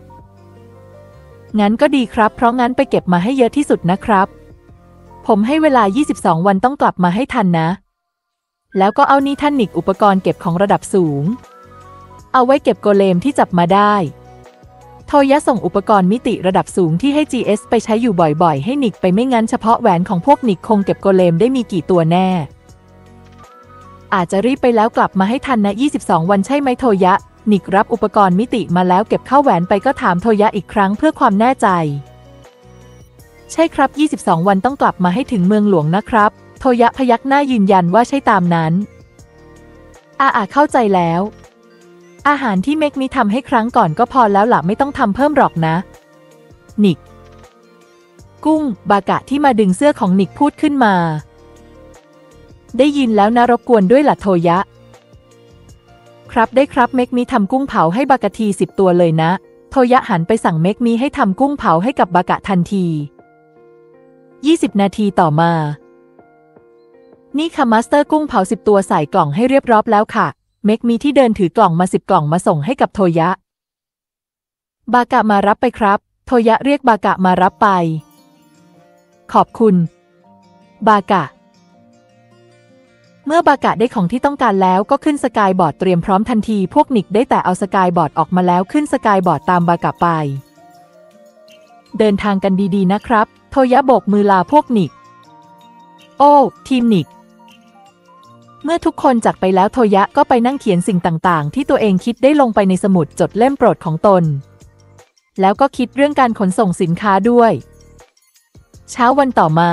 งั้นก็ดีครับเพราะงั้นไปเก็บมาให้เยอะที่สุดนะครับผมให้เวลา22 วันต้องกลับมาให้ทันนะแล้วก็เอานี่ท่านนิกอุปกรณ์เก็บของระดับสูงเอาไว้เก็บโกเลมที่จับมาได้โทยะส่งอุปกรณ์มิติระดับสูงที่ให้ GS ไปใช้อยู่บ่อยๆให้นิกไปไม่งั้นเฉพาะแหวนของพวกนิกคงเก็บโกเลมได้มีกี่ตัวแน่อาจจะรีบไปแล้วกลับมาให้ทันนะ22 วันใช่ไหมโทยะนิกรับอุปกรณ์มิติมาแล้วเก็บเข้าแหวนไปก็ถามโทยะอีกครั้งเพื่อความแน่ใจใช่ครับ22 วันต้องกลับมาให้ถึงเมืองหลวงนะครับโทยะพยักหน้ายืนยันว่าใช่ตามนั้นเข้าใจแล้วอาหารที่เมกมิทำให้ครั้งก่อนก็พอแล้วล่ะไม่ต้องทำเพิ่มหรอกนะนิกกุ้งบากะที่มาดึงเสื้อของนิกพูดขึ้นมาได้ยินแล้วนะรบกวนด้วยล่ะโทยะครับได้ครับเมกมิทำกุ้งเผาให้บากะที10 ตัวเลยนะโทยะหันไปสั่งเมกมิให้ทำกุ้งเผาให้กับบากะทันที20 นาทีต่อมานี่ค่ะมาสเตอร์กุ้งเผา10 ตัวใส่กล่องให้เรียบร้อยแล้วค่ะเมกมีที่เดินถือกล่องมา10 กล่องมาส่งให้กับโทยะบากะมารับไปครับโทยะเรียกบากะมารับไปขอบคุณบากะเมื่อบากะได้ของที่ต้องการแล้วก็ขึ้นสกายบอร์ดเตรียมพร้อมทันทีพวกนิกได้แต่เอาสกายบอร์ดออกมาแล้วขึ้นสกายบอร์ดตามบากะไปเดินทางกันดีๆนะครับโทยะโบกมือลาพวกนิกโอ้ทีมนิกเมื่อทุกคนจากไปแล้วโทยะก็ไปนั่งเขียนสิ่งต่างๆที่ตัวเองคิดได้ลงไปในสมุดจดเล่มโปรดของตนแล้วก็คิดเรื่องการขนส่งสินค้าด้วยเช้าวันต่อมา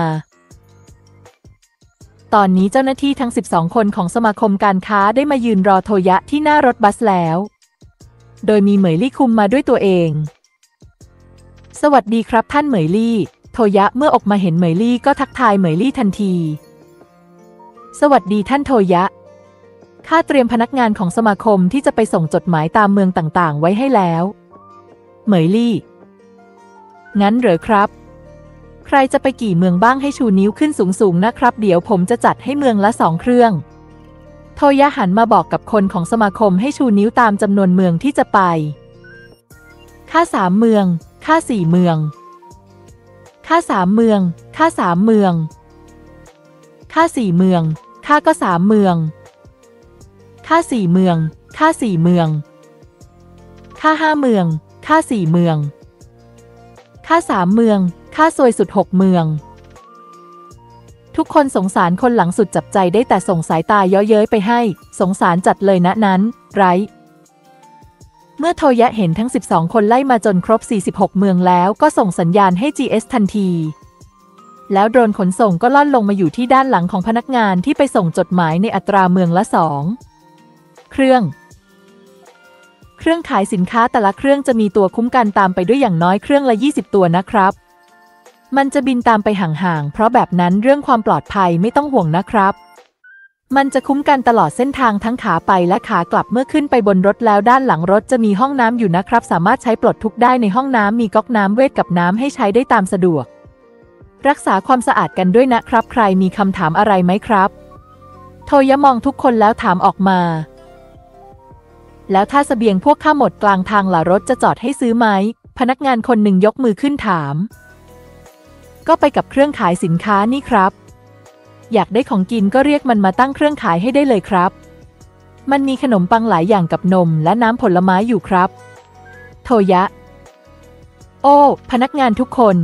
ตอนนี้เจ้าหน้าที่ทั้ง12 คนของสมาคมการค้าได้มายืนรอโทยะที่หน้ารถบัสแล้วโดยมีเหมยลี่คุมมาด้วยตัวเองสวัสดีครับท่านเหมยลี่โทยะเมื่อออกมาเห็นเหมยลี่ก็ทักทายเหมยลี่ทันทีสวัสดีท่านโทยะข้าเตรียมพนักงานของสมาคมที่จะไปส่งจดหมายตามเมืองต่างๆไว้ให้แล้วเหมยลี่งั้นเหรอครับใครจะไปกี่เมืองบ้างให้ชูนิ้วขึ้นสูงๆนะครับเดี๋ยวผมจะจัดให้เมืองละ2 เครื่องโทยะหันมาบอกกับคนของสมาคมให้ชูนิ้วตามจำนวนเมืองที่จะไปข้า3 เมืองข้า4 เมืองข้า3 เมืองข้า3 เมืองข้า4 เมืองข้าก็3 เมืองข้า4 เมืองข้า4 เมืองข้า5 เมืองข้า4 เมืองข้า3 เมืองข้าซวยสุด6 เมืองทุกคนสงสารคนหลังสุดจับใจได้แต่ส่งสายตาเย้อเย้ยไปให้สงสารจัดเลยนะนั้นไรเมื่อโทยะเห็นทั้ง12 คนไล่มาจนครบ46 เมืองแล้วก็ส่งสัญญาณให้ GS ทันทีแล้วโดรนขนส่งก็ล่อนลงมาอยู่ที่ด้านหลังของพนักงานที่ไปส่งจดหมายในอัตราเมืองละ2 เครื่องขายสินค้าแต่ละเครื่องจะมีตัวคุ้มกันตามไปด้วยอย่างน้อยเครื่องละ20 ตัวนะครับมันจะบินตามไปห่างๆเพราะแบบนั้นเรื่องความปลอดภัยไม่ต้องห่วงนะครับมันจะคุ้มกันตลอดเส้นทางทั้งขาไปและขากลับเมื่อขึ้นไปบนรถแล้วด้านหลังรถจะมีห้องน้ำอยู่นะครับสามารถใช้ปลดทุกข์ได้ในห้องน้ำมีก๊อกน้ำเวทกับน้ำให้ใช้ได้ตามสะดวกรักษาความสะอาดกันด้วยนะครับใครมีคำถามอะไรไหมครับโทยะมองทุกคนแล้วถามออกมาแล้วถ้าเสบียงพวกข้าหมดกลางทางล่ะรถจะจอดให้ซื้อไหมพนักงานคนหนึ่งยกมือขึ้นถามก็ไปกับเครื่องขายสินค้านี่ครับอยากได้ของกินก็เรียกมันมาตั้งเครื่องขายให้ได้เลยครับมันมีขนมปังหลายอย่างกับนมและน้ำผลไม้อยู่ครับโทยะโอ้พนักงานทุกคน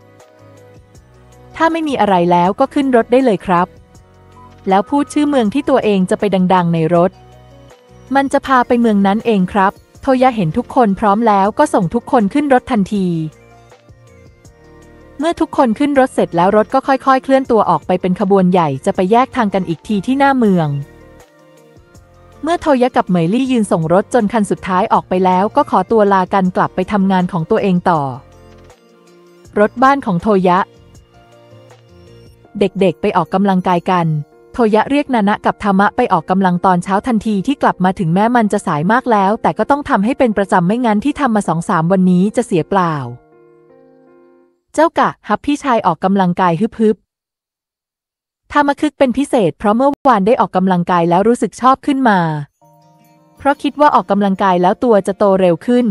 ถ้าไม่มีอะไรแล้วก็ขึ้นรถได้เลยครับแล้วพูดชื่อเมืองที่ตัวเองจะไปดังๆในรถมันจะพาไปเมืองนั้นเองครับโทยะเห็นทุกคนพร้อมแล้วก็ส่งทุกคนขึ้นรถทันทีเมื่อทุกคนขึ้นรถเสร็จแล้วรถก็ค่อยๆเคลื่อนตัวออกไปเป็นขบวนใหญ่จะไปแยกทางกันอีกทีที่หน้าเมืองเมื่อโทยะกับเหมยลี่ยืนส่งรถจนคันสุดท้ายออกไปแล้วก็ขอตัวลากันกลับไปทำงานของตัวเองต่อรถบ้านของโทยะเด็กๆไปออกกำลังกายกันโทยะเรียกนานะกับธามะไปออกกำลังตอนเช้าทันทีที่กลับมาถึงแม้มันจะสายมากแล้วแต่ก็ต้องทำให้เป็นประจำไม่งั้นที่ทำมา2-3 วันนี้จะเสียเปล่าเจ้ากะฮับพี่ชายออกกำลังกายฮึบทามะคึกเป็นพิเศษเพราะเมื่อวานได้ออกกำลังกายแล้วรู้สึกชอบขึ้นมาเพราะคิดว่าออกกำลังกายแล้วตัวจะโตเร็วขึ้น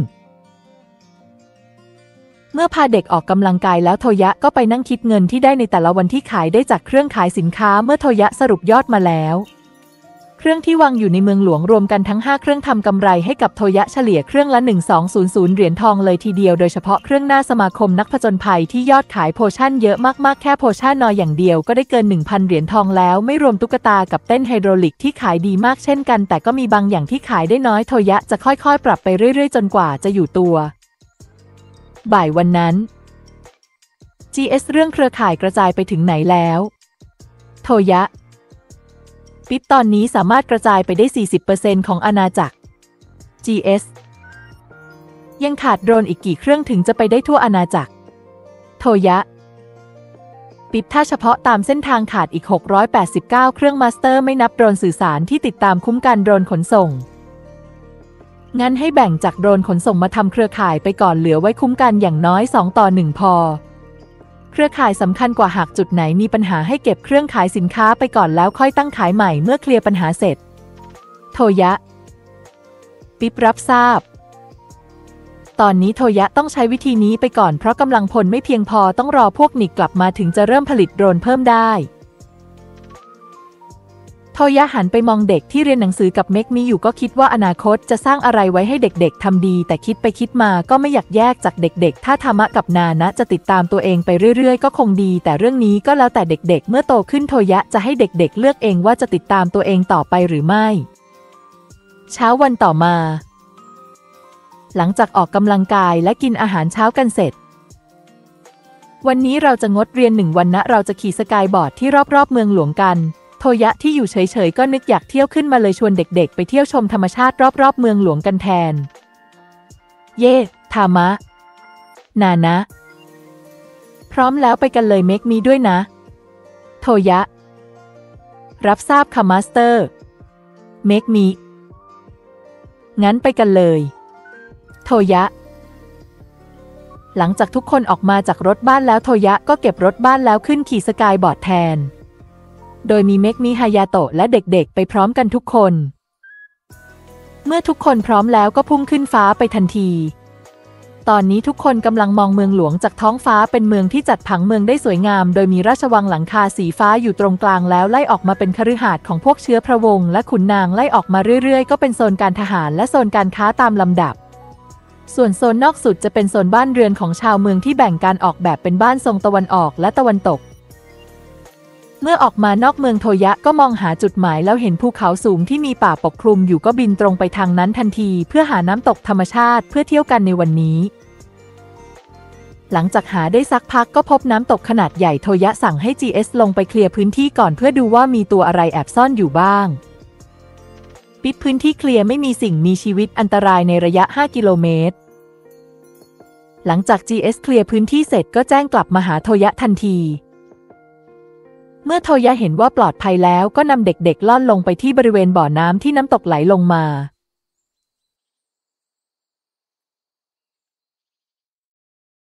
เมื่อพาเด็กออกกำลังกายแล้วโทยะก็ไปนั่งคิดเงินที่ได้ในแต่ละวันที่ขายได้จากเครื่องขายสินค้าเมื่อโทยะสรุปยอดมาแล้วเครื่องที่วางอยู่ในเมืองหลวงรวมกันทั้ง5เครื่องทำกำไรให้กับโทยะเฉลี่ยเครื่องละ1200เหรียญทองเลยทีเดียวโดยเฉพาะเครื่องหน้าสมาคมนักผจญภัยที่ยอดขายโพชั่นเยอะมากๆแค่โพชั่นนออย่างเดียวก็ได้เกิน 1,000 เหรียญทองแล้วไม่รวมตุ๊กตากับเต้นไฮโดรลิกที่ขายดีมากเช่นกันแต่ก็มีบางอย่างที่ขายได้น้อยโทยะจะค่อยๆปรับไปเรื่อยๆจนกว่าจะอยู่ตัวบ่ายวันนั้น GS เรื่องเครือข่ายกระจายไปถึงไหนแล้วโทยะปิ๊บตอนนี้สามารถกระจายไปได้ 40% ของอาณาจักร GS ยังขาดโดรนอีกกี่เครื่องถึงจะไปได้ทั่วอาณาจักรโทยะปิ๊บถ้าเฉพาะตามเส้นทางขาดอีก689เครื่องมาสเตอร์ไม่นับโดรนสื่อสารที่ติดตามคุ้มกันโดรนขนส่งงั้นให้แบ่งจากโดรนขนส่งมาทำเครือข่ายไปก่อนเหลือไว้คุ้มกันอย่างน้อย2:1พอเครือข่ายสำคัญกว่าหากจุดไหนมีปัญหาให้เก็บเครื่องขายสินค้าไปก่อนแล้วค่อยตั้งขายใหม่เมื่อเคลียร์ปัญหาเสร็จโทยะปิ๊บรับทราบตอนนี้โทยะต้องใช้วิธีนี้ไปก่อนเพราะกำลังพลไม่เพียงพอต้องรอพวกนิกกลับมาถึงจะเริ่มผลิตโดรนเพิ่มได้โทยะหันไปมองเด็กที่เรียนหนังสือกับเมกมีอยู่ก็คิดว่าอนาคตจะสร้างอะไรไว้ให้เด็กๆทำดีแต่คิดไปคิดมาก็ไม่อยากแยกจากเด็กๆถ้าธามะกับนานะจะติดตามตัวเองไปเรื่อยๆก็คงดีแต่เรื่องนี้ก็แล้วแต่เด็กๆเมื่อโตขึ้นโทยะจะให้เด็กๆเลือกเองว่าจะติดตามตัวเองต่อไปหรือไม่เช้าวันต่อมาหลังจากออกกำลังกายและกินอาหารเช้ากันเสร็จวันนี้เราจะงดเรียน1 วันนะเราจะขี่สกายบอร์ดที่รอบๆเมืองหลวงกันโทยะที่อยู่เฉยๆก็นึกอยากเที่ยวขึ้นมาเลยชวนเด็กๆไปเที่ยวชมธรรมชาติรอบๆเมืองหลวงกันแทนเย่ธามะนานะพร้อมแล้วไปกันเลยเมกมีด้วยนะโทยะรับทราบค่ะมาสเตอร์เมกมีงั้นไปกันเลยโทยะหลังจากทุกคนออกมาจากรถบ้านแล้วโทยะก็เก็บรถบ้านแล้วขึ้นขี่สกายบอร์ดแทนโดยมีเมกมิฮายาโตะและเด็กๆไปพร้อมกันทุกคนเมื่อทุกคนพร้อมแล้วก็พุ่งขึ้นฟ้าไปทันทีตอนนี้ทุกคนกำลังมองเมืองหลวงจากท้องฟ้าเป็นเมืองที่จัดผังเมืองได้สวยงามโดยมีราชวังหลังคาสีฟ้าอยู่ตรงกลางแล้วไล่ออกมาเป็นคฤหาสน์ของพวกเชื้อพระวงศ์และขุนนางไล่ออกมาเรื่อยๆก็เป็นโซนการทหารและโซนการค้าตามลำดับส่วนโซนนอกสุดจะเป็นโซนบ้านเรือนของชาวเมืองที่แบ่งการออกแบบเป็นบ้านทรงตะวันออกและตะวันตกเมื่อออกมานอกเมืองโทยะก็มองหาจุดหมายแล้วเห็นภูเขาสูงที่มีป่าปกคลุมอยู่ก็บินตรงไปทางนั้นทันทีเพื่อหาน้ำตกธรรมชาติเพื่อเที่ยวกันในวันนี้หลังจากหาได้สักพักก็พบน้ำตกขนาดใหญ่โทยะสั่งให้ GS ลงไปเคลียร์พื้นที่ก่อนเพื่อดูว่ามีตัวอะไรแอบซ่อนอยู่บ้างปิดพื้นที่เคลียร์ไม่มีสิ่งมีชีวิตอันตรายในระยะ5 กิโลเมตรหลังจาก GS เคลียร์พื้นที่เสร็จก็แจ้งกลับมาหาโทยะทันทีเมื่อโทยะเห็นว่าปลอดภัยแล้วก็นำเด็กๆล่อนลงไปที่บริเวณบ่อน้ำที่น้ำตกไหลลงมา